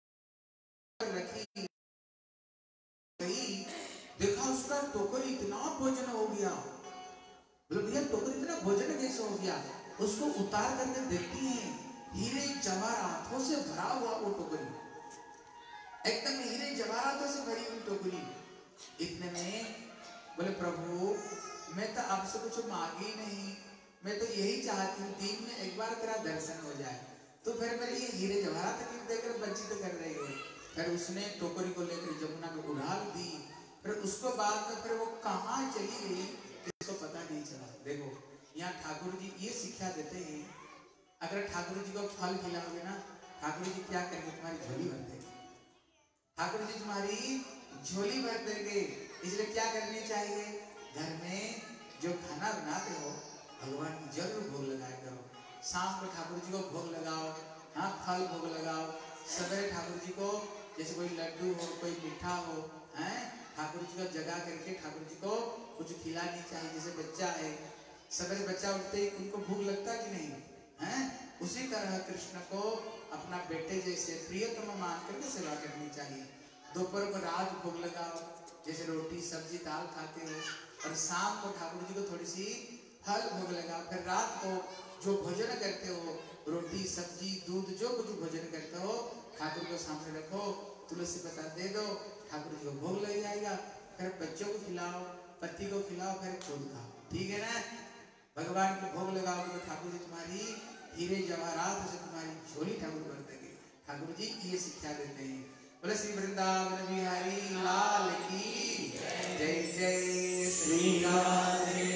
S1: रखी गई, देखा उसका टोकरी इतना भोजन हो गया। बोले भैया टोकरी इतना भोजन कैसे हो गया? उसको उतार करके देखती है, हीरे जवाहरातों से भरा हुआ वो टोकरी, एकदम हीरे जवाहरातों से भरी हुई टोकरी। इतने में बोले प्रभु मैं तो आपसे कुछ मांगी नहीं, मैं तो यही चाहती हूँ दिन में एक बार तेरा दर्शन हो जाए, तो फिर मेरे ये हीरे जवाहरात देकर वंचित कर रही हो। फिर उसने टोकरी को लेकर जमुना में उड़ाल दी। फिर उसको बाद में फिर वो कहाँ चली गई इसको पता नहीं चला। देखो यहाँ ठाकुर जी ये शिक्षा देते हैं, अगर ठाकुर जी को फल खिलाओगे ना, ठाकुर जी क्या करेंगे? तुम्हारी झोली भर देंगे, ठाकुर जी तुम्हारी झोली भर देंगे। इसलिए क्या करनी चाहिए? घर में जो खाना बनाते हो भगवान की जरूर भोग लगाया करो। शाम को ठाकुर जी को भोग लगाओ, हाँ फल भोग लगाओ। सवेरे ठाकुर जी को जैसे कोई लड्डू हो, कोई मीठा हो, हैं ठाकुर जी को जगा करके ठाकुर जी को कुछ खिलानी चाहिए। जैसे बच्चा है, सवेरे बच्चा उठते ही उनको भूख लगता कि नहीं है? उसी तरह कृष्ण को अपना बेटे जैसे प्रियतम मान करके सेवा करनी चाहिए। दोपहर को राज भोग लगाओ, जैसे रोटी सब्जी दाल खाते हो, और शाम को ठाकुर जी को थोड़ी सी फल भोग लगाओ। फिर रात को जो भोजन करते हो, रोटी सब्जी दूध जो कुछ भोजन करते हो, ठाकुर को सामने रखो, तुलसी पत्ता दे दो, ठाकुर जी को भोग लग जाएगा। फिर बच्चों को खिलाओ, पति को खिलाओ, फिर खुद खाओ, ठीक है ना? भगवान को भोग लगाओगे तो ठाकुर जी तुम्हारी हीरे जवाहरात से तुम्हारी झोली ठाकुर भर देंगे। ठाकुर जी ये शिक्षा देते हैं। बोले श्री वृंदावन बिहारी लाल की जय जय श्री राधे।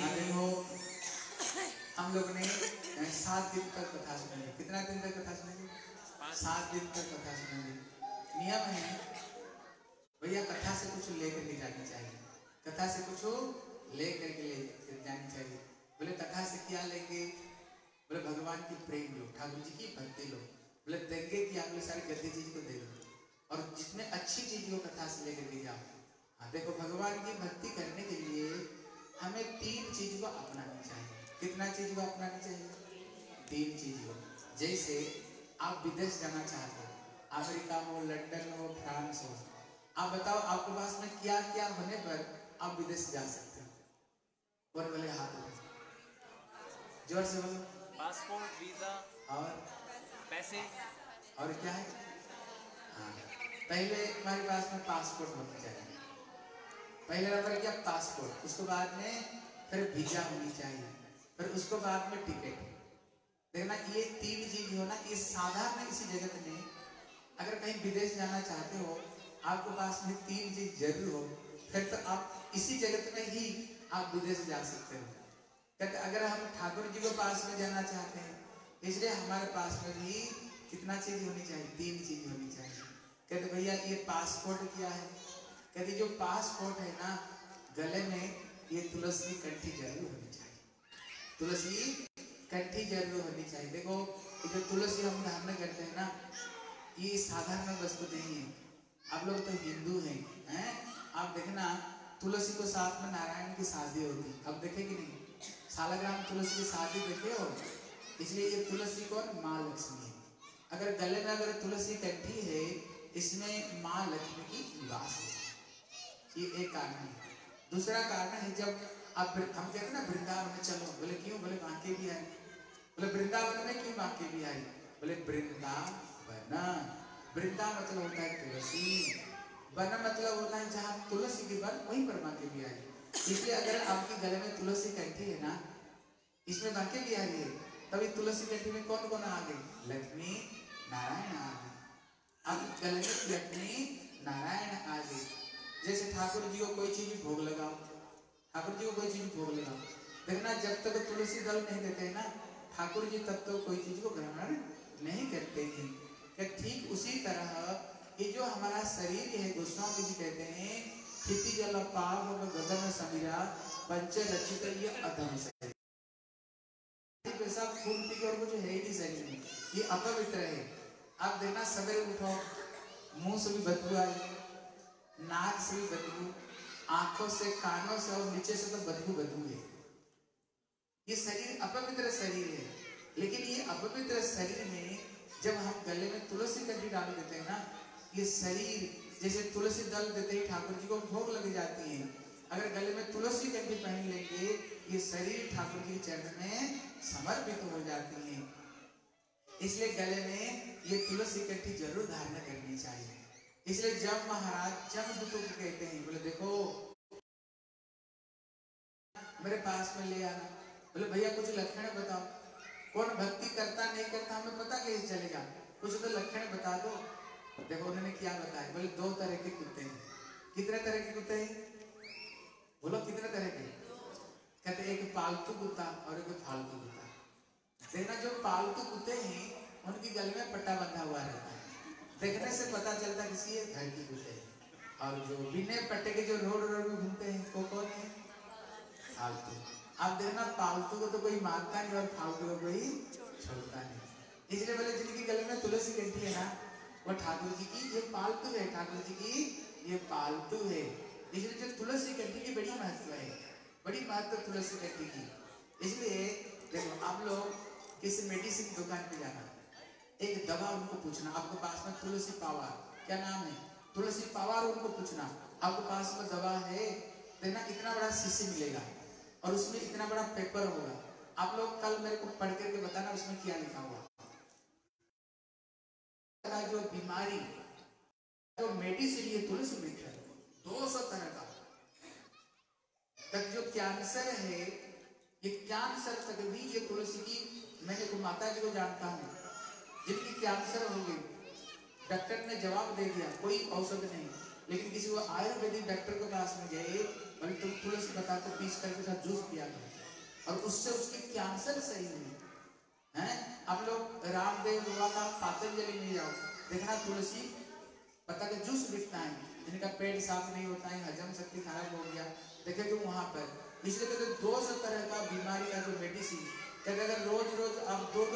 S1: हम लोग ने 7 दिन तक कथा सुनेंगे। कितना दिन तक कथा सुनेंगे? 7 दिन तक कथा सुनेंगे। नियम है भैया, कथा से कुछ लेकर के जानी चाहिए, कथा से कुछ लेकर के ले जानी चाहिए। बोले कथा से क्या लेंगे? बोले भगवान की प्रेम लो, ठाकुर जी की भक्ति लो। बोले देंगे कि आप लोग सारी गंदी चीज को दे दो और जितने अच्छी चीज को कथा से लेकर के जाओ। हाँ देखो, भगवान की भक्ति करने के लिए हमें 3 चीज को अपनानी चाहिए। कितना चीज को अपनानी चाहिए? 3 चीज को। जैसे आप विदेश जाना चाहते हो, अमेरिका हो, लंदन हो, फ्रांस हो, आप बताओ आपके पास में क्या क्या होने पर आप विदेश जा सकते हो? कौन बोले हाथ में? जोर से बोलो।
S2: पासपोर्ट, वीजा
S1: और
S2: पैसे।
S1: और क्या है? हाँ, पहले हमारे पास में पासपोर्ट होना चाहिए। पहले नंबर क्या? पासपोर्ट। उसके बाद में फिर वीजा होनी चाहिए, फिर उसके बाद में टिकट। देखना ये 3 चीज हो ना, ये साधारण इसी जगत में अगर कहीं विदेश जाना चाहते हो, आपके पास में 3 चीज जरूर हो, फिर तो आप इसी जगत में ही आप विदेश जा सकते हो। कहते अगर हम ठाकुर जी के पास में जाना चाहते हैं, इसलिए हमारे पास में भी कितना चीज होनी चाहिए? 3 चीज होनी चाहिए। कहते भैया ये पासपोर्ट क्या है? कहते जो पासपोर्ट है ना, गले में ये तुलसी की कंठी जरूर होनी चाहिए। तुलसी कंठी जरूर होनी चाहिए। देखो ये जो तुलसी हम धारण करते हैं ना, ये साधारण वस्तु नहीं है। आप लोग तो हिंदू हैं? आप देखना तुलसी को साथ में नारायण की शादी होती, अब देखे कि नहीं? सालग्राम तुलसी की शादी देखे हो? इसलिए ये तुलसी कौन? माँ लक्ष्मी है। अगर गले में अगर तुलसी कंठी है, इसमें माँ लक्ष्मी की निवास है। ये एक कारण है। दूसरा कारण है, जब आप हम कहते हैं ना वृंदावन में चलो, बोले क्यों? बोले बांके भी आई। बोले वृंदावन में क्यों बांके भी आई? बोले वृंदावन, वृंदा मतलब होता है तुलसी, वन मतलब होता है जहाँ तुलसी की वन, वहीं पर बांके भी आई। इसलिए अगर आपके गले में तुलसी कंठी है ना, इसमें बांके भी आई है, तभी तुलसी कंठी में कौन कौन आ गई? लक्ष्मी नारायण आ गई। आपके गले में लक्ष्मी नारायण आ गई। जैसे ठाकुर जी को कोई चीज भोग लगाओ, ठाकुर जी को कोई चीज भोग लगाओ, देखना जब तक तुलसी दल नहीं देते हैं ना ठाकुर जी, तब तक कोई चीज को ग्रहण नहीं करते हैं। ठीक उसी तरह ये जो हमारा शरीर है, गोस्वामी जी कहते हैं क्षिति जल पाव गगन समीरा पंच रचित ये अधम शरीर। पेशाब खून पी और कुछ है ही नहीं शरीर में, ये अपवित्र है। आप देखना सवेरे उठो, मुंह से भी बदबू आई, नाक से भी बदबू, आंखों से, कानों से और नीचे से तो बदबू है। ये शरीर अपवित्र शरीर है। लेकिन ये अपवित्र शरीर में जब हम गले में तुलसी कंठी डाल देते हैं ना, ये शरीर जैसे तुलसी दल देते ही ठाकुर जी को भोग लग जाती है। अगर गले में तुलसी कंठी पहन लेंगे, ये शरीर ठाकुर जी के चरण में समर्पित हो जाती है। इसलिए गले में ये तुलसी कंठी जरूर धारण करनी चाहिए। इसलिए जब महाराज जमदूतों को कहते हैं, बोले देखो मेरे पास में ले आना। बोले भैया कुछ लक्षण बताओ, कौन भक्ति करता नहीं करता हमें पता कैसे चलेगा? कुछ तो लक्षण बता दो। देखो उन्होंने क्या बताया, बोले 2 तरह के कुत्ते हैं। कितने तरह के कुत्ते हैं? बोलो कितने तरह के? कहते एक पालतू कुत्ता और एक फालतू कुत्ता। देखना जो पालतू कुत्ते हैं उनकी गले में पट्टा बंधा हुआ रहता है, देखने से पता चलता किसी ये घर की कुत्ते हैं। और जो बिना पट्टे के जो रोड में घूमते हैं वो कौन है? फालतू। आप देखना पालतू को तो कोई मारता नहीं और फालतू को कोई छोड़ता नहीं। इसलिए बोले जिनकी गले में तुलसी कंठी है ना, वो ठाकुर जी की ये पालतू है, ठाकुर जी की ये पालतू है। इसलिए जो तुलसी कंठी की बड़ी महत्व है, बड़ी महत्व तुलसी कंठी की। इसलिए देखो आप लोग किसी मेडिसिन दुकान पे जाना, एक दवा उनको पूछना, आपके पास में तुलसी पावर, क्या नाम है? तुलसी पावर। उनको पूछना आपके पास में दवा है? देखना इतना बड़ा शीशी मिलेगा और उसमें इतना बड़ा पेपर होगा। आप लोग कल मेरे को पढ़ करके बताना उसमें क्या लिखा हुआ। जो बीमारी जो मेडिसिन ये तुलसी वृक्ष है, 200 तरह का। तक जो कैंसर है, ये कैंसर तक भी ये तुलसी की, मैंने को माता जी को जानता हूँ जिनकी कैंसर हो गई, डॉक्टर ने जवाब दे दिया कोई औषध नहीं, लेकिन किसी वो आयुर्वेदिक डॉक्टर के पास में गए, बोले तुम तुलसी पत्ता को पीस करके साथ जूस पिया करो और उससे उसकी कैंसर सही हुई है। आप लोग रामदेव बाबा का पातंजलि में जाओ, देखना तुलसी पत्ता का जूस बिकता है, जिनका पेट साफ नहीं होता है, हजम शक्ति खराब हो गया, देखे तो वहां पर। इसलिए कहते 200 तरह का बीमारी का जो मेडिसिन कहते अगर रोज रोज आप दो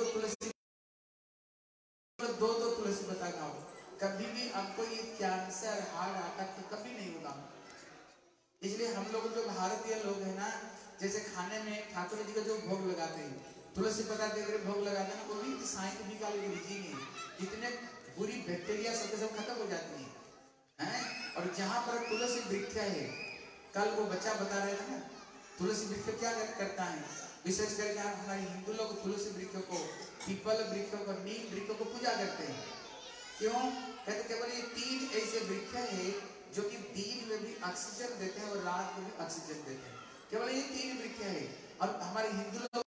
S1: दो तुलसी पत्ता खाओ, कभी भी आपको ये कैंसर हार्ट अटैक तो कभी नहीं होगा। इसलिए हम लोग जो भारतीय लोग हैं ना, जैसे खाने में ठाकुर जी का जो भोग लगाते हैं, तुलसी पत्ता देकर भोग लगाते हैं ना, वो भी साइंटिफिकली रीजन है, जितने बुरी बैक्टीरिया सब खत्म हो जाती हैं। और जहां पर तुलसी वृक्ष है, कल वो बच्चा बता रहे थे ना, तुलसी वृक्ष क्या करता है, विशेष करके हमारे हिंदू लोग तुलसी वृक्ष को, पीपल वृक्ष को, नीम वृक्ष को पूजा करते हैं। क्यों? कहते केवल ये 3 ऐसे वृक्ष है जो कि दिन में भी ऑक्सीजन देते हैं और रात में भी ऑक्सीजन देते हैं। केवल ये 3 वृक्ष है और हमारे हिंदू लोग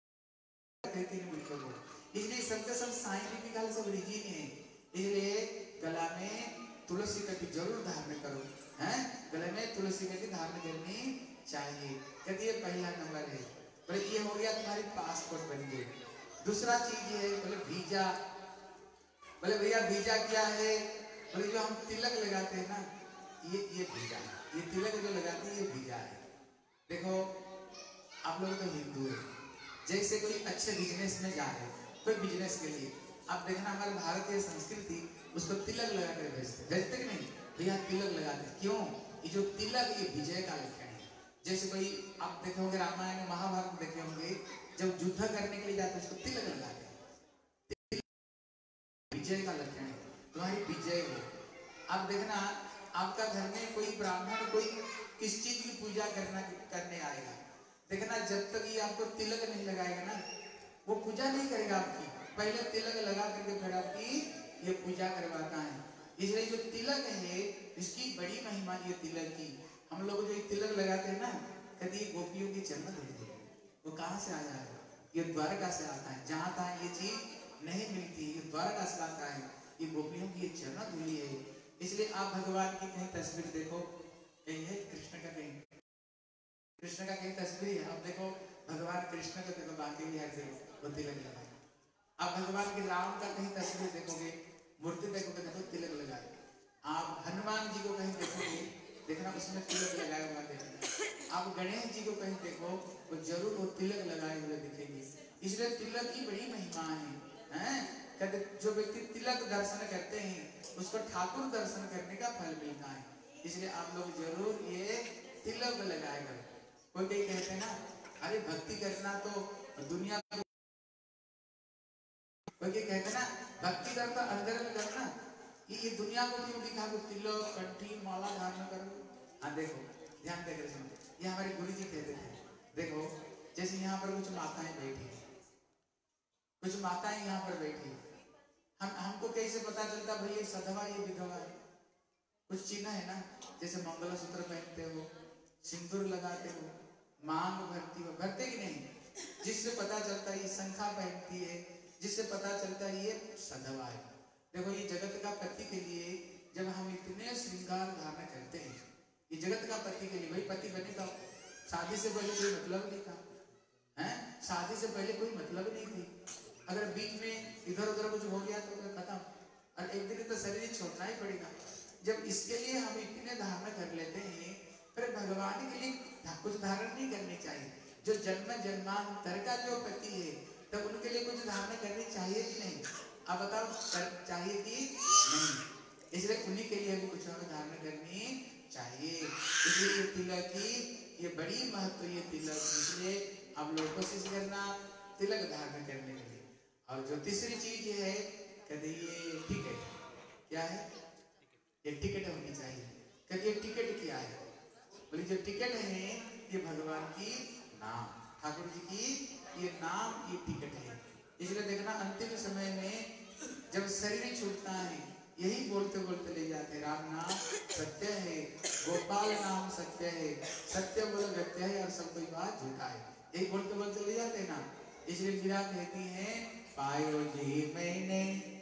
S1: 3 वृक्षों को, इसलिए सबके सब साइंटिफिकल सब रीजन है। इसलिए गला में तुलसी का भी जरूर धारण करो, हैं? गले में तुलसी का भी धारण करनी चाहिए। कहते ये पहला नंबर है। बोले ये हो गया तुम्हारी पासपोर्ट बन गई। दूसरा चीज है, बोले वीजा। बोले भैया वीजा क्या है? बोले जो हम तिलक लगाते हैं ना, ये वीजा है। ये तिलक जो लगाते हैं ये वीजा है। देखो आप लोग तो हिंदू है, जैसे कोई अच्छे बिजनेस में जा रहे हैं, कोई बिजनेस के लिए, आप देखना हमारे भारतीय संस्कृति उसको तिलक लगा कर भेजते कि नहीं? भैया तिलक लगाते। क्यों? ये जो तिलक ये विजय का लक्षण है। जैसे कोई आप देखे होंगे रामायण महाभारत में देखे होंगे, जब युद्ध करने के लिए जाते हैं उसको तिलक लगाते हैं। विजय का लक्षण है, तुम्हारी विजय हो। आप देखना आपका घर में कोई ब्राह्मण कोई किस चीज की पूजा करने आएगा, देखना जब तक ये आपको तिलक नहीं लगाएगा ना, वो पूजा नहीं करेगा आपकी। पहले तिलक लगा करके फिर आपकी ये पूजा करवाता है। इसलिए जो तिलक है इसकी बड़ी महिमा ये तिलक की। हम लोग जो तिलक लगाते हैं ना, कभी ये गोपियों की जन्म धूलि है। वो कहाँ से आया है? ये द्वारका से आता है। जहाँ तहाँ ये चीज नहीं मिलती, ये द्वारका से आता है। ये गोपियों की जन्म धूलि है। इसलिए आप भगवान की कहीं तस्वीर देखो, यही है कृष्ण का कहीं तस्वीर है। अब देखो भगवान कृष्ण का देखो, बाकी भी है वो तिलक लगाए। आप भगवान के राम का कहीं तस्वीर देखोगे, मूर्ति देखोगे, देखो तिलक लगाए। आप हनुमान जी को कहीं देखोगे, देखना उसमें तिलक लगाए हुआ देखना। आप गणेश जी को कहीं देखो, वो जरूर वो तिलक लगाए हुए दिखेंगे। इसलिए तिलक की बड़ी महिमा है। कहते जो व्यक्ति तिलक दर्शन करते हैं उसको ठाकुर दर्शन करने का फल मिलता है। इसलिए आप लोग जरूर ये तिलक लगाएगा। कोई कहीं कहते हैं ना, अरे भक्ति करना तो दुनिया को, कोई कहते ना भक्ति करता अंदर में करना, ये दुनिया को क्यों दिखा दो, तिलक कंठी माला धारण करो। हाँ देखो ध्यान देकर सुनो, ये हमारे गुरु जी कहते थे। देखो जैसे यहाँ पर कुछ माताएं बैठी, कुछ माताएं यहाँ पर बैठी, हमको कैसे पता चलता भाई ये सधवा ये विधवा है? कुछ चिन्ह है ना, जैसे मंगलसूत्र पहनते हो, सिंदूर लगाते हो, मांग भरती हो, भरते कि नहीं? जिससे पता चलता है ये शंखा पहनती है, जिससे पता चलता है ये सधवा है। देखो ये जगत का पति के लिए जब हम इतने श्रृंगार धारण करते हैं, ये जगत का पति के लिए, भाई पति बने तो शादी से पहले कोई मतलब नहीं था, हैं? शादी से पहले कोई मतलब नहीं थी। अगर बीच में इधर उधर कुछ हो गया तो खत्म, और एक दिन तो शरीर छोड़ना ही पड़ेगा। जब इसके लिए हम इतने धारण कर लेते हैं, फिर भगवान के लिए कुछ धारण नहीं करनी चाहिए। जो जन्म जन्मांतर का जो पति है, तब उनके लिए कुछ धारण करनी चाहिए कि नहीं? आप बताओ, चाहिए कि नहीं? इसलिए उन्हीं के लिए भी कुछ हमें धारण करनी चाहिए। इसलिए ये तिलक की ये बड़ी महत्व, ये तिलक, इसलिए आप लोग कोशिश करना तिलक धारण करने के लिए। और जो तीसरी चीज है, कहते ये टिकट, क्या है? ये टिकट होनी चाहिए। कहते ये टिकट क्या है? बोले जो टिकट है ये भगवान की नाम, ठाकुर जी की ये नाम, ये टिकट है। इसलिए देखना अंतिम समय में जब शरीर छूटता है, यही बोलते बोलते ले जाते, राम नाम सत्य है, गोपाल नाम सत्य है, सत्य बोल सत्य है, और सब कोई बात झूठा है, यही बोलते बोलते ले जाते हैं ना। इसलिए मीरा कहती है, पायो जी मैंने,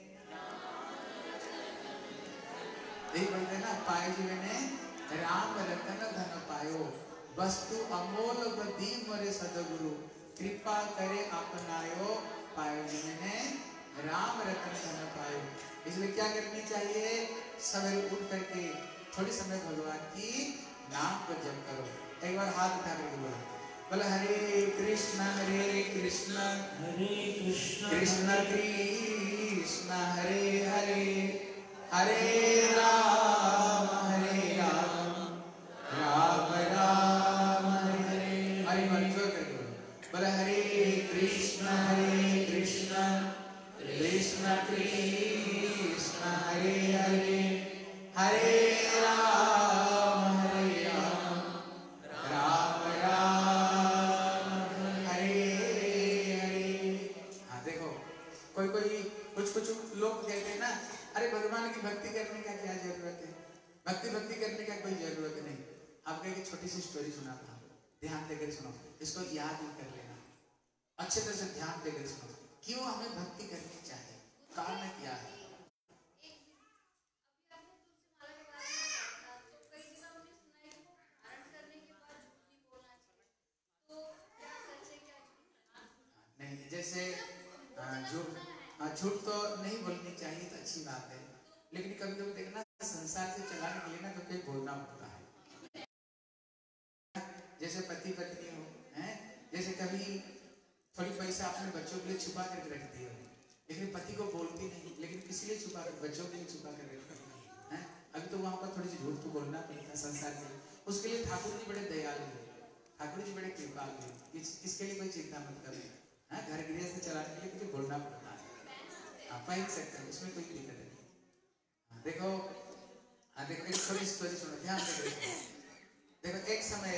S1: यही बोलते ना, पायो जी मैंने राम रतन धन पायो, वस्तु अमोल बदी मरे सदगुरु, कृपा करे अपनायो, पायो जी मैंने राम रतन धन पायो। इसलिए क्या करनी चाहिए? सवेरे उठ करके थोड़ी समय भगवान की नाम को जप करो। एक बार हाथ उठा करके बोलो, बोले हरे कृष्णा कृष्ण कृष्ण कृष्ण हरे हरे हरे राम राम राम हरे हरे हरे जोर करके बोलो। बोले हरे कृष्ण कृष्ण कृष्ण हरे हरे हरे राम राम राम हरे हरे। हाँ देखो, कोई कोई कुछ लोग कहते हैं ना, अरे भगवान की भक्ति करने का क्या जरूरत है, भक्ति करने का कोई जरूरत नहीं। आपको एक छोटी सी स्टोरी सुनाता हूँ, ध्यान देकर सुनो, इसको याद भी कर लेना, अच्छे तरह से ध्यान देकर सुनो। क्यों हमें भक्ति करनी चाहिए, कारण क्या है? नहीं, जैसे झूठ तो नहीं बोलनी चाहिए तो अच्छी बात है, लेकिन कभी कभी देखना संसार से चलाने के लिए ना तो कोई बोलना पड़ता है। जैसे पति पत्नी हो हैं, जैसे कभी थोड़ी पैसा अपने बच्चों के लिए छुपा करके रखती हो, लेकिन पति को बोलती नहीं, लेकिन किसी लिए छुपा कर, बच्चों के लिए छुपा कर रखती है। अभी तो वहां पर थोड़ी सी झूठ तो बोलना पड़ता है संसार के लिए, उसके लिए ठाकुर जी बड़े दयालु है, ठाकुर जी बड़े कृपालु है, इसके लिए कोई चिंता मत करें। घर गृहस्थ चलाने के लिए कुछ बोलना पड़ता है, आप पहन सकते हैं, उसमें कोई दिक्कत नहीं। देखो देखो एक थोड़ी स्टोरी सुनो, ध्यान से देखो। एक समय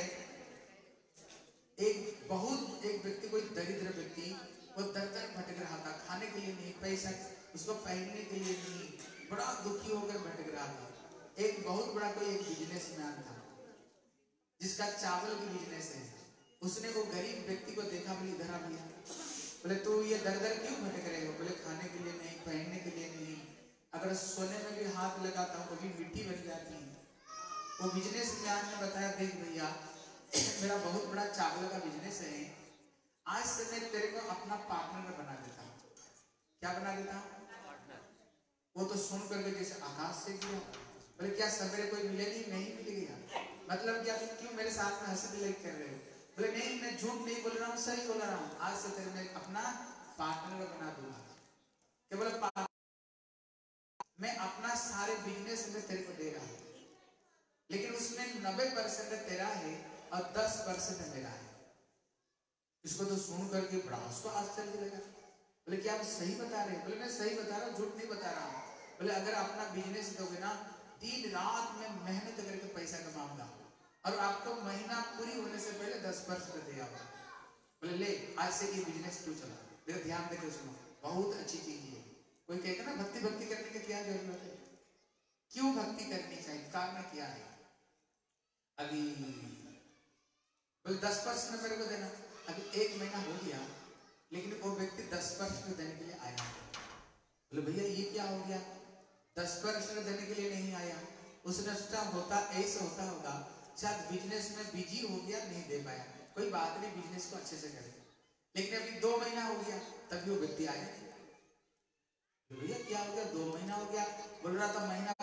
S1: एक व्यक्ति, कोई दरिद्र व्यक्ति, वो दर दर भटक रहा था, खाने के लिए नहीं, पैसा उसको पहनने के लिए नहीं, बड़ा दुखी होकर भटक रहा था। एक बहुत बड़ा कोई एक बिजनेसमैन था जिसका चावल की बिजनेस है। उसने वो गरीब व्यक्ति को देखा, बोले इधर आ भैया, बोले तू ये दर दर क्यों भटक रहे हो? बोले खाने के लिए नहीं, पहनने के लिए नहीं, अगर सोने में भी हाथ लगाता हूँ कभी मिट्टी बन जाती है। वो बिजनेसमैन ने बताया, देख भैया मेरा बहुत बड़ा चावल का बिजनेस है, आज से मैं तेरे को अपना पार्टनर बना देता हूँ। क्या बना देता हूँ? वो तो सुन करके जैसे आकाश से गिरा, बोले क्या सवेरे कोई मिलेगी? नहीं मिलेगा। मतलब क्या, तुम क्यों मेरे साथ में हंसी दिलाई कर रहे हो? बोले नहीं, मैं झूठ नहीं बोल रहा हूँ, सही बोल रहा हूँ, आज से तेरे मैं अपना पार्टनर बना दूंगा। क्या बोले? मैं अपना सारे बिजनेस में तेरे को दे रहा हूँ, लेकिन उसमें 90% तेरा है और 10% मेरा है। इसको तो सुन करके बड़ा उसको आश्चर्य लगा। बोले क्या आप सही बता रहे हैं? बोले मैं सही बता रहा हूँ, झूठ नहीं बता रहा हूँ। बोले अगर अपना बिजनेस दोगे ना, दिन रात में मेहनत करके पैसा कमाऊंगा और आपको महीना पूरी होने से पहले 10% दे आऊंगा। बोले ले, आज से ये बिजनेस तू चला। मेरा ध्यान देकर सुनो, बहुत अच्छी चीज है। कोई कहता ना भक्ति करने की क्या जरूरत है, क्यों भक्ति करनी चाहिए, कारण क्या है? अभी बोले 10% मेरे को देना। अभी 1 महीना हो गया, लेकिन वो व्यक्ति 10% देने के लिए आया। बोले भैया ये क्या हो गया, 10% देने के लिए नहीं आया? उसने सोचा होता ऐसा होता होगा, शायद बिजनेस में बिजी हो गया, नहीं दे पाया, कोई बात नहीं, बिजनेस को अच्छे से करेगा। लेकिन अभी 2 महीना हो गया, तभी वो व्यक्ति आया। भैया क्या हो गया, 2 महीना हो गया? बोल रहा था महीना,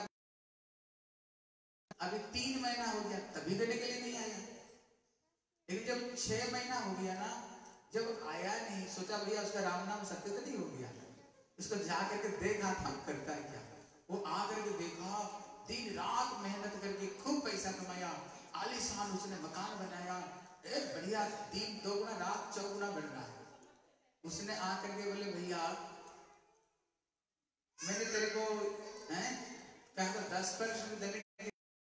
S1: अभी 3 महीना हो गया, तभी देने के लिए नहीं आया। लेकिन जब 6 महीना हो गया ना, जब आया नहीं, सोचा भैया उसका राम नाम सत्य तो नहीं हो गया, इसको जा करके देखा था करता है क्या। वो आ करके देखा, दिन रात मेहनत करके खूब पैसा कमाया, आलीशान उसने मकान बनाया, एक बढ़िया, दिन 2 गुना रात 4 गुना बढ़ रहा है। उसने आ करके बोले भैया मैंने तेरे को कहा था 10% देने के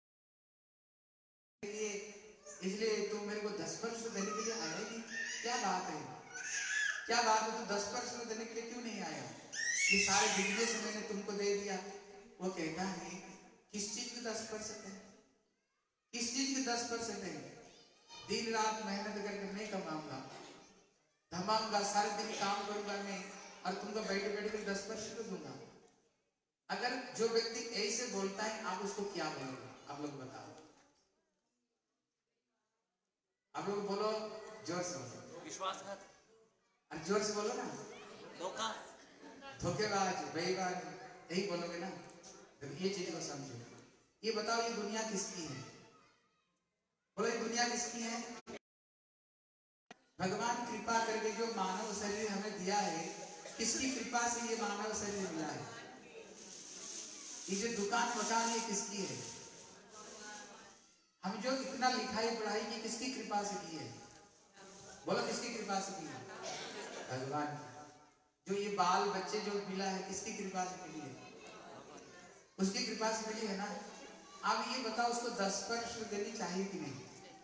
S1: लिए, इसलिए तू मेरे को 10% देने के लिए आया ही नहीं। क्या बात है, क्या बात है, तू 10% देने के लिए क्यों नहीं आया? ये सारे बिजनेस मैंने तुमको दे दिया। वो कहता है किस चीज की 10% है, किस चीज की 10% है? दिन रात मेहनत करके मैं कमाऊंगा, धमाऊंगा, सारे दिन काम करूंगा मैं, और तुमको बैठे बैठे के 10% दूंगा। अगर जो व्यक्ति ऐसे बोलता है, आप उसको क्या बोलोगे? आप लोग बताओ, आप लोग बोलो, जोर से बोलो।
S2: विश्वासघात,
S1: और जोर से बोलो ना,
S2: धोखा,
S1: धोखेबाज, बेईमान, यही बोलोगे ना। तो ये चीज को समझो, ये बताओ ये दुनिया किसकी है? बोलो ये दुनिया किसकी है? भगवान कृपा करके जो मानव शरीर हमें दिया है, किसकी कृपा से ये मानव शरीर मिला है? ये जो दुकान मकान ये किसकी है? हम जो इतना लिखाई पढ़ाई की किसकी कृपा से की है? बोलो किसकी कृपा से की है? भगवान की। जो ये बाल बच्चे जो मिला है किसकी कृपा से मिली है? उसकी कृपा से मिली है ना। अब ये बताओ उसको 10 वर्ष देनी चाहिए कि नहीं?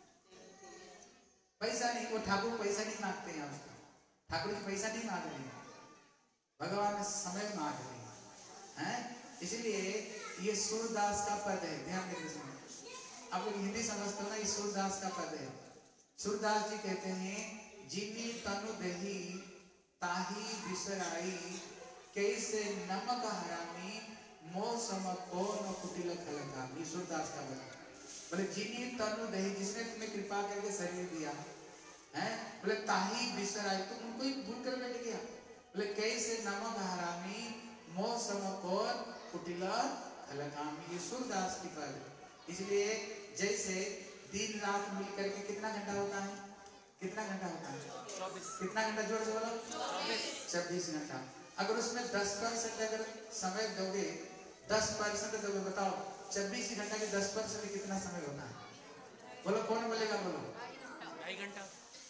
S1: पैसा नहीं, वो ठाकुर पैसा नहीं मांगते हैं उसको, ठाकुर जी पैसा नहीं मांग रहे हैं, भगवान समय मांग रहे हैं। इसलिए ये सूरदास का पद है, ध्यान देना। आप लोग हिंदी समझते हो ना, ये सूरदास का पद है। सूरदास जी कहते हैं जिनी तनु दही ताही बिसराई, कैसे नमक हरामी मौसम को न कुटिल खलका। ये सूरदास का पद। बोले जिनी तनु दही, जिसने तुम्हें कृपा करके शरीर दिया है, बोले ताही बिसराई, तुम उनको ही भूल कर बैठ गया। बोले कैसे नमक हरामी मौसम को कुटिल खलकामी। ये सूरदास की पद। इसलिए जैसे दिन रात मिलकर के कितना घंटा होता है? कितना घंटा होता है? 24। कितना घंटा? जोर से बोलो। 24 घंटा। अगर उसमें 10% अगर समय दोगे, 10% दोगे, बताओ 24 घंटा के 10% कितना समय होता है? बोलो कौन बोलेगा? बोलो
S2: 2.5 घंटा।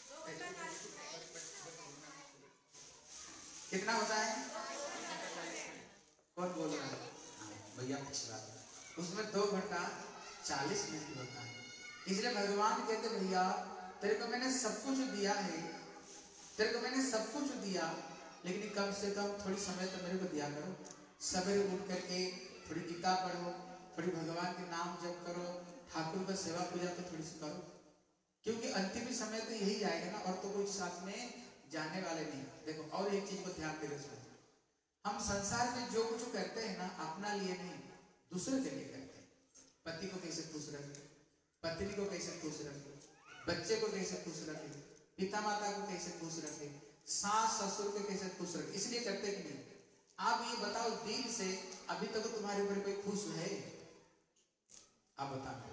S1: कितना होता है? कौन बोल रहा है? भैया पिछला उसमें 2 घंटा 40 मिनट होता है। इसलिए भगवान कहते भैया तेरे को मैंने सब कुछ दिया है, तेरे को मैंने सब कुछ दिया, लेकिन कम से कम थोड़ी समय तो मेरे को दिया करो। सवेरे उठ करके थोड़ी गीता पढ़ो, थोड़ी भगवान के नाम जप करो, ठाकुर का सेवा पूजा तो थोड़ी सी करो, क्योंकि अंतिम समय तो यही जाएगा ना, और तो कोई साथ में जाने वाले नहीं। देखो और एक चीज को ध्यान दे रहे, हम संसार में जो कुछ करते हैं ना, अपना लिए नहीं, दूसरे के लिए करते हैं। पति को कैसे खुश रखें, पत्नी को कैसे खुश रखें, बच्चे को कैसे खुश रखें, पिता माता को कैसे खुश रखें, सास ससुर को कैसे खुश रखें, इसलिए करते कि नहीं? आप ये बताओ दिल से अभी तक तो तुम्हारे ऊपर कोई खुश है? आप बताओ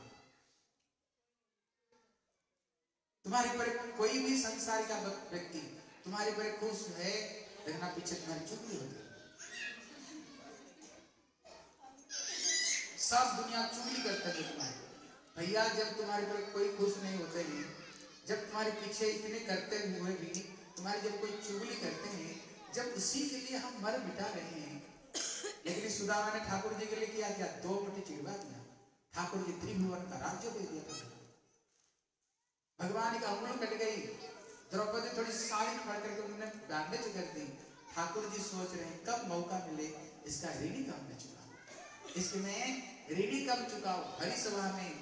S1: तुम्हारे ऊपर कोई भी संसार का व्यक्ति तुम्हारे ऊपर खुश है? देखना पीछे तुम्हारी चुगली होती है। सब दुनिया चुगली करते हैं तुम्हारी। भैया जब तुम्हारे पर कोई खुश नहीं होते हैं, जब तुम्हारे पीछे इतने करते हुए भी तुम्हारी जब कोई चुगली करते हैं, जब उसी के लिए हम मर मिटा रहे हैं। लेकिन सुदामा ने ठाकुर जी के लिए किया क्या? 2 मुट्ठी चिड़वा दिया, ठाकुर जी त्रिभुवन का राज्य दे दिया था। भगवान की अंगुल कट गई, द्रौपदी थोड़ी साड़ी पढ़ करके उन्होंने बैंडेज कर दी। ठाकुर जी सोच रहे हैं कब मौका मिले इसका ऋणी कब मैं चुकाऊं, इसमें ऋणी कब चुकाऊं। भरी सभा में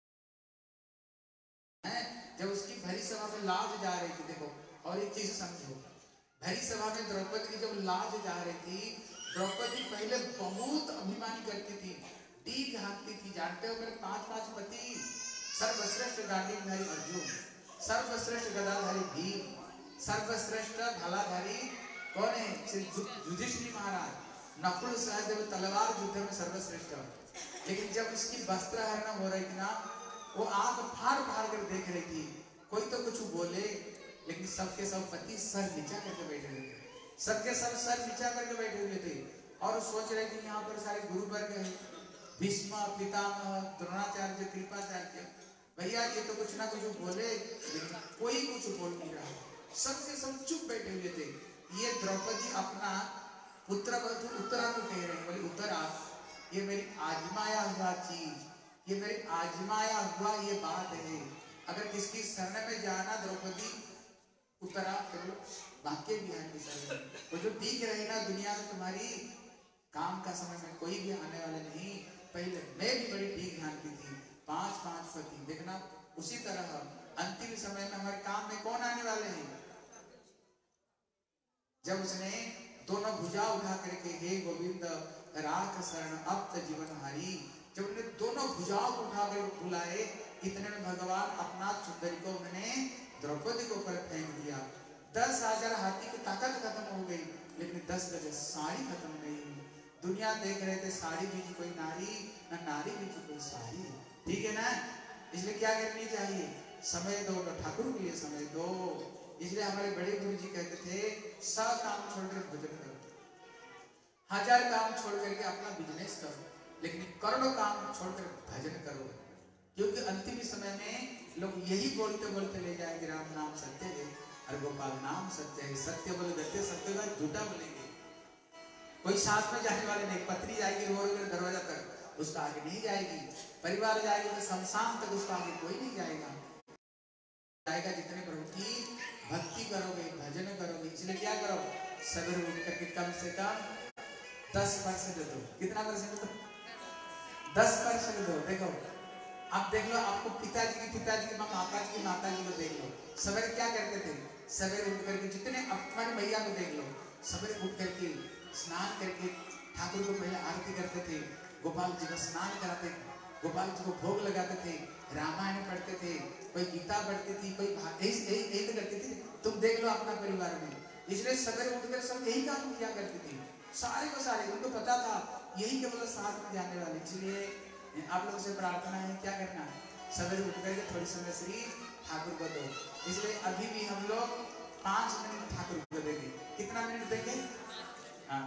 S1: जब उसकी भरी सभा में लाज जा रही थी, देखो और एक चीज समझो, भरी सभा में द्रौपदी की जब लाज जा रही थी, द्रौपदी पहले बहुत अभिमानी करती थी, डीग हाँकती थी। जानते हो मेरे 5 पति, सर्वश्रेष्ठ गांडीवधारी अर्जुन, सर्वश्रेष्ठ गदाधारी भीम, सर्वश्रेष्ठ भालाधारी कौन है? श्री युधिष्ठिर महाराज। नकुल सहदेव तलवार युद्ध में सर्वश्रेष्ठ। लेकिन जब उसकी वस्त्र हरण हो रही थी ना, वो आंख फाड़ फाड़ कर देख रही थी, कोई तो कुछ बोले, लेकिन सबके सब पति सर नीचा करके बैठे हुए थे, सबके सब सर नीचा करके बैठे हुए थे और सोच रहे थे यहाँ पर सारे गुरु वर्ग है, भीष्म पितामह द्रोणाचार्य कृपाचार्य, भैया ये तो कुछ ना कुछ बोले, लेकिन कोई कुछ बोल नहीं रहा, सबके सब चुप बैठे हुए थे। ये द्रौपदी अपना पुत्र उत्तरा को कह रहे हैं, बोले उत्तरा ये मेरी आजमाया हुआ चीज, ये मेरी आजमाया हुआ ये बात है, अगर किसकी शरण में जाना द्रौपदी उत्तरा वाक्य भी है शरण, वो जो दिख रहे ना दुनिया में तुम्हारी काम का समय में कोई भी आने वाले नहीं। पहले मैं भी बड़ी ठीक हाँकती थी, 5 पति, देखना उसी तरह अंतिम समय में हमारे काम में कौन आने वाले हैं? जब उसने दोनों भुजा उठा करके हे गोविंद राख शरण अब त जीवन हारी, जब उन्होंने दोनों भुजाओं को उठा कर बुलाए, इतने में भगवान अपना सुंदरी को उन्होंने द्रौपदी को ऊपर फेंक दिया। 10,000 हाथी की ताकत खत्म हो गई, लेकिन 10 गज साड़ी खत्म नहीं हुई। दुनिया देख रहे थे साड़ी बीच कोई नारी, न नारी बीच कोई साड़ी, ठीक है ना? इसलिए क्या करनी चाहिए? समय दो, ठाकुर के लिए समय दो, इसलिए हमारे बड़े गुरु जी कहते थे, 100 काम छोड़कर भजन करो, 1000 काम छोड़ करके अपना बिजनेस करो, लेकिन करोड़ों काम छोड़कर भजन करो। क्योंकि अंतिम समय में लोग यही बोलते बोलते ले जाएंगे, राम नाम सत्य है और गोपाल नाम सत्य है। सत्य बोले गत्य, सत्य का झूठा बोलेंगे। कोई साथ में जाने वाले नहीं, पत्नी जाएगी रो रो दरवाजा तक, उसका आगे नहीं जाएगी। परिवार जाएगी तो शमशान तक, उसका आगे कोई नहीं जाएगा। जाएगा जितने प्रभु की भक्ति करोगे, भजन करोगे। इसलिए क्या करो, सवेरे उठ करके कम से कम 10% दो। कितना परसेंट दो? 10% दो। देखो अब देख लो, आपको पिताजी की माता जी को देख लो, सवेरे क्या करते थे? सवेरे उठ करके जितने अपनी मैया को देख लो, सवेरे उठ करके स्नान करके ठाकुर को पहले आरती करते थे, गोपाल जी को स्नान कराते, गोपाल जी को भोग लगाते थे, रामायण पढ़ते थे, कोई गीता पढ़ती थी, कोई यही तो करती थी। तुम देख लो अपना परिवार में। इसलिए सवेरे उठकर सब यही काम किया करती थी, सारे को सारे। उनको पता था यही केवल साथ में जाने वाले। इसलिए आप लोगों से प्रार्थना है, क्या करना, सवेरे उठ करके थोड़ी समय श्री ठाकुर को दो। इसलिए अभी भी हम लोग 5 मिनट ठाकुर को देंगे। कितना मिनट देंगे? हाँ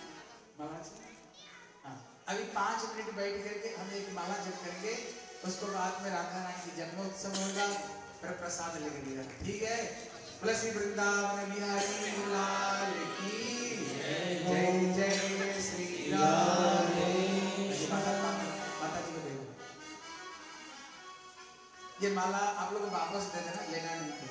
S1: हाँ, अभी 5 मिनट बैठ करके हम एक माला जप करेंगे। उसको बाद में राधा रानी की जन्मोत्सव होगा, फिर प्रसाद लेकर दिया, ठीक है? तुलसी वृंदावन बिहारी लाल की जय, जय श्री राम। माता जी को देखो, ये माला आप लोग वापस दे देना, लेना नहीं है।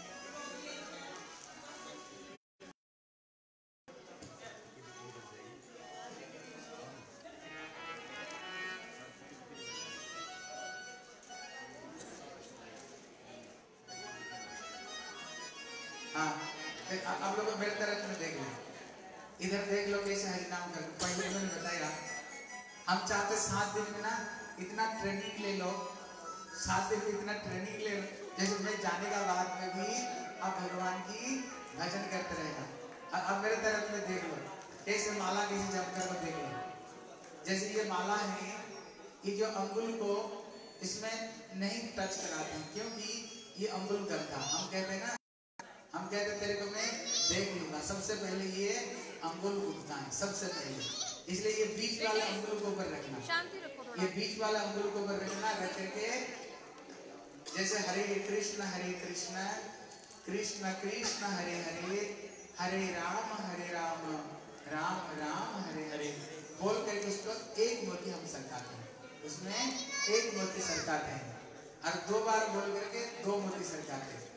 S1: हाँ, आप लोग मेरे तरफ में देख लो, इधर देख लो कैसे हरिनाम कर। पहले मैंने बताया, हम चाहते 7 दिन में ना इतना ट्रेनिंग ले लो, 7 दिन में इतना ट्रेनिंग ले लो, जैसे मैं जाने का बाद में भी आप भगवान की भजन करते रहेगा। अब मेरे तरफ में देख लो कैसे माला कैसे जप कर देख लो। जैसे ये माला है, ये जो अंगुल को इसमें नहीं टच कराते, क्योंकि ये अंगुल करता। हम कहते हैं ना, हम कहते तेरे को मैं देख लूंगा, सबसे पहले ये अंगुल उठता है सबसे पहले। इसलिए ये बीच वाला अंगुल को ऊपर रखना, ये बीच वाला अंगुल को ऊपर रखना, रख करके जैसे हरे कृष्ण कृष्ण कृष्ण हरे हरे, हरे राम राम राम हरे हरे बोल करके उसको एक मोती हम सरकाते हैं, उसमें एक मोती सरकाते हैं, और 2 बार बोल करके 2 मोती सरकाते हैं।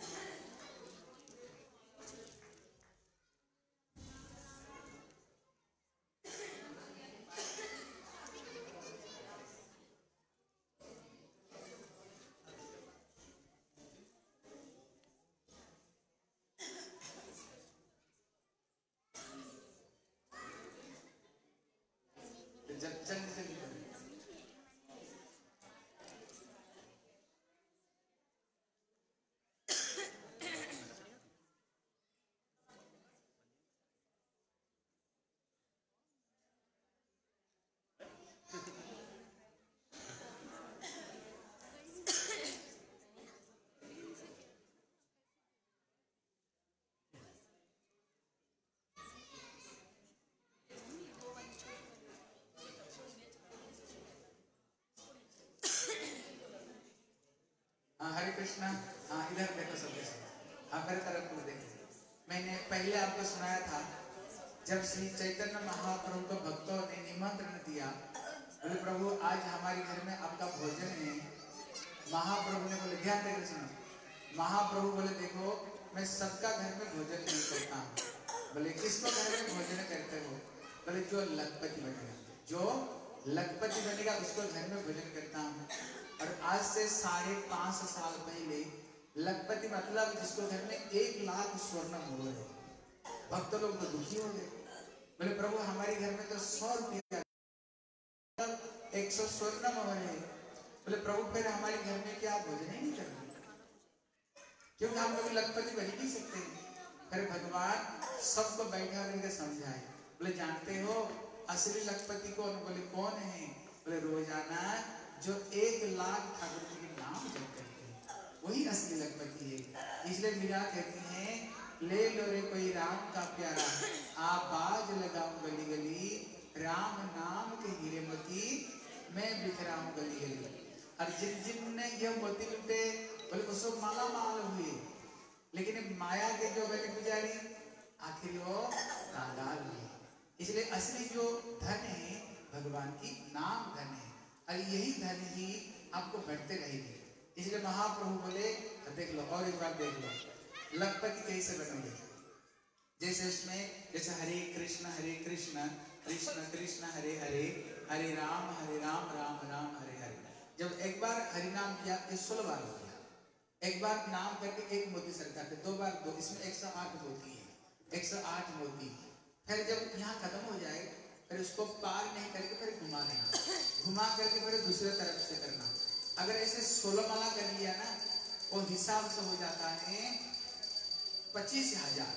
S1: हरे कृष्णा। हाँ, इधर देखो सबके सब, आप मेरे तरफ को देखो। मैंने पहले आपको सुनाया था, जब श्री चैतन्य महाप्रभु को भक्तों ने निमंत्रण दिया, बोले प्रभु आज हमारे घर में आपका भोजन है। महाप्रभु ने बोले, ध्यान देकर सुनो, महाप्रभु बोले देखो मैं सबका घर में भोजन नहीं करता हूँ। बोले किसको घर में भोजन करते हो? बोले जो लखपति बनेगा, जो लखपति बनेगा उसको घर में भोजन करता हूँ। और आज से 5.5 साल पहले लखपति मतलब जिसको घर में 1 लाख स्वर्ण मोहर है। भक्त लोग तो दुखी हो गए, बोले प्रभु हमारे घर में तो 100 रुपया 100 स्वर्ण मोहर है। बोले प्रभु फिर हमारे घर में क्या भोजन ही नहीं करना, क्योंकि हम लोग लखपति बन नहीं सकते। फिर भगवान सबको बैठा करके समझाए, बोले जानते हो असली लखपति कौन? बोले कौन है? बोले रोजाना जो 1 लाख ठाकुर जी के नाम जप करते हैं, वही असली लखपति है। इसलिए मीरा कहती हैं, ले लो रे कोई राम का प्यारा, आवाज लगाऊं गली गली, राम नाम के हीरे मोती मैं बिखराऊं गली गली। और जिन जिन ने यह मोती लुटे बोले उसको माला माल हुए, लेकिन माया के जो बने पुजारी आखिर वो नादाल हुए। इसलिए असली जो धन है भगवान की नाम धन है, और यही धन ही आपको बढ़ते रहेगी। इसलिए महाप्रभु बोले, देख लो और एक बार देख लो लखपति कैसे बनोगे। जैसे इसमें जैसे हरे कृष्ण कृष्ण कृष्ण हरे हरे, हरे राम राम राम हरे हरे। जब एक बार हरि नाम किया 16 बार हो गया। एक बार नाम करके एक मोती सरकाते, 2 बार 2, इसमें 108 मोती है, 108 मोती। फिर जब यहाँ खत्म हो जाए फिर उसको पार नहीं करके फिर घुमा देना, घुमा करके फिर दूसरे तरफ से करना। अगर ऐसे 16 माला कर लिया ना, वो हिसाब से हो जाता है 25,000।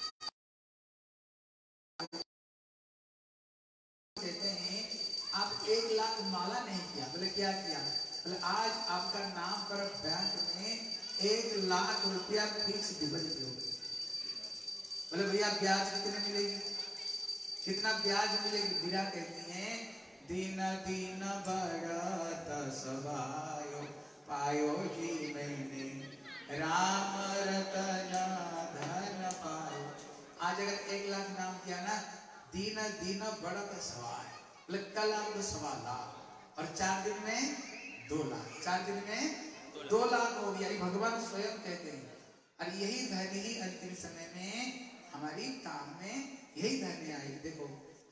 S1: कहते हैं आप 1 लाख माला नहीं किया, बोले क्या किया, बोले आज आपका नाम पर बैंक में 1 लाख रुपया फिक्स डिपॉजिट हो गई। बोले भैया ब्याज कितने मिलेगी, कितना ब्याज मिलेगी। मीरा कहती हैं, दिन दिन बढ़त सभायो पायो जी मैंने, राम रतन धन पायो। आज अगर 1 लाख नाम किया ना, दिन दिन बढ़त सवाय, कल आपको 1.25 लाख, और 4 दिन में 2 लाख, 4 दिन में 2 लाख हो गया। भगवान स्वयं कहते हैं, और यही धन ही अंतिम समय में हमारी काम में यही धन आएगी। देखो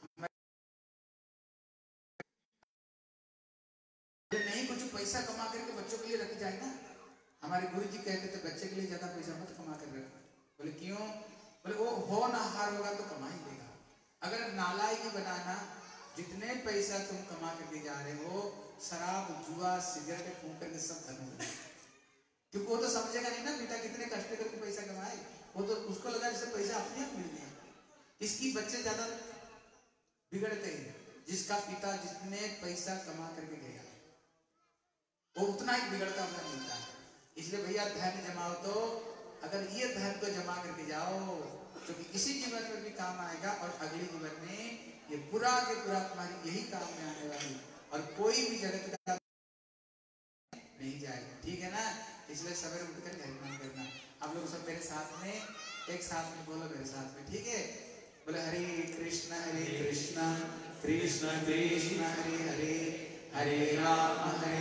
S1: नहीं कुछ पैसा कमा करके बच्चों के लिए रख जाए ना, हमारे गुरु जी कहते थे बच्चे के लिए ज्यादा पैसा मत कमा कर रख। बोले क्यों, बोले वो हो ना हार होगा तो कमा ही देगा। अगर नालायकी बनाना, जितने पैसा तुम कमा करके जा रहे हो, शराब जुआ सिगरेट फूंक करके सब खत्म हो जाएगा। क्योंकि वो तो समझेगा नहीं ना बेटा कितने कष्ट करके पैसा कमाए, वो तो उसको लगा जैसे पैसा अपने आप मिल गया। इसकी बच्चे ज्यादा बिगड़ते हैं, जिसका पिता जितने पैसा कमा करके गया वो उतना ही बिगड़ता हुआ मिलता है। इसलिए भैया धन जमाओ, तो अगर ये धन को जमा करके जाओ तो इसी जीवन में भी काम आएगा, और अगले जीवन में ये पूरा के पूरा तुम्हारी यही काम में आने वाली, और कोई भी जगत का नहीं जाएगा। ठीक है ना। इसलिए सवेरे उठकर हरिनाम करना। आप लोग सब मेरे साथ में, एक साथ में बोलो मेरे साथ में, ठीक है। बोले हरे कृष्ण कृष्ण कृष्ण हरे हरे, हरे राम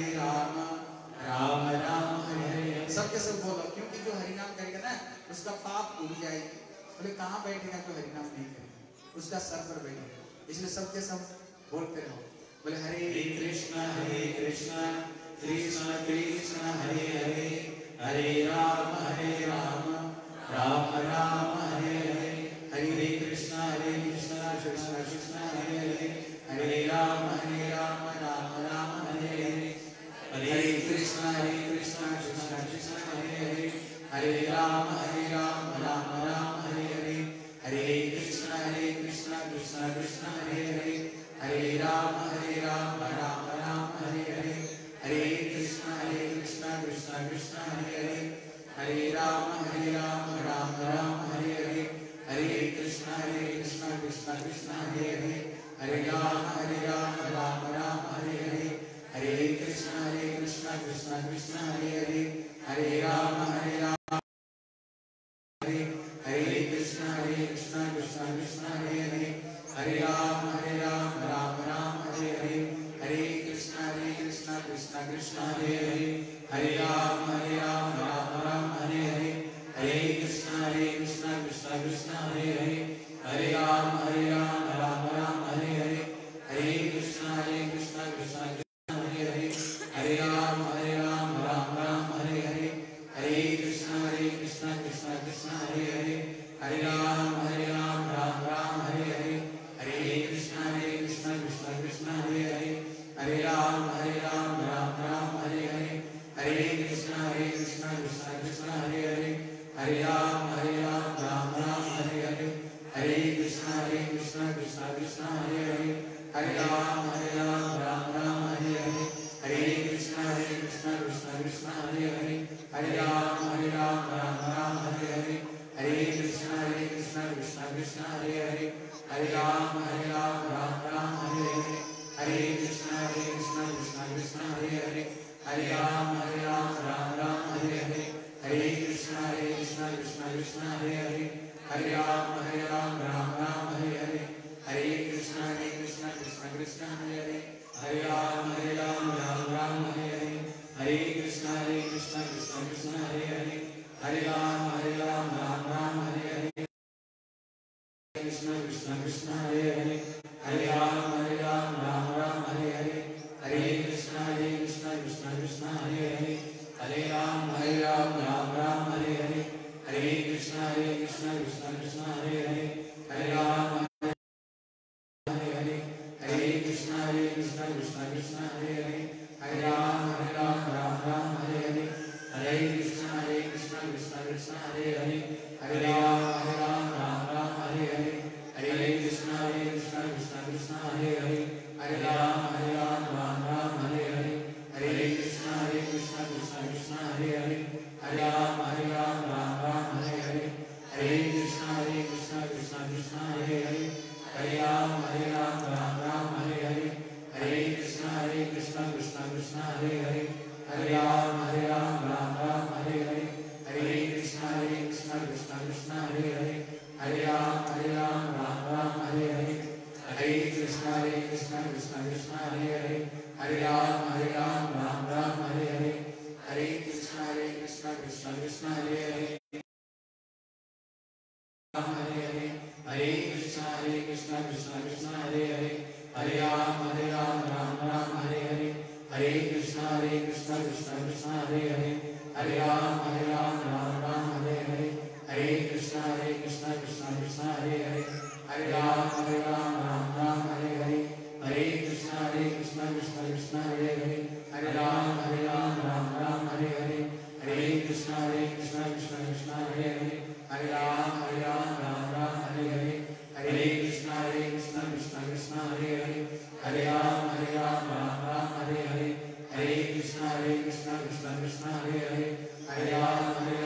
S1: राम राम हरे हरे। सबके सब बोलो, क्योंकि जो हरिनाम करेगा ना उसका पाप उड़ जाएगी। बोले कहाँ बैठेगा जो हरिनाम नहीं करेगा, उसका सर पर बैठेगा। इसलिए सबके सब बोलते रहो। बोले हरे कृष्ण कृष्ण कृष्ण हरे हरे, हरे राम राम राम हरे हरे, हरे कृष्ण कृष्ण कृष्ण हरे हरे, हरे राम राम राम हरे हरे, हरे कृष्ण कृष्ण कृष्ण हरे हरे, हरे राम राम हरे हरे, हरे कृष्ण कृष्ण कृष्ण हरे हरे, हरे राम राम हरे हरे, हरे कृष्ण कृष्ण कृष्ण हरे हरे, हरे राम राम हरे हरे, हरे कृष्ण कृष्ण कृष्ण हरे हरे, हरे राम राम हरे हरे, हरे कृष्ण कृष्ण कृष्ण हरे हरे, हरे राम हरे कृष्ण कृष्ण कृष्ण हरे हरे, हरे राम राम हरे हरे, हरे कृष्ण कृष्ण कृष्ण हरे हरे, हरे राम राम हरे हरे, हरे कृष्ण कृष्ण कृष्ण हरे हरे, हरे राम राम हरे हरे, हरे कृष्ण कृष्ण कृष्ण हरे हरे, हरे राम राम हरे हरे, हरे कृष्ण कृष्ण कृष्ण हरे हरे, हरे राम राम हरे हरे, हरे कृष्ण कृष्ण कृष्ण हरे हरे, हरे राम राम हरे हरे, हरे कृष्ण कृष्ण कृष्ण हरे हरे, हरे राम राम हरे हरे, हरे कृष्ण कृष्ण कृष्ण हरे हरे, हरे राम राम हरे हरे, हरे कृष्ण कृष्ण कृष्ण हरे हरे, हरे Ram
S2: Ram Ram Ram Hare Hare Hare Krishna Krishna Krishna Hare Hare Hare Ram Ram Ram Hare Hare Hare Krishna Krishna Krishna Hare Hare Hare Ram Ram Ram Hare Hare Hare Krishna Krishna Krishna Hare Hare Hare Ram Ram Ram Hare Hare Hare Krishna Krishna Krishna Hare Hare Hare Ram Ram Ram Hare Hare Krishna Krishna Hare Hare Hare Ram Ram Ram Hare Hare Hare Krishna Krishna Hare Hare Hare Ram Ram Ram Hare Hare Hare Krishna Krishna Hare Hare Hare Ram Hare Hare Hare Krishna Krishna Hare Hare Hare Ram Ram Hare Hare Hare Krishna Krishna Hare Hare Hare Ram Ram Hare Hare Hare Krishna Krishna Hare Hare Hare Ram Ram Hare Hare Hare Krishna Krishna Hare Hare Hare Ram Ram Hare Hare Hare Krishna Krishna Hare Hare Hare Ram Ram Hare Hare Hare Krishna Krishna Hare Hare Hare Ram Ram Hare Hare Hare Krishna Krishna Hare Hare Hare Ram Ram Hare Hare Hare Krishna Krishna Hare Hare Hare Ram Ram Hare Hare Hare Krishna Krishna Hare Hare Hare Hare Hare Krishna Krishna Hare Hare Hare Ram Ram Hare Hare Hare Krishna Krishna Hare Hare Hare Ram Ram Hare Hare Hare Krishna Krishna Hare Hare Hare Ram Ram Hare Hare Hare Krishna Krishna Hare Hare Hare Ram Ram Hare Hare Hare Krishna Krishna Hare Hare Hare Ram Ram Hare Hare Hare Krishna Krishna Hare Hare Hare Ram Ram Hare Hare Hare Krishna Krishna Hare Hare Hare Ram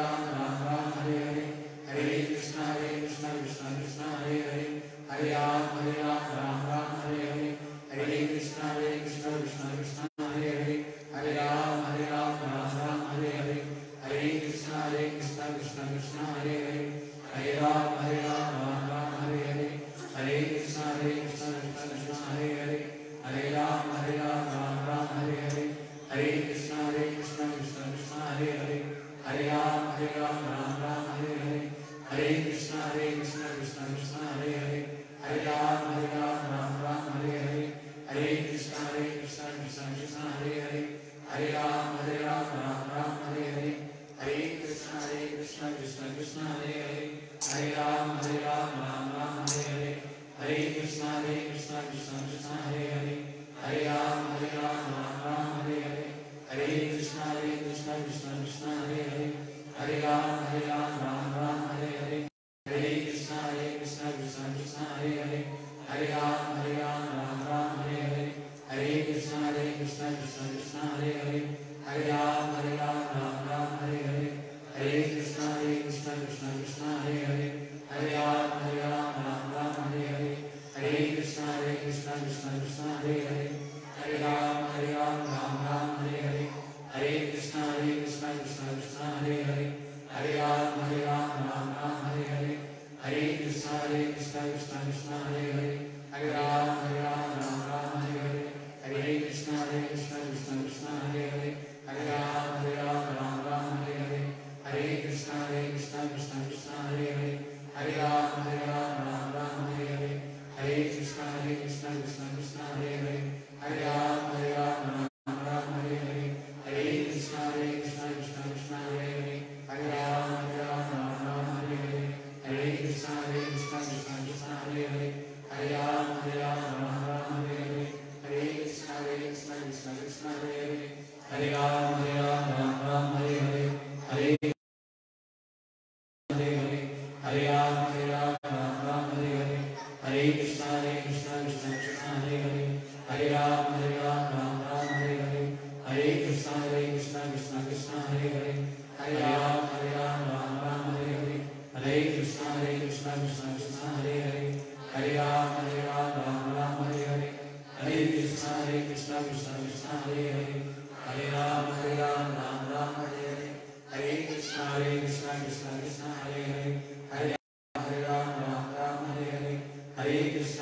S2: Ram Hare Hare Hare Krishna Krishna Hare Hare Hare Ram Ram Hare Hare Hare Krishna Krishna Hare Hare Hare Ram Ram Hare Hare Hare Krishna Krishna Hare Hare Hare Ram Ram Hare Hare Hare Krishna Krishna Hare Hare Hare Ram Ram Hare Hare Hare Krishna Krishna Hare Hare Hare Ram Ram Hare Hare Hare Krishna Krishna Hare Hare Hare Ram Ram Hare Hare Hare Krishna Krishna Hare Hare Hare Ram Ram Hare Hare Hare Krishna Krishna Hare Hare Hare Ram Ram Hare Hare Hare Krishna Krishna Hare Hare Hare Ram Ram Hare Hare Hare Krishna Krishna Hare Hare Hare Ram Ram Hare Hare Hare Krishna Krishna Hare Hare Hare Ram Ram Hare Hare Hare Krishna Krishna Hare Hare Hare Ram Ram Hare Hare Hare Krishna Krishna Hare Hare Hare Ram Ram Hare Hare Hare Krishna Krishna Hare Hare Hare Ram Ram Hare Hare Hare Krishna Krishna Hare Hare Hare Ram Ram Hare Hare Hare Krishna Krishna Hare Hare Hare Ram Ram Hare Hare Hare Krishna Krishna Hare Hare Hare Ram Ram Hare Hare Hare Krishna Krishna Hare Hare Hare Ram Ram Hare Hare Hare Krishna Krishna Hare Hare Hare Ram Ram Hare Hare Hare Krishna Krishna Hare Hare Hare Ram Ram Hare Hare Hare Krishna Krishna Hare Hare Hare Ram Ram Hare Hare Hare Krishna Krishna Hare Hare Hare Ram Ram Hare Hare Hare Hare Hare Hare Ram Ram Hare Hare Hare Krishna Krishna Hare Hare Hare Ram Ram Hare Hare Hare Krishna Krishna Hare Hare Hare Ram Ram Hare Hare Hare Krishna Krishna Hare Hare Hare Ram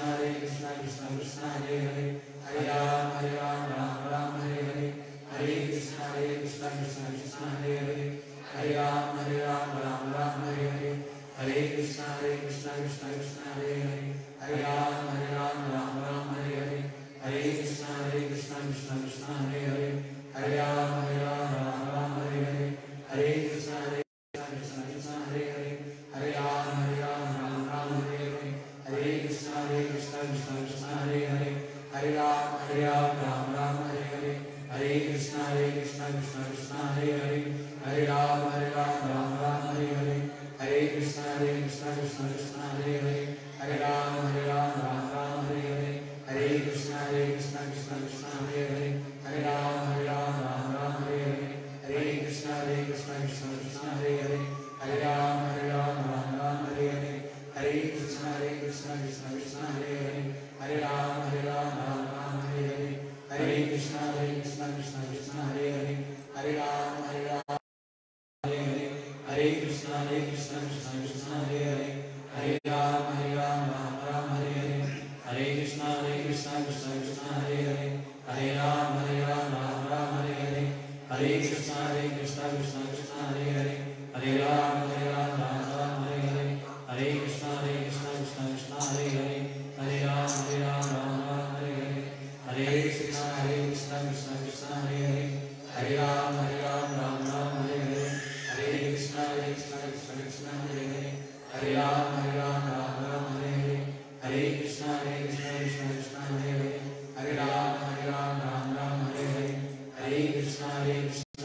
S2: Krishna Krishna Hare Hare Hare Ram Ram Ram Hare Hare Hare Krishna Krishna Krishna Hare Hare Hare Ram Ram Ram Hare Hare Hare Krishna Krishna Krishna Hare Hare Hare Ram Ram Ram Hare Hare Hare Krishna Krishna Krishna Hare Hare Hare Ram Ram Hare Hare Hare Krishna Krishna Krishna Hare Hare Hare Ram Ram Hare Hare Hare Krishna Krishna Krishna Hare Hare Hare Ram Ram Hare Hare Hare Krishna Krishna Krishna Hare Hare Hare Ram Ram Hare Hare Hare Krishna Krishna Krishna Hare Hare Hare Ram Ram Hare Hare Hare Krishna Krishna Krishna Hare Hare Hare Ram Ram Hare Hare Hare Krishna Krishna Krishna Hare Hare Hare Ram Ram Hare Hare Hare Krishna Krishna Krishna Hare Hare Hare Ram Ram Hare Hare Hare Krishna Krishna Krishna Hare Hare Hare Ram Hare Hare Hare Krishna Krishna Krishna Hare Hare Hare Ram Ram Hare Hare Hare Krishna Krishna Krishna Hare Hare Hare Ram Ram Hare Hare Hare Krishna Krishna Krishna Hare Hare Hare Ram Ram Hare Hare Hare Krishna Krishna Krishna Hare Hare Hare Ram Ram Hare Hare Hare Krishna Krishna Krishna Hare Hare Hare Ram Ram Hare Hare Hare Krishna Krishna Krishna Hare Hare Hare Ram Ram Hare Hare Hare Krishna Krishna Krishna Hare Hare Hare Ram Ram Hare Hare Hare Krishna Krishna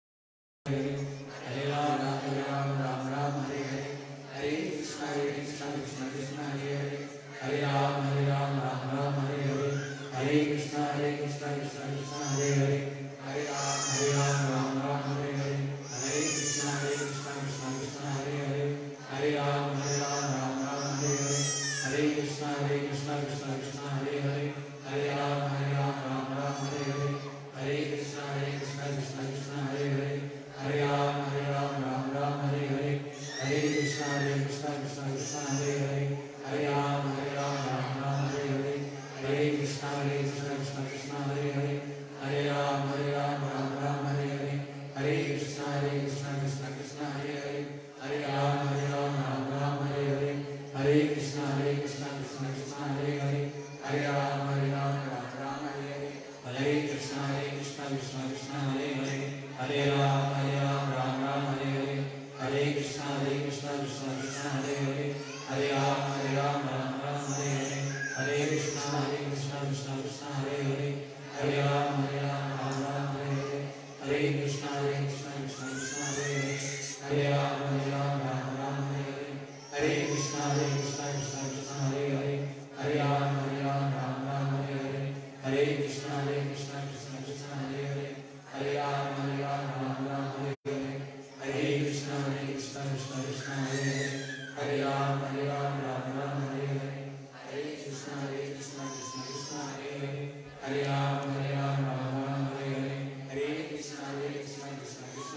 S2: हरे राम राम हरे हरे हरे कृष्ण कृष्ण कृष्ण हरे हरे हरे राम राम हरे हरे हरे कृष्ण कृष्ण कृष्ण हरे हरे हरे राम राम हरे हरे हरे कृष्ण कृष्ण कृष्ण हरे हरे हरे राम राम हरे हरे हरे कृष्ण कृष्ण कृष्ण हरे हरे हरे राम राम हरे हरे हरे कृष्ण कृष्ण कृष्ण हरे हरे हरे राम राम हरे हरे हरे कृष्ण कृष्ण कृष्ण हरे हरे हरे राम राम हरे हरे हरे कृष्ण कृष्ण कृष्ण हरे हरे हरे राम राम हरे हरे हरे कृष्ण कृष्ण कृष्ण हरे हरे हरे राम राम हरे हरे हरे कृष्ण कृष्ण कृष्ण हरे हरे हरे राम राम हरे हरे हरे कृष्ण कृष्ण कृष्ण हरे हरे हरे राम राम हरे हरे हरे कृष्ण कृष्ण कृष्ण हरे हरे हरे राम राम हरे हरे हरे कृष्ण कृष्ण कृष्ण हरे हरे हरे राम हरे हरे हरे कृष्ण कृष्ण कृष्ण हरे हरे हरे राम हरे हरे हरे कृष्ण कृष्ण कृष्ण हरे हरे हरे राम हरे हरे हरे कृष्ण कृष्ण कृष्ण हरे हरे हरे राम हरे हरे हरे कृष्ण कृष्ण कृष्ण हरे हरे हरे राम हरे हरे हरे कृष्ण कृष्ण कृष्ण हरे हरे हरे राम हरे हरे हरे कृष्ण कृष्ण कृष्ण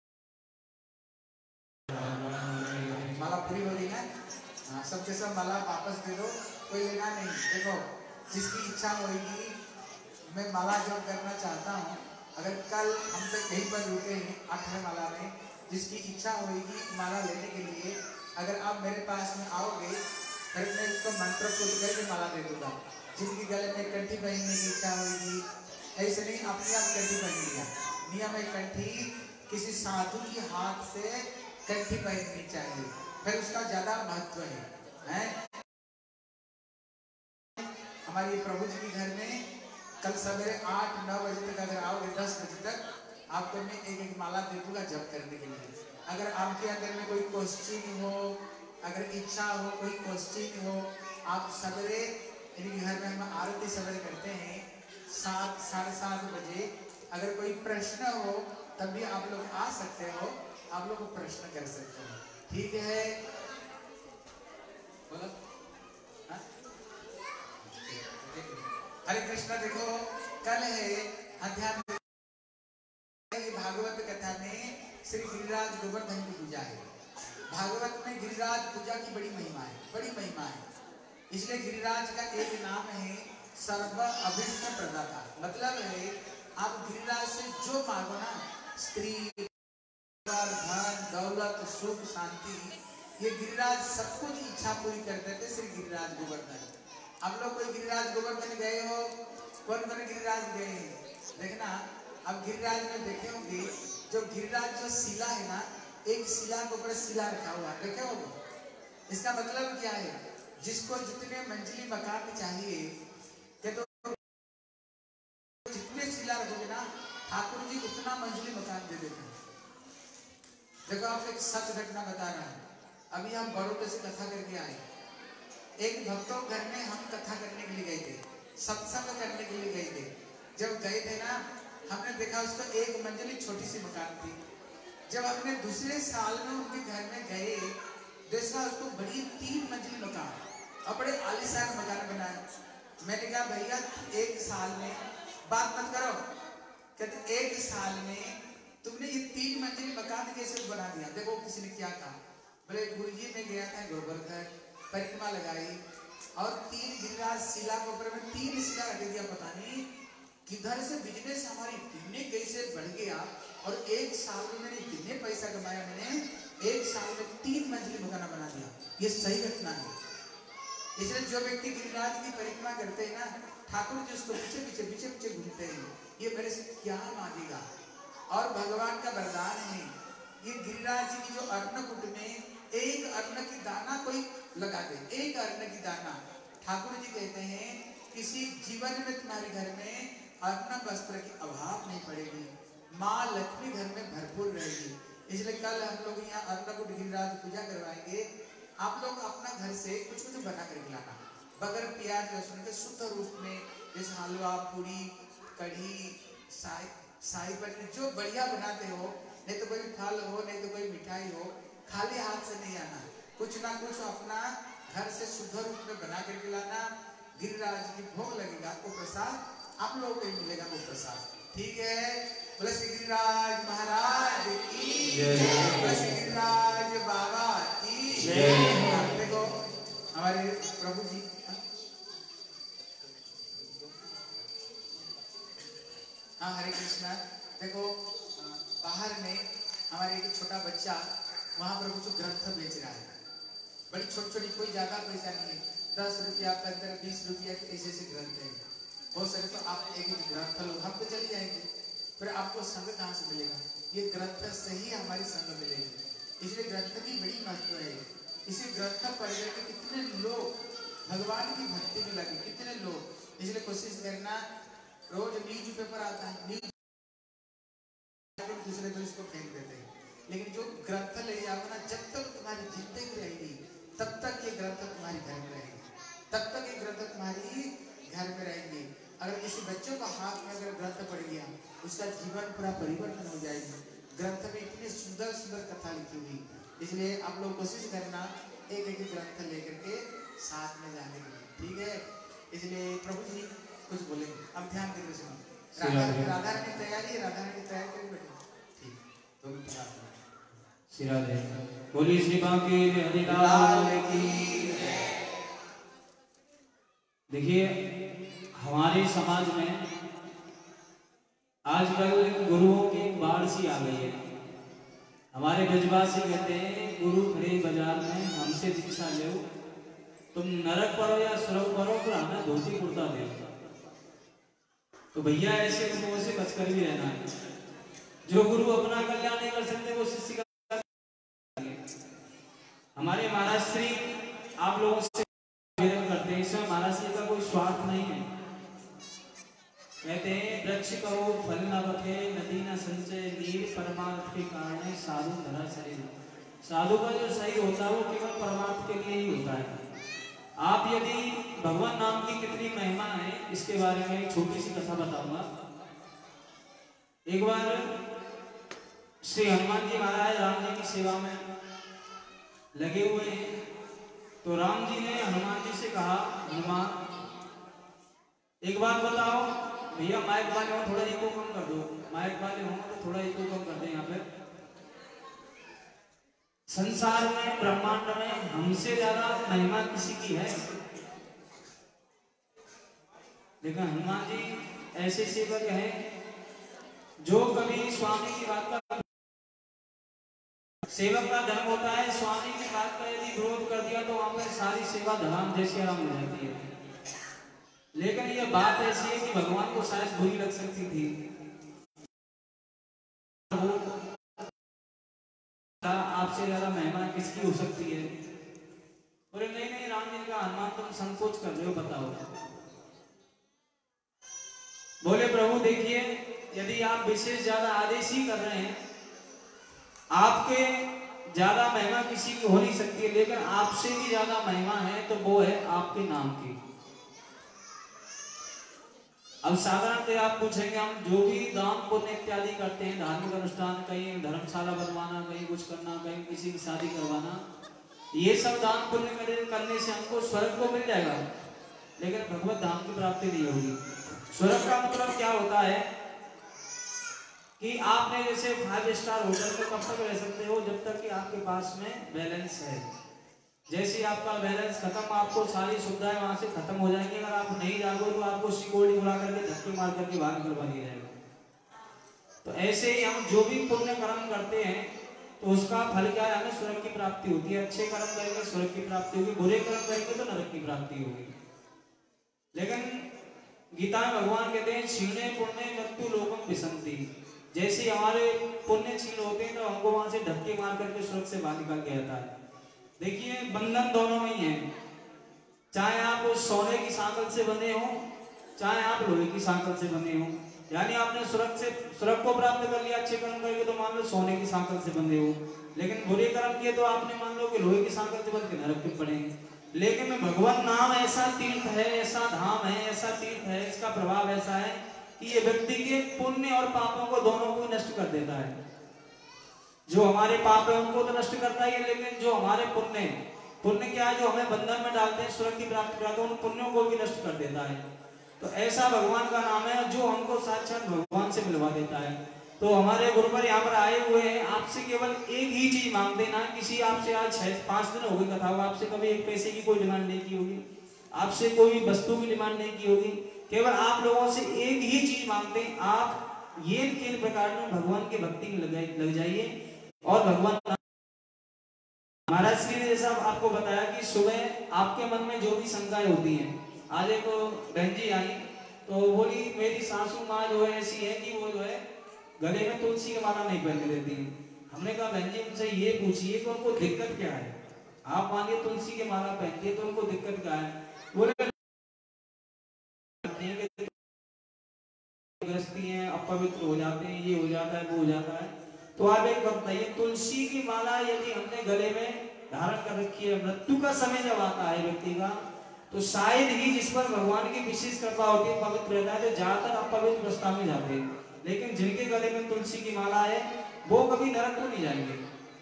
S1: माला पूरी हो गई ना? हाँ, सबके सब माला वापस दे दो, कोई लेना नहीं। देखो, जिसकी इच्छा होगी, मैं माला जप करना चाहता हूँ, अगर कल हम तक कहीं पर रुके हैं 8वें माला में, जिसकी इच्छा होगी माला लेने के लिए, अगर आप मेरे पास में आओगे, फिर मैं उसको मंत्र को करके माला दे दूंगा। जिनकी गले में कंठी पहनने की इच्छा होगी, ऐसे नहीं अपने आप कंठी पहन लिया। नियम है, कंठी किसी साधु की हाथ से कंठी पहननी चाहिए, फिर उसका ज्यादा महत्व है? हमारे प्रभु जी के घर में कल सवेरे 8-9 बजे तक अगर आओगे, 10 बजे तक आपको मैं एक माला दे दूंगा जप करने के लिए। अगर आपके अंदर में कोई क्वेश्चन हो, अगर इच्छा हो, कोई क्वेश्चन हो, आप सवेरे, इनके घर में हम आरती सवेरे करते हैं 7, 7:30 बजे। अगर कोई प्रश्न हो तब भी आप लोग आ सकते हो, आप लोग प्रश्न कर सकते हो, ठीक है? बोलो। हरे कृष्णा। देखो, कल है अध्यात्म भागवत कथा में श्री गिरिराज गोवर्धन की पूजा है। भागवत में गिरिराज पूजा की बड़ी महिमा है, बड़ी महिमा है। इसलिए गिरिराज का एक नाम है सर्व अभिष्ट प्रदाता। मतलब है आप गिरिराज से जो मांगो ना, स्त्री, धन, दौलत, सुख, शांति, ये गिरिराज सब कुछ इच्छा पूरी कर देते। श्री गिरिराज गोवर्धन। आप लोग कोई गिरिराज गोवर्धन गए हो? कौन कौन गिरिराज गए हैं? देखना, अब गिरिराज में देखे होंगे जो गिरिराज जो शिला है ना, एक शिला के ऊपर शिला रखा हुआ देखे होंगे। इसका मतलब क्या है? जिसको जितने मंजिली मकान चाहिए, तो जितने शिला रखोगे ना, ठाकुर जी उतना मंजिली मकान दे देते हैं। देखो आपको एक सच घटना बता रहा हूं। अभी हम बड़ौदा से कथा करके आए। एक भक्तों घर में हम कथा करने के लिए गए थे, सत्संग करने के लिए गए थे। जब गए थे ना, हमने देखा उसको एक मंजिली छोटी सी मकान थी। जब हमने दूसरे साल में उनके घर में गए, देखा उसको बड़ी 3 मंजिली मकान और बड़े आलीशान मकान बनाया। मैंने कहा भैया एक साल में, बात मत करो, कहते एक साल में तुमने ये 3 मंजिली मकान कैसे बना दिया? देखो किसी ने क्या कहा, बोले गुरुजी में गया था गोवर्धन, परिक्रमा लगाई और 3 गिरिराज शिला के ऊपर में 3 शिला रख दिया। पता नहीं किधर से बिजनेस हमारी इतने कैसे बढ़ गया और एक साल में मैंने इतने पैसा कमाया। मैंने एक साल में 3 मंजिली मकान बना दिया। ये सही घटना है। इसलिए जो व्यक्ति गिरिराज की परिक्रमा करते हैं ना, ठाकुर जी उसको पीछे पीछे पीछे पीछे घूमते हैं, ये मेरे से क्या मांगेगा। और भगवान का वरदान है, ये गिरिराज जी की जो अन्नकूट में एक अन्न की दाना कोई लगा दे, एक अन्न की दाना, ठाकुर जी कहते हैं किसी जीवन में तुम्हारे घर में अन्न वस्त्र की अभाव नहीं पड़ेगी, माँ लक्ष्मी घर में भरपूर रहेगी। इसलिए कल हम लोग यहाँ अन्नकूट गिरिराज पूजा करवाएंगे। आप लोग अपना घर से कुछ कुछ बना कर खिलाना, बगैर प्याज लहसुन के शुद्ध रूप में, जैसे हलवा, पूरी, कढ़ी, शाही पनीर, जो बढ़िया बनाते हो। नहीं तो कोई फल हो, नहीं तो कोई मिठाई हो, खाली हाथ से नहीं आना, कुछ ना कुछ अपना घर से शुद्ध रूप में बना कर खिलाना। गिरिराज की भोग लगेगा, वो प्रसाद आप लोगों को मिलेगा, वो प्रसाद। ठीक है? बोले श्री गिरिराज महाराज की जय, बोले श्री गिरिराज बाबा की जय। देखो हमारे प्रभु जी, हाँ हरे कृष्णा। देखो बाहर में हमारे एक छोटा बच्चा वहां पर कुछ ग्रंथ बेच रहा है, बड़ी छोटी छोटी, कोई ज्यादा पैसा नहीं है, 10 रुपया, 15, 20 रुपया के ऐसे ऐसे ग्रंथ है। बहुत सारे। तो आप एक ग्रंथ लो, हम तो चले जाएंगे, फिर आपको संग कहाँ से मिलेगा? ये ग्रंथ से ही हमारी संग मिलेगी। इसलिए ग्रंथ की बड़ी महत्व है। इसी ग्रंथ पढ़ करके कितने लोग भगवान की भक्ति में लगे, कितने लोग। इसलिए कोशिश करना, रोज न्यूज पेपर आता है, न्यूज दूसरे को इसको फेंक देते हैं, लेकिन जो ग्रंथ ले जाओ ना, जब तक तुम्हारी जिंदगी रहेगी तब तक ये ग्रंथ तुम्हारी घर में रहेगी, तब तक ये ग्रंथ तुम्हारी घर में रहेंगी। अगर किसी बच्चों का हाथ में अगर ग्रंथ पड़ गया, उसका जीवन पूरा परिवर्तन हो जाएगी। ग्रंथ में इतनी सुंदर सुंदर कथा लिखी हुई। इसलिए आप लोग कोशिश करना एक एक ग्रंथ लेकर के साथ में जाने के लिए, ठीक है? इसलिए प्रभु जी कुछ बोलेंगे, अब ध्यान देकर सुनो। राधा की तैयारी है, राधा की तैयारी करके बैठो, ठीक? तो
S2: श्री राधे बोली श्री बांके हरिलाल की। देखिए हमारे समाज में आजकल गुरुओं की बाढ़ सी आ गई है। हमारे ब्रजवासी कहते हैं गुरु खड़े बाजार में हमसे दीक्षा लो, तुम नरक पढ़ो या स्वर्ग पढ़ो, पर हमें धोती कुर्ता दे। तो भैया ऐसे गुरुओं से बचकर भी रहना है। जो गुरु अपना कल्याण नहीं कर सकते वो शिष्य का। हमारे महाराज श्री आप लोगों से निवेदन करते हैं, इसमें महाराज श्री का कोई स्वार्थ नहीं है। कहते हैं वृक्ष कहो फल न बखे, नदी न संचय नीर, परमार्थ के कारण साधु धरा शरीर। साधु का जो शरीर होता है वो केवल परमार्थ के लिए ही होता है। आप यदि भगवान नाम की कितनी महिमा है इसके बारे में एक छोटी सी कथा बताऊंगा। एक बार श्री हनुमान जी महाराज राम जी की सेवा में लगे हुए हैं, तो राम जी ने हनुमान जी से कहा, हनुमान एक बात बताओ, भैया माइक वाले हो थोड़ा इको कम कर दो, माइक वाले हो तो थोड़ा इको कम कर दे। यहाँ पे संसार में ब्रह्मांड में हमसे ज्यादा महिमा किसी की है? लेकिन हनुमान जी ऐसे सेवक हैं जो कभी स्वामी की बात का, सेवक का धर्म होता है स्वामी की बात का यदि विरोध कर दिया तो वहां पर सारी सेवा धड़ाम जैसी आराम हो जाती है। लेकिन ये बात ऐसी है कि भगवान को शायद बुरी लग सकती थी, आपसे ज्यादा महिमा किसकी हो सकती है। बोले नहीं नहीं राम जी का, हनुमान तुम संकोच कर रहे हो, बताओ। बोले प्रभु देखिए, यदि आप विशेष ज्यादा आदेश ही कर रहे हैं, आपके ज्यादा महिमा किसी की हो नहीं सकती है, लेकिन आपसे भी ज्यादा महिमा है तो वो है आपके नाम की। अब साधारणतः आप पूछेंगे हम जो भी दान पुण्य इत्यादि करते हैं, धार्मिक अनुष्ठान, कहीं धर्मशाला बनवाना, कहीं कुछ करना, कहीं किसी की शादी करवाना, ये सब दान पुण्य करने से हमको स्वर्ग को मिल जाएगा, लेकिन भगवत धाम की प्राप्ति नहीं होगी। स्वर्ग का मतलब क्या होता है कि आपने जैसे 5 स्टार होटल में कब तक रह सकते हो, जब तक कि आपके पास में बैलेंस है। जैसे ही आपका बैलेंस खत्म, आपको सारी सुविधाएं वहां से खत्म हो जाएंगी। अगर आप नहीं जाओगे तो आपको सिक्योरिटी बुला करके धक्के मार करके बाहर निकलवा दिया जाएगा। तो ऐसे ही हम जो भी पुण्य कर्म करते हैं तो उसका फल क्या है, हमें स्वर्ग की प्राप्ति होती है। अच्छे कर्म करेंगे स्वर्ग की प्राप्ति होगी, बुरे कर्म करेंगे तो नरक की प्राप्ति होगी। लेकिन गीता में भगवान कहते हैं क्षीणे पुण्य मृत्यु लोकम विसंति। जैसे हमारे पुण्य क्षीण होते हैं तो हमको वहां से धक्के मार करके स्वर्ग से बाहर निकाल दिया जाता है। देखिए बंधन दोनों में ही है, चाहे आप सोने की सांकल से बने हो, चाहे आप लोहे की सांकल से बने हो। यानी आपने स्वर्ग को प्राप्त कर लिया अच्छे कर्म करके तो मान लो सोने की सांकल से बंधे हो, लेकिन बुरे कर्म किए तो आपने मान लो कि लोहे की सांकल से बंध के नरक में पड़ेंगे। लेकिन भगवान नाम ऐसा तीर्थ है, ऐसा धाम है, ऐसा तीर्थ है, इसका प्रभाव ऐसा है कि ये व्यक्ति के पुण्य और पापों को दोनों को नष्ट कर देता है। जो हमारे पाप है उनको तो नष्ट करता ही है, लेकिन जो हमारे पुण्य क्या है, जो हमें बंधन में डालते हैं, स्वर्ग की प्राप्ति कराते हैं, उन पुण्यों को भी नष्ट कर देता है। तो ऐसा भगवान का नाम है जो हमको साक्षात भगवान से मिलवा देता है। तो हमारे गुरुवर यहाँ पर आए हुए हैं, आपसे केवल एक ही चीज मांगते ना, किसी आपसे आज 5 दिन हो गए कथा हुआ, आपसे कभी एक पैसे की कोई डिमांड नहीं की होगी, आपसे कोई वस्तु की डिमांड नहीं की होगी, केवल आप लोगों से एक ही चीज मांगते हैं, आप ये तीन प्रकार में भगवान की भक्ति में लग जाइए। और भगवान महाराज श्री ने जैसा आपको बताया कि सुबह आपके मन में जो भी शंकाएं होती हैं, आज एक बहन जी आई तो बोली मेरी सासू माँ जो है ऐसी है कि वो जो है गले में तुलसी की माला नहीं पहनने देती है। हमने कहा बहन जी उनसे ये पूछिए कि उनको दिक्कत क्या है, आप मानिए तुलसी की माला पहनती है तो उनको दिक्कत क्या है। बोले ग्रस्ती हैं, अपवित्र हो जाते हैं, ये हो जाता है, वो हो जाता है। तो आप एक बात बताइए, तुलसी की माला यदि हमने गले में धारण कर रखी है, मृत्यु का समय जब आता है व्यक्ति का, तो शायद ही जिस पर भगवान की विशेष कृपा होती है, पवित्र रहता है, तो ज्यादातर अपवित्र अवस्था में जाते हैं। लेकिन जिनके गले में तुलसी की माला है वो कभी नरक को नहीं जाएंगे।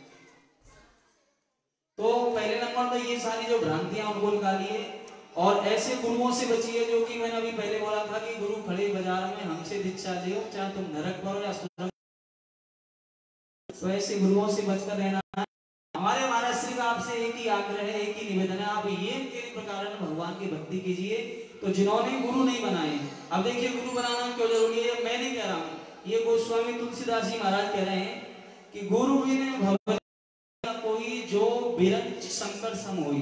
S2: तो पहले नंबर तो ये सारी जो भ्रांतियां उनको निकालिए और ऐसे गुरुओं से बचिए, जो कि मैंने अभी पहले बोला था कि गुरु खड़े बाजार में हमसे दीक्षा लियो, चाहे तुम नरक पढ़ो या स्वर्ग। तो ऐसे गुरुओं से बचकर रहना है। हमारे महाराज श्री का आपसे एक ही आग्रह है, एक ही निवेदन है, आप ये तीन प्रकार भगवान की भक्ति कीजिए। तो जिन्होंने गुरु नहीं बनाए, अब देखिए गुरु बनाना क्यों जरूरी है, मैं नहीं कह रहा हूँ, ये गोस्वामी तुलसीदास जी महाराज कह रहे हैं कि गुरु बिन भगवत कोई जो बिरंच शंकर सम होई।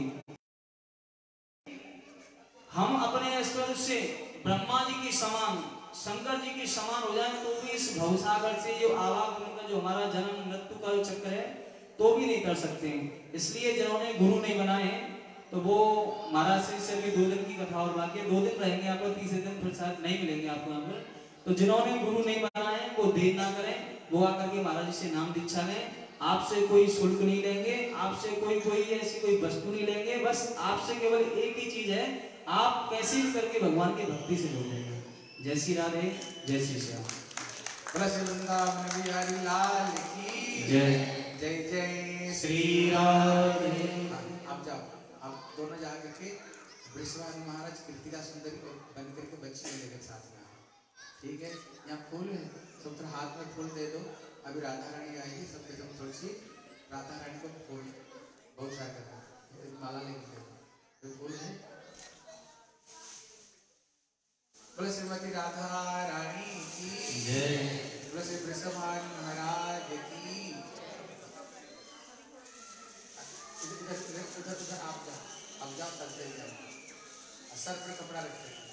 S2: हम अपने ऐश्वर्य से ब्रह्मा जी के समान, शंकर जी के समान हो जाए तो भी इस भवसागर से जो आवागमन का जो हमारा जन्म मृत्यु का जो चक्र है तो भी नहीं कर सकते हैं। इसलिए जिन्होंने गुरु नहीं बनाए तो वो महाराज श्री से भी 2 दिन की कथा और बाकी 2 दिन रहेंगे आप, 3 दिन फिर शायद नहीं मिलेंगे आपको यहाँ पर। तो जिन्होंने गुरु नहीं बनाए वो देर ना करें, वो आकर के महाराज जी से नाम दीक्षा लें। आपसे कोई शुल्क नहीं लेंगे, आपसे कोई ऐसी कोई वस्तु नहीं लेंगे, बस आपसे केवल एक ही चीज है, आप कैसे भी करके भगवान की भक्ति से जुड़ जाएंगे। जय श्री राधे, जय श्री श्याम।
S1: वृंदावन बिहारी लाल की
S2: जय।
S1: जय जय
S2: श्री राधे।
S1: आप जाओ, आप दोनों जा करके वृषभानु महाराज कृतिका सुंदरी को बन करके बच्ची को लेकर साथ में आओ, ठीक है। यहाँ फूल है, सब तरह हाथ में फूल दे दो। अभी राधा रानी आएगी, सबके सब तुलसी राधा रानी को फूल बहुत सारा करना, माला लेके दे दो। फूल है बोले श्रीमती राधा रानी की
S2: जय।
S1: बोले श्री वृषभान महाराज की। उधर आप जाओ करते जाओ, सर पर कपड़ा रखते हैं।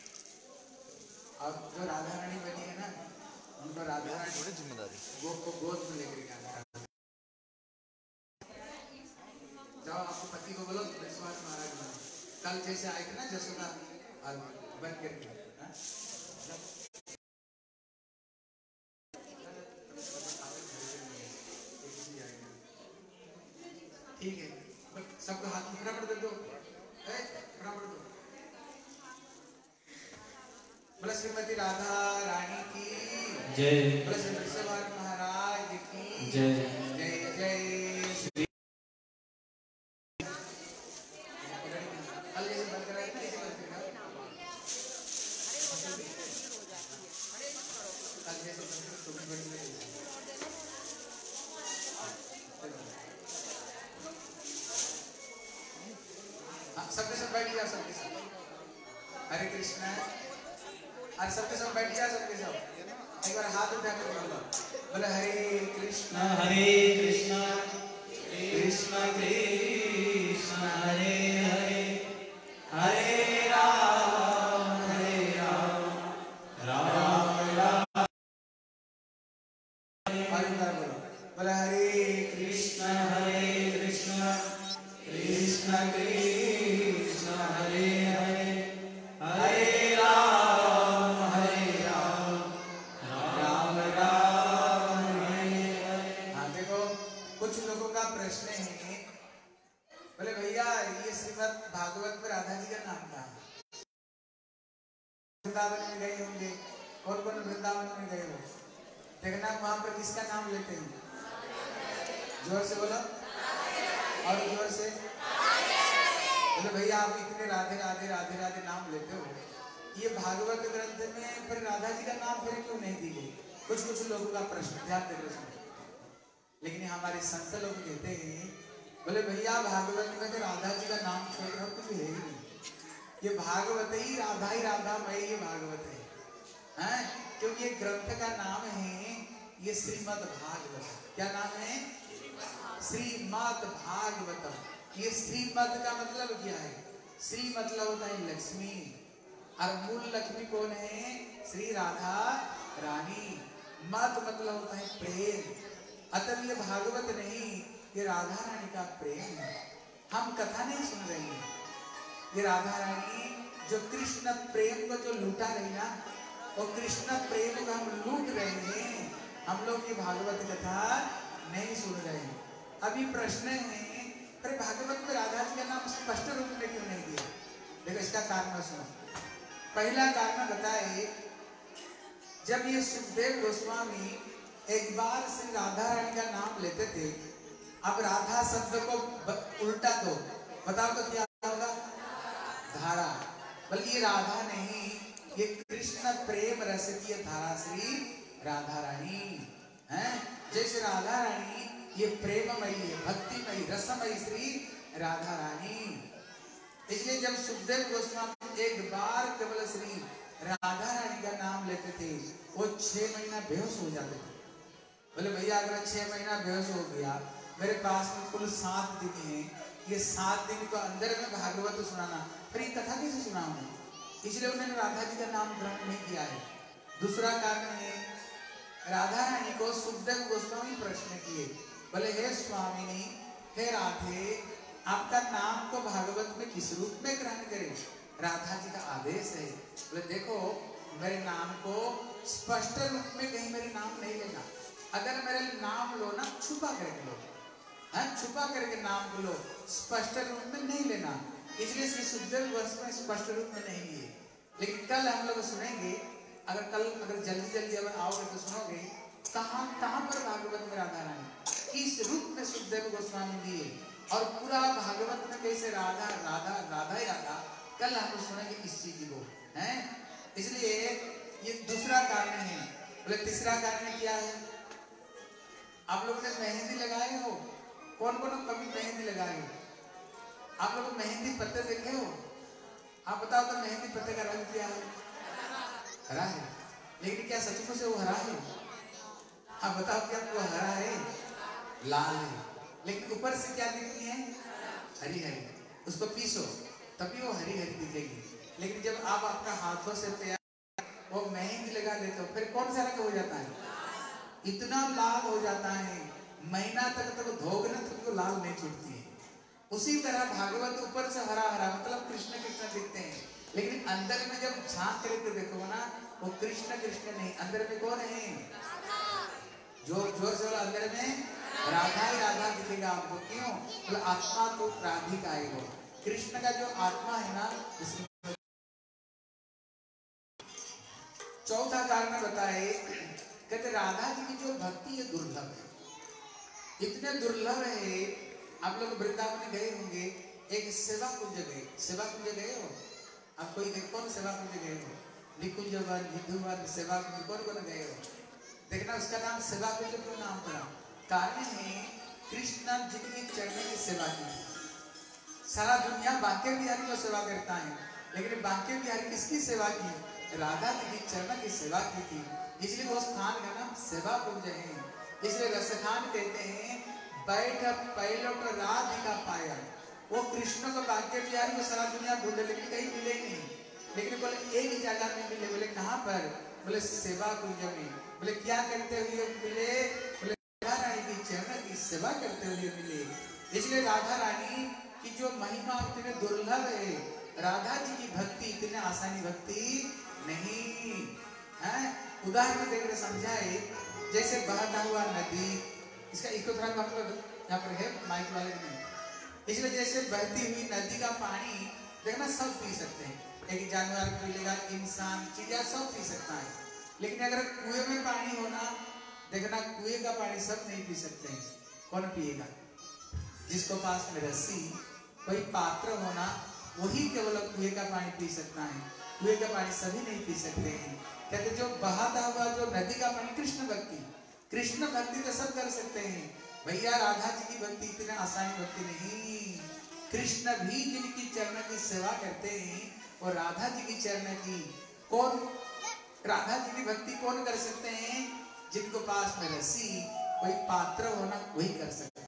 S1: और जो राधा रानी बनी है ना, उनको राधा रानी थोड़ी जिम्मेदारी वो को गोद में लेकर जाना। जाओ आपको पति को बोलो विश्वास महाराज बनो। कल जैसे आए थे ना जसोदा और बन करके, ठीक है सबको हाथ में फटाफट दे दो, फटाफट दो। बोला श्रीमती राधा रानी की
S2: जय।
S1: बोला श्री वृषभान महाराज की
S2: जय।
S1: जय जय श्री। सबके सब बैठ जाओ, सबके सब हरे कृष्ण। और सबके सब बैठ जाओ, सबके सब एक बार हाथ उठा कर बोलो, बोले हरे कृष्ण
S2: कृष्ण कृष्ण हरे हरे, हरे राम राम राम।
S1: और एक बार बोलो, बोले हरे कृष्ण
S2: कृष्ण कृष्ण हरे हरे, हरे राम राम राम हरे हरे।
S1: हाँ देखो कुछ लोगों का प्रश्न है, बोले भैया ये श्रीमद् भागवत में राधा जी का नाम क्या है? वृंदावन में गए होंगे, कौन कौन वृंदावन में गए हो? देखना वहां पर किसका नाम लेते हैं? जोर से बोलो और जोर से बोले भैया आप इतने राधे राधे राधे राधे नाम लेते हो, ये भागवत ग्रंथ में फिर राधा जी का नाम फिर क्यों नहीं दी गई? कुछ कुछ लोगों का प्रश्न, ध्यान देकर सुनो। लेकिन हमारे संत लोग कहते हैं, बोले भैया भागवत में तो राधा जी का नाम छोड़ कर कुछ है ही नहीं, ये भागवत ही राधा मई ये भागवत है, हैं? क्योंकि ये ग्रंथ का नाम है ये श्रीमद् भागवत। क्या नाम है? श्रीमद् भागवतम। ये श्रीमद् का मतलब क्या है? श्री मतलब होता है लक्ष्मी, और मूल लक्ष्मी कौन है? श्री राधा रानी। मद मतलब होता है प्रेम। अतः ये भागवत नहीं, ये राधा रानी का प्रेम है। हम कथा नहीं सुन रहे हैं, ये राधा रानी जो कृष्ण प्रेम को जो लूटा रही ना, और कृष्ण प्रेम को हम लूट रहे हैं। हम लोग ये भागवत कथा नहीं सुन रहे हैं। अभी प्रश्न है, अरे भागवत में राधा जी का नाम स्पष्ट रूप में क्यों नहीं दिया? देखो इसका कारण सुनो। पहला कारण बताए, जब ये सुखदेव गोस्वामी एक बार श्री राधा रानी का नाम लेते थे, अब राधा शब्द को उल्टा दो, बताओ तो क्या होगा? धारा। बल्कि ये राधा नहीं, ये कृष्ण प्रेम रस की धारा श्री राधा रानी है। जैसे राधा रानी ये प्रेममयी है, भक्तिमयी रसमयी श्री राधा रानी। इसलिए जब सुखदेव गोस्वामी एक बार केवल श्री राधा रानी का नाम लेते थे, वो 6 महीना बेहोश हो जाते थे। बोले भैया अगर 6 महीना बेहोश हो गया, मेरे पास में कुल 7 दिन है, ये 7 दिन को अंदर में भागवत सुनाना, फिर ये कथा कैसे सुनाऊंगा? इसलिए उन्होंने राधा जी का नाम ग्रहण नहीं किया है। दूसरा कारण है, राधा रानी को सुखदेव गोस्वामी प्रश्न किए, बोले हे स्वामिनी, हे राधे, आपका नाम को भागवत में किस रूप में ग्रहण करें? राधा जी का आदेश है। बोले देखो मेरे नाम को स्पष्ट रूप में कहीं मेरे नाम नहीं लेना, अगर मेरे नाम लो ना छुपा करके लो, छुपा करके नाम को लो, स्पष्ट रूप में नहीं लेना। इसलिए श्री सुखदेव गोस्वामी स्पष्ट रूप में नहीं लिए। लेकिन कल हम लोग सुनेंगे, अगर जल्दी अगर आओगे तो सुनोगे कहाँ पर भागवत में राधा रानी किस रूप में सुखदेव गोस्वामी दिए, और पूरा भागवत में कैसे राधा राधा राधा ही राधा, कल हम लोग सुनेंगे इस चीज को हैं। इसलिए ये दूसरा कारण है। बोले तीसरा कारण क्या है? आप लोग ने मेहंदी लगाए हो? कौन कभी मेहंदी लगाए हो? आप लोग मेहंदी पत्ते देखे हो? आप बताओ तो मेहंदी पत्ते का रंग क्या है? लेकिन क्या सचमुच से वो हरा है? हाँ बताओ, क्या वो हरा है? लाल है, लेकिन ऊपर से क्या दिखती है? हरी हरी। उसको पीसो तभी वो हरी हरी दिखेगी। लेकिन जब आप अपना हाथों से तैयार वो मेहंदी लगा देते हो, फिर कौन सा रंग हो जाता है? इतना लाल हो जाता है, महीना तक तो धोगे ना तो लाल नहीं छूटती है। उसी तरह भागवत ऊपर से हरा हरा मतलब कृष्ण कृष्ण दिखते हैं, लेकिन अंदर में जब झांक करके देखो ना, वो कृष्ण कृष्ण नहीं, अंदर में कौन है? जोर जोर से बोला, अंदर में राधा ही राधा दिखेगा आपको। क्यों? बोले आत्मा तो राधिका है, वो कृष्ण का जो आत्मा है ना उसमें। चौथा कारण बताए, कहते राधा जी की जो भक्ति है दुर्लभ है, इतने दुर्लभ है। आप लोग वृंदावन गए होंगे, एक सेवा कुंज गए। सेवा कुंज गए हो आप? कोई कौन सेवा कुंज गए हो? निकुंजवन, निधुवन, सेवा कुंज कौन कौन गए हो? देखना उसका नाम सेवा कुंज क्यों नाम पड़ा? कारण है कृष्ण जी की चरण की सेवा की। सारा दुनिया बांके बिहारी को सेवा करता है, लेकिन बांके बिहारी किसकी सेवा की? राधा जी की चरण की सेवा की थी, इसलिए वो स्थान का नाम सेवा कुंज है। इसलिए रसखान कहते हैं, बैठ पैलोट राधिका पाया। वो कृष्ण को बांके बिहारी को सारा दुनिया ढूंढे, लेकिन कहीं मिले नहीं। लेकिन बोले एक ही जगह में मिले। बोले कहाँ पर? बोले सेवा कुंज में। बोले क्या करते हुए मिले? बोले राधा रानी की चरण की सेवा करते हुए मिले। इसलिए राधा रानी की जो महिमा इतने दुर्लभ है, राधा जी की भक्ति इतने आसानी भक्ति नहीं है। उदाहरण देकर समझाए, जैसे बहता हुआ नदी, इसका इको थोड़ा मतलब यहाँ पर है माइक वाले में। इसलिए जैसे बहती हुई नदी का पानी देखना सब पी सकते हैं, एक जानवर पी लेगा, इंसान चिड़िया सब पी सकता है। लेकिन अगर कुएं में पानी होना, देखना कुएं का पानी सब नहीं पी सकते हैं। कौन पिएगा? जिसको पास में रस्सी कोई पात्र होना, वही केवल कुएं का पानी पी सकता है। कुएं का पानी सभी नहीं पी सकते हैं। कहते जो बहाता हुआ जो नदी का पानी कृष्ण भक्ति, कृष्ण भक्ति तो सब कर सकते हैं भैया। राधा जी की भक्ति इतनी आसानी भक्ति नहीं। कृष्ण भी जिनकी चरण की सेवा करते हैं, और राधा जी की चरण की कौन, राधा जी की भक्ति कौन कर सकते हैं? जिनको पास में रस्सी कोई पात्र होना वही कर सकते हैं।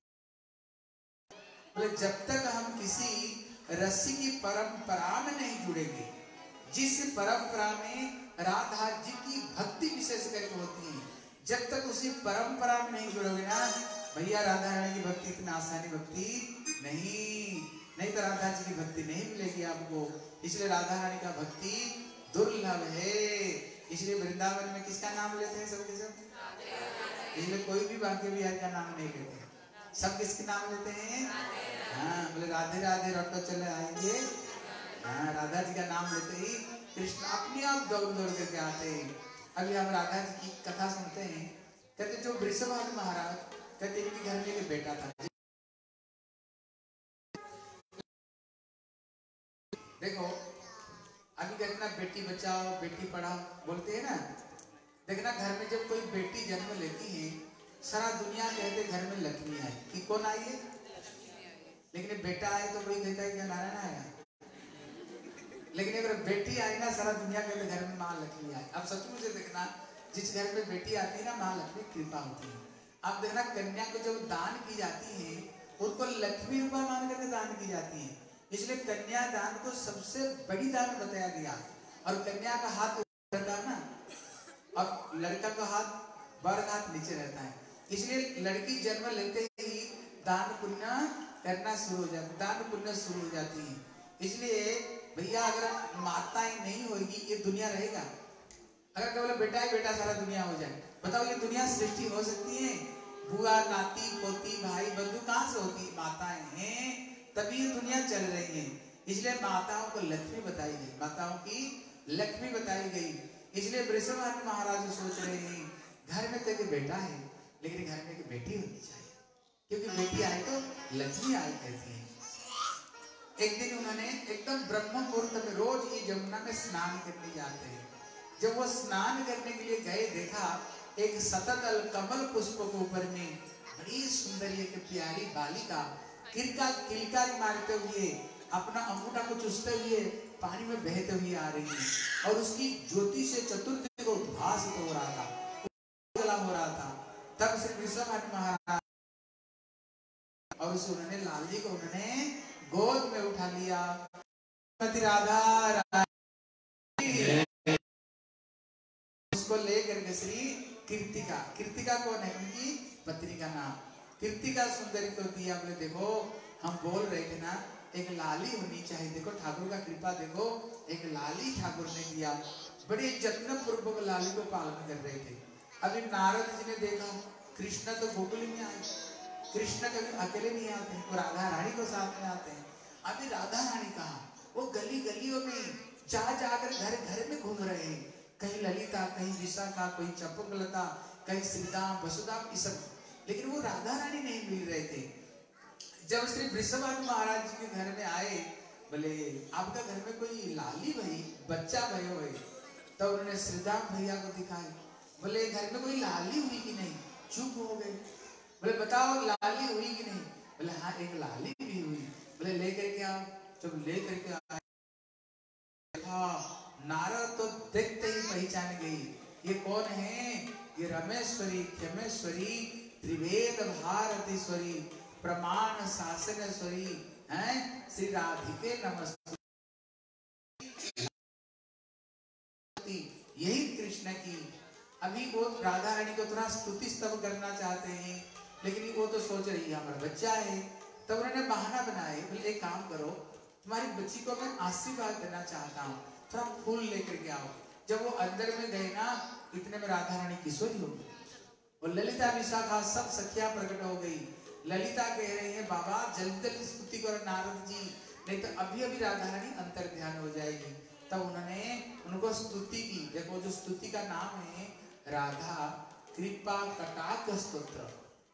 S1: बोले जब तक हम किसी रस्सी की परंपरा में नहीं जुड़ेंगे, जिस परंपरा में राधा जी की भक्ति विशेष करके होती है, जब तक उसी परंपरा में नहीं जुड़ोगे ना भैया, राधा रानी की भक्ति इतनी आसानी भक्ति नहीं तो राधा जी की भक्ति नहीं मिलेगी आपको। इसलिए राधा रानी का भक्ति दुर्लभ है। इसलिए वृंदावन में किसका नाम लेते हैं? सब के सब। इसलिए कोई भी बांके बिहारी का नाम नहीं लेते, सब किसके नाम लेते हैं? हाँ, बोले राधे राधे रटो चले आएंगे। हाँ, राधा जी का नाम लेते ही कृष्ण अपने आप दौड़ दौड़ करके आते हैं। अभी हम राधा जी की कथा सुनते हैं। कहते जो वृषभानु महाराज, कहते इनके घर में एक बेटा था। देखो अभी कहते ना बेटी बचाओ बेटी पढ़ाओ बोलते हैं ना। देखना घर में जब कोई बेटी जन्म लेती है, सारा दुनिया कहते घर में लक्ष्मी आई कि कौन आई है, लेकिन बेटा आए तो कोई कहता है कि नारायण आया। लेकिन अगर बेटी आई ना, सारा दुनिया कहते घर में माँ लक्ष्मी आई। अब सचमुच से देखना, जिस घर में बेटी आती है ना, माँ लक्ष्मी कृपा होती है। आप देखना कन्या को जब दान की जाती है, उनको लक्ष्मी रूपा मान करके दान की जाती है। इसलिए कन्या दान को सबसे बड़ी दान बताया गया। और कन्या का हाथ रहता है ना, और लड़का का हाथ बर हाथ नीचे रहता है। इसलिए लड़की जन्म लेते ही दान पुण्य करना शुरू हो जाता है, दान पुण्य शुरू हो जाती है। इसलिए भैया अगर माताएं नहीं होगी ये दुनिया रहेगा। अगर केवल बेटा ही बेटा सारा दुनिया हो जाए, बताओ ये दुनिया सृष्टि हो सकती है? बुआ नाती पोती भाई बंधु कहाँ से होती? माताएं हैं, तभी ये दुनिया चल रही है। इसलिए माताओं को लक्ष्मी बताई गई, माताओं की लक्ष्मी बताई गई। इसलिए वृषभानु महाराज सोच रहे हैं घर में तो एक बेटा है, लेकिन घर में एक बेटी होनी चाहिए, क्योंकि बेटी आए तो लक्ष्मी आई कहती है। एक दिन उन्होंने एकदम ब्रह्म मुहूर्त में, रोज ये यमुना में स्नान करने जाते हैं। जब वो स्नान करने के लिए गए, देखा एक शतदल कमल पुष्प के ऊपर में बड़ी सुंदर एक प्यारी बालिका किलकारी मारते हुए, अपना अंगूठा को चूसते हुए पानी में बहते हुए आ रही है, और उसकी ज्योति से चतुर्दिक को उद्भास वृषभानु महाराज और उसे उन्होंने लाल जी को उन्होंने गोद में उठा लिया। राधा उसको लेकर के श्री कीर्तिका, कीर्तिका कौन है? उनकी पत्नी का नाम कीर्तिका सुंदरी को दिया। बोले देखो हम बोल रहे थे ना एक लाली होनी चाहिए, देखो ठाकुर का कृपा देखो, एक लाली ठाकुर ने दिया। बड़े जत्न पूर्वक लाली को पालन कर रहे थे। अभी नारद जी ने देखा कृष्ण तो गोकुल में आए, कृष्ण कभी अकेले नहीं आते, वो राधा रानी को साथ में आते हैं। अभी राधा रानी कहा? वो गली गलियों में जा जाकर घर घर में घूम रहे हैं, कहीं ललिता, कहीं विशाखा, कोई चपकलता, कहीं श्रीदाम वसुदाम, ये सब, लेकिन वो राधा रानी नहीं मिल रहे थे। जब श्री वृषभानु महाराज जी के घर में आए, बोले आपका घर में कोई लाली भाई बच्चा भाई हो? तो उन्होंने श्रीदाम भैया को दिखाई। बोले घर में कोई लाली हुई कि नहीं? चुप हो गए। बोले बताओ लाली हुई कि नहीं? बोले हाँ एक लाली भी हुई। बोले लेकर के आओ। जब लेकर के आए नारद तो देखते ही पहचान गई, ये कौन है? ये रमेश्वरी, क्षमेश्वरी, त्रिवेद भारतीश्वरी, प्रमाण शासनेश्वरी हैं श्री राधिके नमस्ते। यही कृष्ण की। अभी वो राधा रानी को थोड़ा स्तुति स्तव करना चाहते हैं, लेकिन वो तो सोच रही है हमारा बच्चा है। तब उन्होंने बहाना बनाए, बोले एक काम करो, तुम्हारी बच्ची को मैं आशीर्वाद देना चाहता हूँ, थोड़ा फूल लेकर के आओ। जब वो अंदर में गए ना, इतने में राधा रानी किशोरी हो गई और ललिता विशाखा सब सखियां प्रकट हो गई। ललिता कह रही है बाबा जल्दी जल्दी स्तुति करो नारद जी, नहीं तो अभी अभी राधा रानी अंतर ध्यान हो जाएगी। तब उन्होंने उनको स्तुति की। देखो जो स्तुति का नाम है राधा कृपा कटाक्ष स्तोत्र।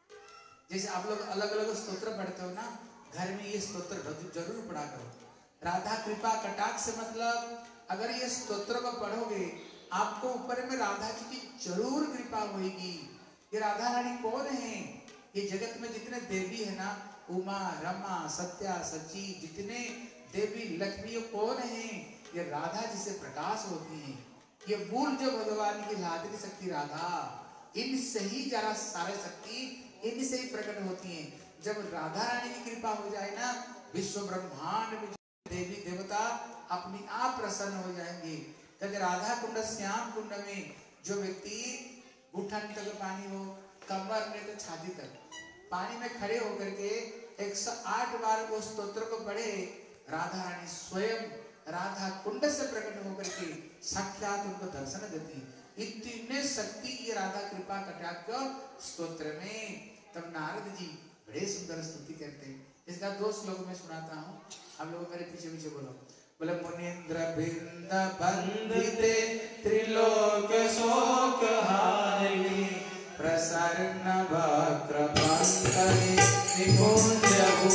S1: जैसे आप लोग अलग अलग स्तोत्र पढ़ते हो ना, घर में ये स्तोत्र जरूर पढ़ा करो। राधा कृपा कटाक्ष से मतलब अगर ये स्तोत्र को पढ़ोगे आपको ऊपर में राधा जी की जरूर कृपा होगी। ये राधा रानी कौन है? ये जगत में जितने देवी है ना, उमा, रमा, सत्या, सची, जितने देवी लक्ष्मी कौन है? ये राधा जी से प्रकाश होती है। ये मूल जो भगवान की लाडली शक्ति राधा, इनसे ही जरा सारे शक्ति इनसे ही प्रकट होती है। जब राधा रानी की कृपा हो जाए ना, विश्व ब्रह्मांड में देवी देवता अपनी आप प्रसन्न हो जाएंगे। क्योंकि राधा कुंड श्याम कुंड में जो व्यक्ति घुटन तक पानी हो, कमर में तो छाती तक पानी में खड़े होकर के 108 बार वो स्तोत्र को पढ़े, राधा रानी स्वयं राधा कुंड से प्रकट होकर के साक्षात उनको दर्शन देती। इतने शक्ति ये राधा कृपा कटाक्ष स्तोत्र में। तब नारद जी बड़े सुंदर स्तुति करते हैं। इसका 2 श्लोक में सुनाता हूँ, आप लोग मेरे पीछे पीछे बोलो। बोले मुनीन्द्र बिंद बंदिते त्रिलोक शोक हारिणी, प्रसन्न वक्र पंकजे निकुंज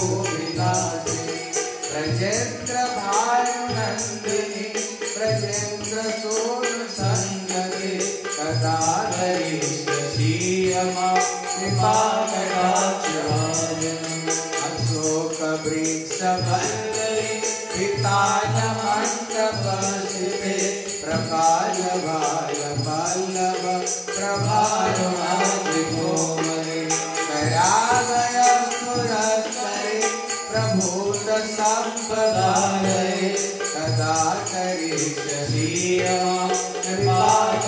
S1: भूविलासे, ब्रजेंद्र भानुनंदिनी ब्रजेंद्र सोन संगते, कदा धरिष्यसीयमा कृपा कटाक्षाजन, अशोक वृक्ष वल्लरी पितान मंडपस्थिते, प्रकाश भाल वल्लभ प्रभानुमादि कोमले, करागय सुरस्करे प्रभूत संपदालये, कदा करिष्यसीयमा कृपा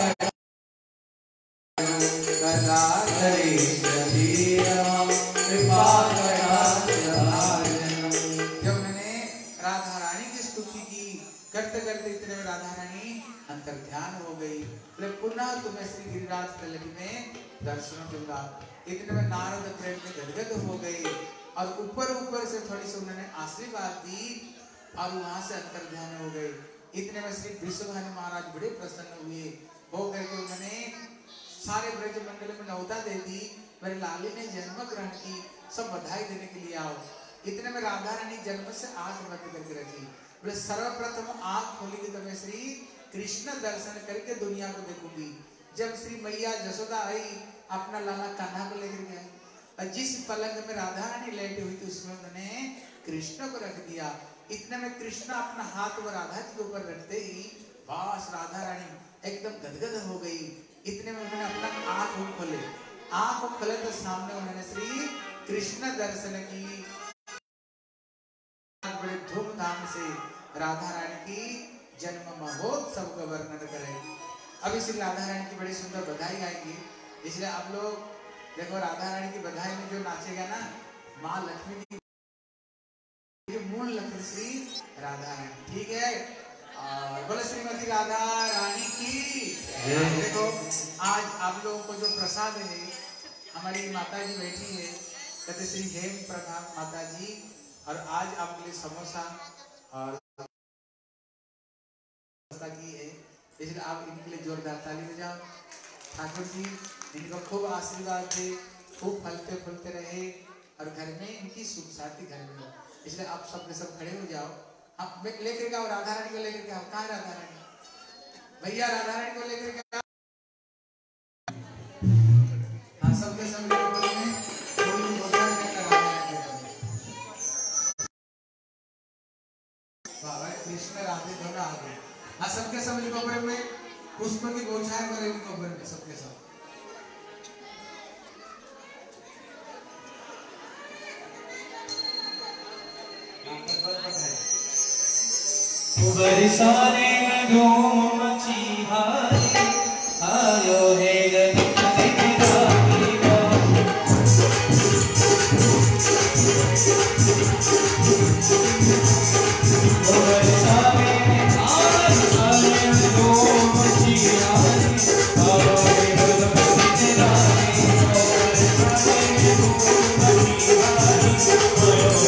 S1: कदा करिष्यसीयमा कृपा कटाक्षाजन। जब मैंने राधा रानी की स्तुति की करते करते इतने में राधा रानी अंतर ध्यान हो गई। पुनः तुम्हें श्री गिरिराज तलहटी में दर्शन दूंगा। इतने में नारद प्रेम में गदगद हो गए और ऊपर ऊपर से थोड़ी सी उन्होंने आशीर्वाद दी और वहां से अंतर ध्यान हो गए। इतने में श्री वृषभानु महाराज बड़े प्रसन्न हुए हो करके उन्होंने सारे ब्रज मंडल में न्योता दे दी, मेरे लाली ने जन्म ग्रहण की, सब बधाई देने के लिए आओ। इतने में राधा रानी जन्म से आंख बंद करके रखी। बोले सर्वप्रथम आंख खोलेगी तो मैं श्री कृष्ण दर्शन करके दुनिया को देखूंगी। जब श्री मैया जसोदा आई अपना लाला कान्हा को लेकर गए और जिस पलंग में राधा रानी लेटी हुई थी उसमें उन्होंने कृष्ण को रख दिया। इतने में कृष्ण अपना हाथ वो राधा जी के ऊपर रखते ही बस राधा रानी एकदम गदगद हो गई। इतने में उन्होंने अपना आंख खोले आंख खुले तो सामने उन्होंने श्री कृष्ण दर्शन की। बड़े धूमधाम से राधा रानी की जन्म महोत्सव का वर्णन करें। अभी श्री राधा रानी की बड़ी सुंदर बधाई गाएंगी, इसलिए आप लोग देखो राधा रानी की बधाई में जो नाचेगा ना, माँ लक्ष्मी की मूल लक्ष्मी श्री राधा रानी, ठीक है। और बोले श्रीमती राधा रानी की। देखो आज आप लोगों को जो प्रसाद है, हमारी माता जी बैठी है, कहते श्री हेम प्रधान माता जी, और आज आपके लिए समोसा और की है, इसलिए आप इनके लिए जोरदार ताली बजाओ। ठाकुर जी इनको खूब आशीर्वाद दे, खूब फलते फूलते रहे और घर में इनकी सुख शांति घर में हो, इसलिए आप सब के सब खड़े हो जाओ। आप लेकर के आओ राधा रानी को, लेकर के आओ। कहाँ राधा रानी? भैया राधा रानी को लेकर के आओ। हाँ सबके सब में कृष्ण राधे दोनों आ गए। हाँ सबके सब कब्र में पुष्प की बौछार करेंगे कब्र में सबके सब।
S2: बरसाने में धूम मची भारी, आयो है गणपति रानी का। बरसाने में धूम मची भारी, आयो है गणपति रानी का। बरसाने में धूम मची भारी, आयो है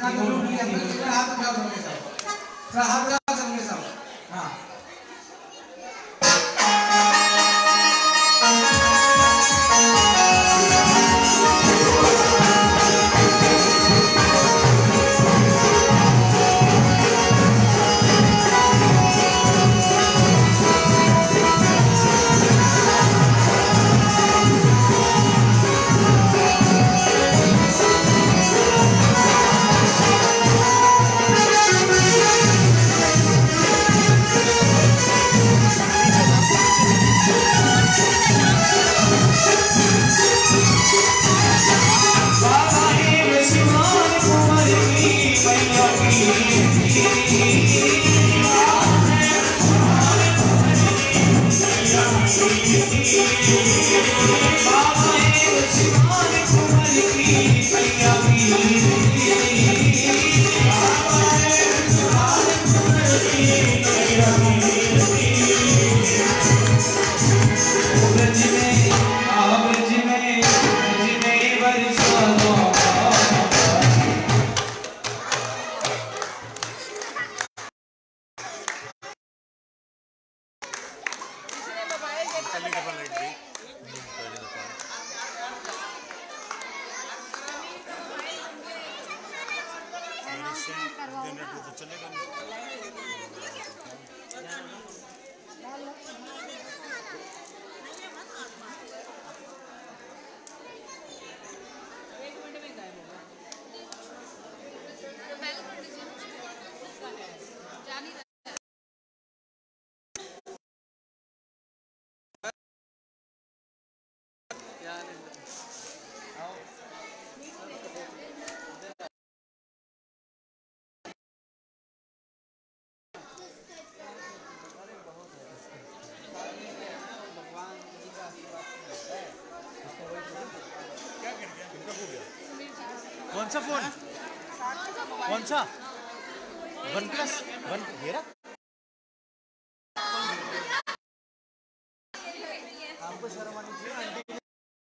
S3: कौन सा फोन? कौन सा? OnePlus 1 घेरा? आपको शर्म आनी चाहिए। आंटी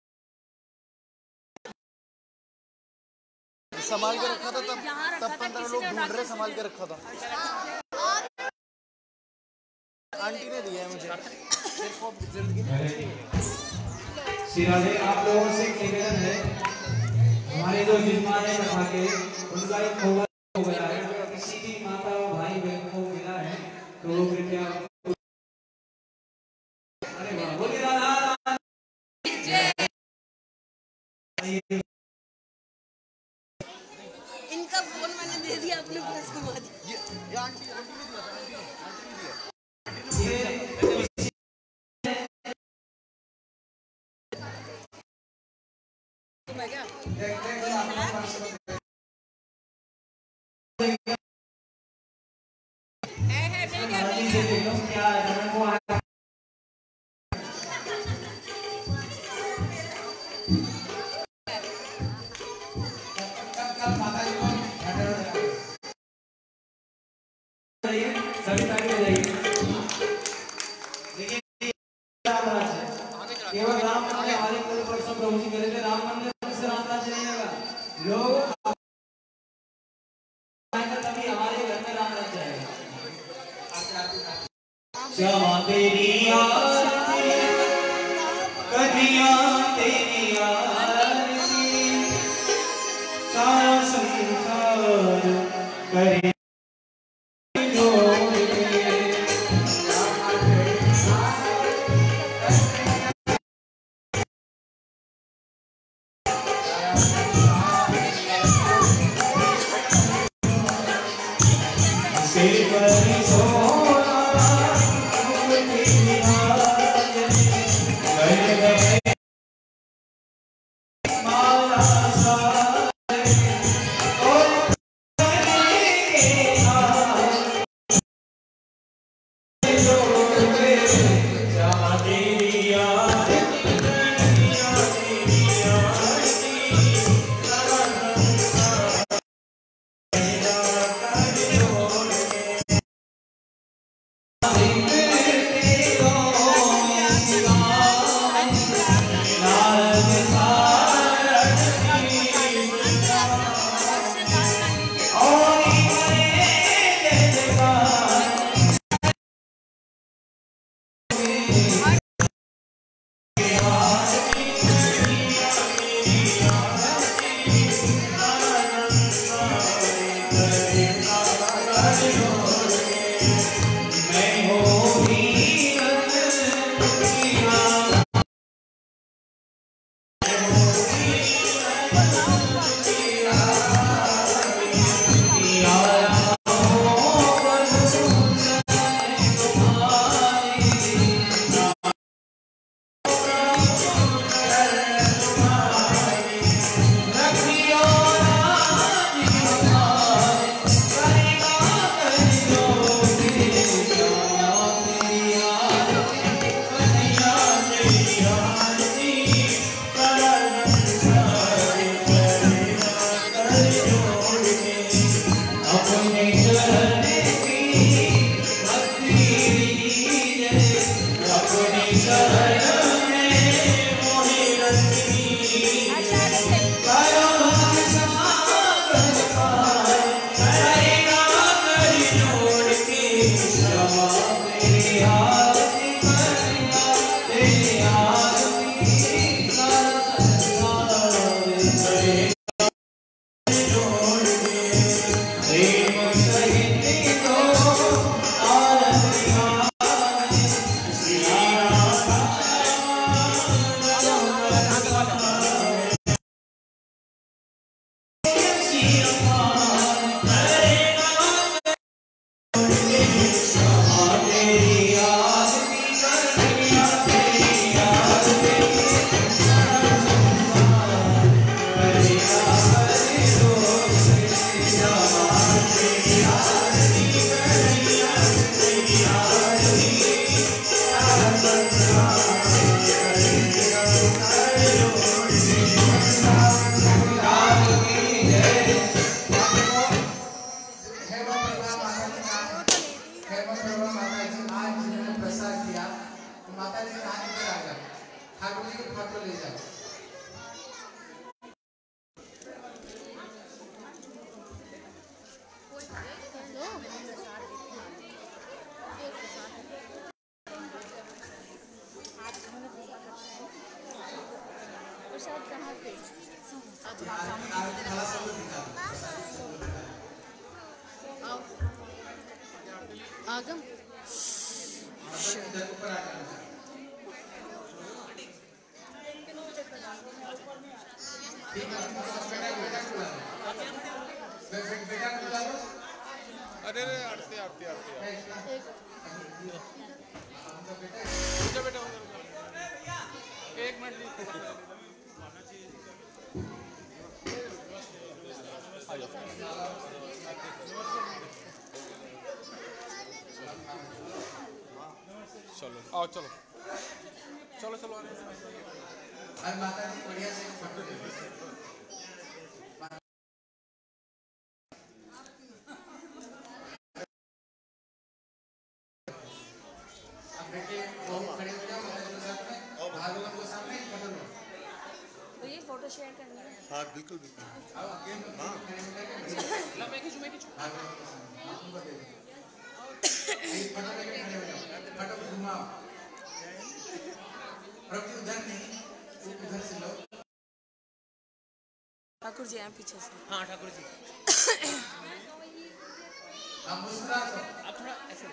S3: संभाल के रखा था तब 15 लोग ढूंढ रहे, संभाल के रखा था। आंटी ने दिया है मुझे।
S2: श्रीराधे, आप लोगों से एक निवेदन है, हमारे जो यजमान है कथा के, उनका एक खबर हो गया है, किसी भी माता और भाई बहन को मिला है तो वो कृपया अरे वाह बोलिए राधा
S4: इनका फोन मैंने दे दिया, अपने पास घुमा दिया।
S3: ये आंटी ने दिया था,
S2: केवल राम मंदिर हमारे कल परसों प्रभु जी करे थे, राम मंदिर से राम राज्य नहीं होगा। लोग तभी हमारे घर में राम राज्य आएगा। श्यामा तेरी आरती, कन्हैया तेरी आरती, सारा संसार करे
S4: आगम
S3: अरे रे आरती आरती आरती बेटा बेटा एक मिनट चलो आओ चलो चलो चलो
S1: और माता जी बढ़िया से फोटो ले बेटे वो खड़े हो जाओ माता जी के सामने भागवत के सामने फोटो लो।
S4: तो ये फोटो शेयर करनी है।
S3: हाँ बिल्कुल बिल्कुल
S1: आओ आगे खड़े हो जाके
S3: मैं खींचू
S1: भागवत के सामने आपको दे दो एक फोटो लेके खड़े हो जाओ फोटो घुमाओ प्रभु उधर नहीं उधर से लो।
S4: ठाकुर जी हैं पीछे से।
S3: हाँ ठाकुर जी
S1: आप मुस्कुरा दो
S3: आप थोड़ा ऐसे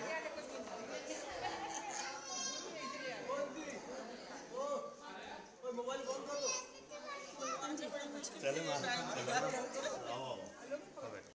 S3: मोबाइल बंद कर दो चले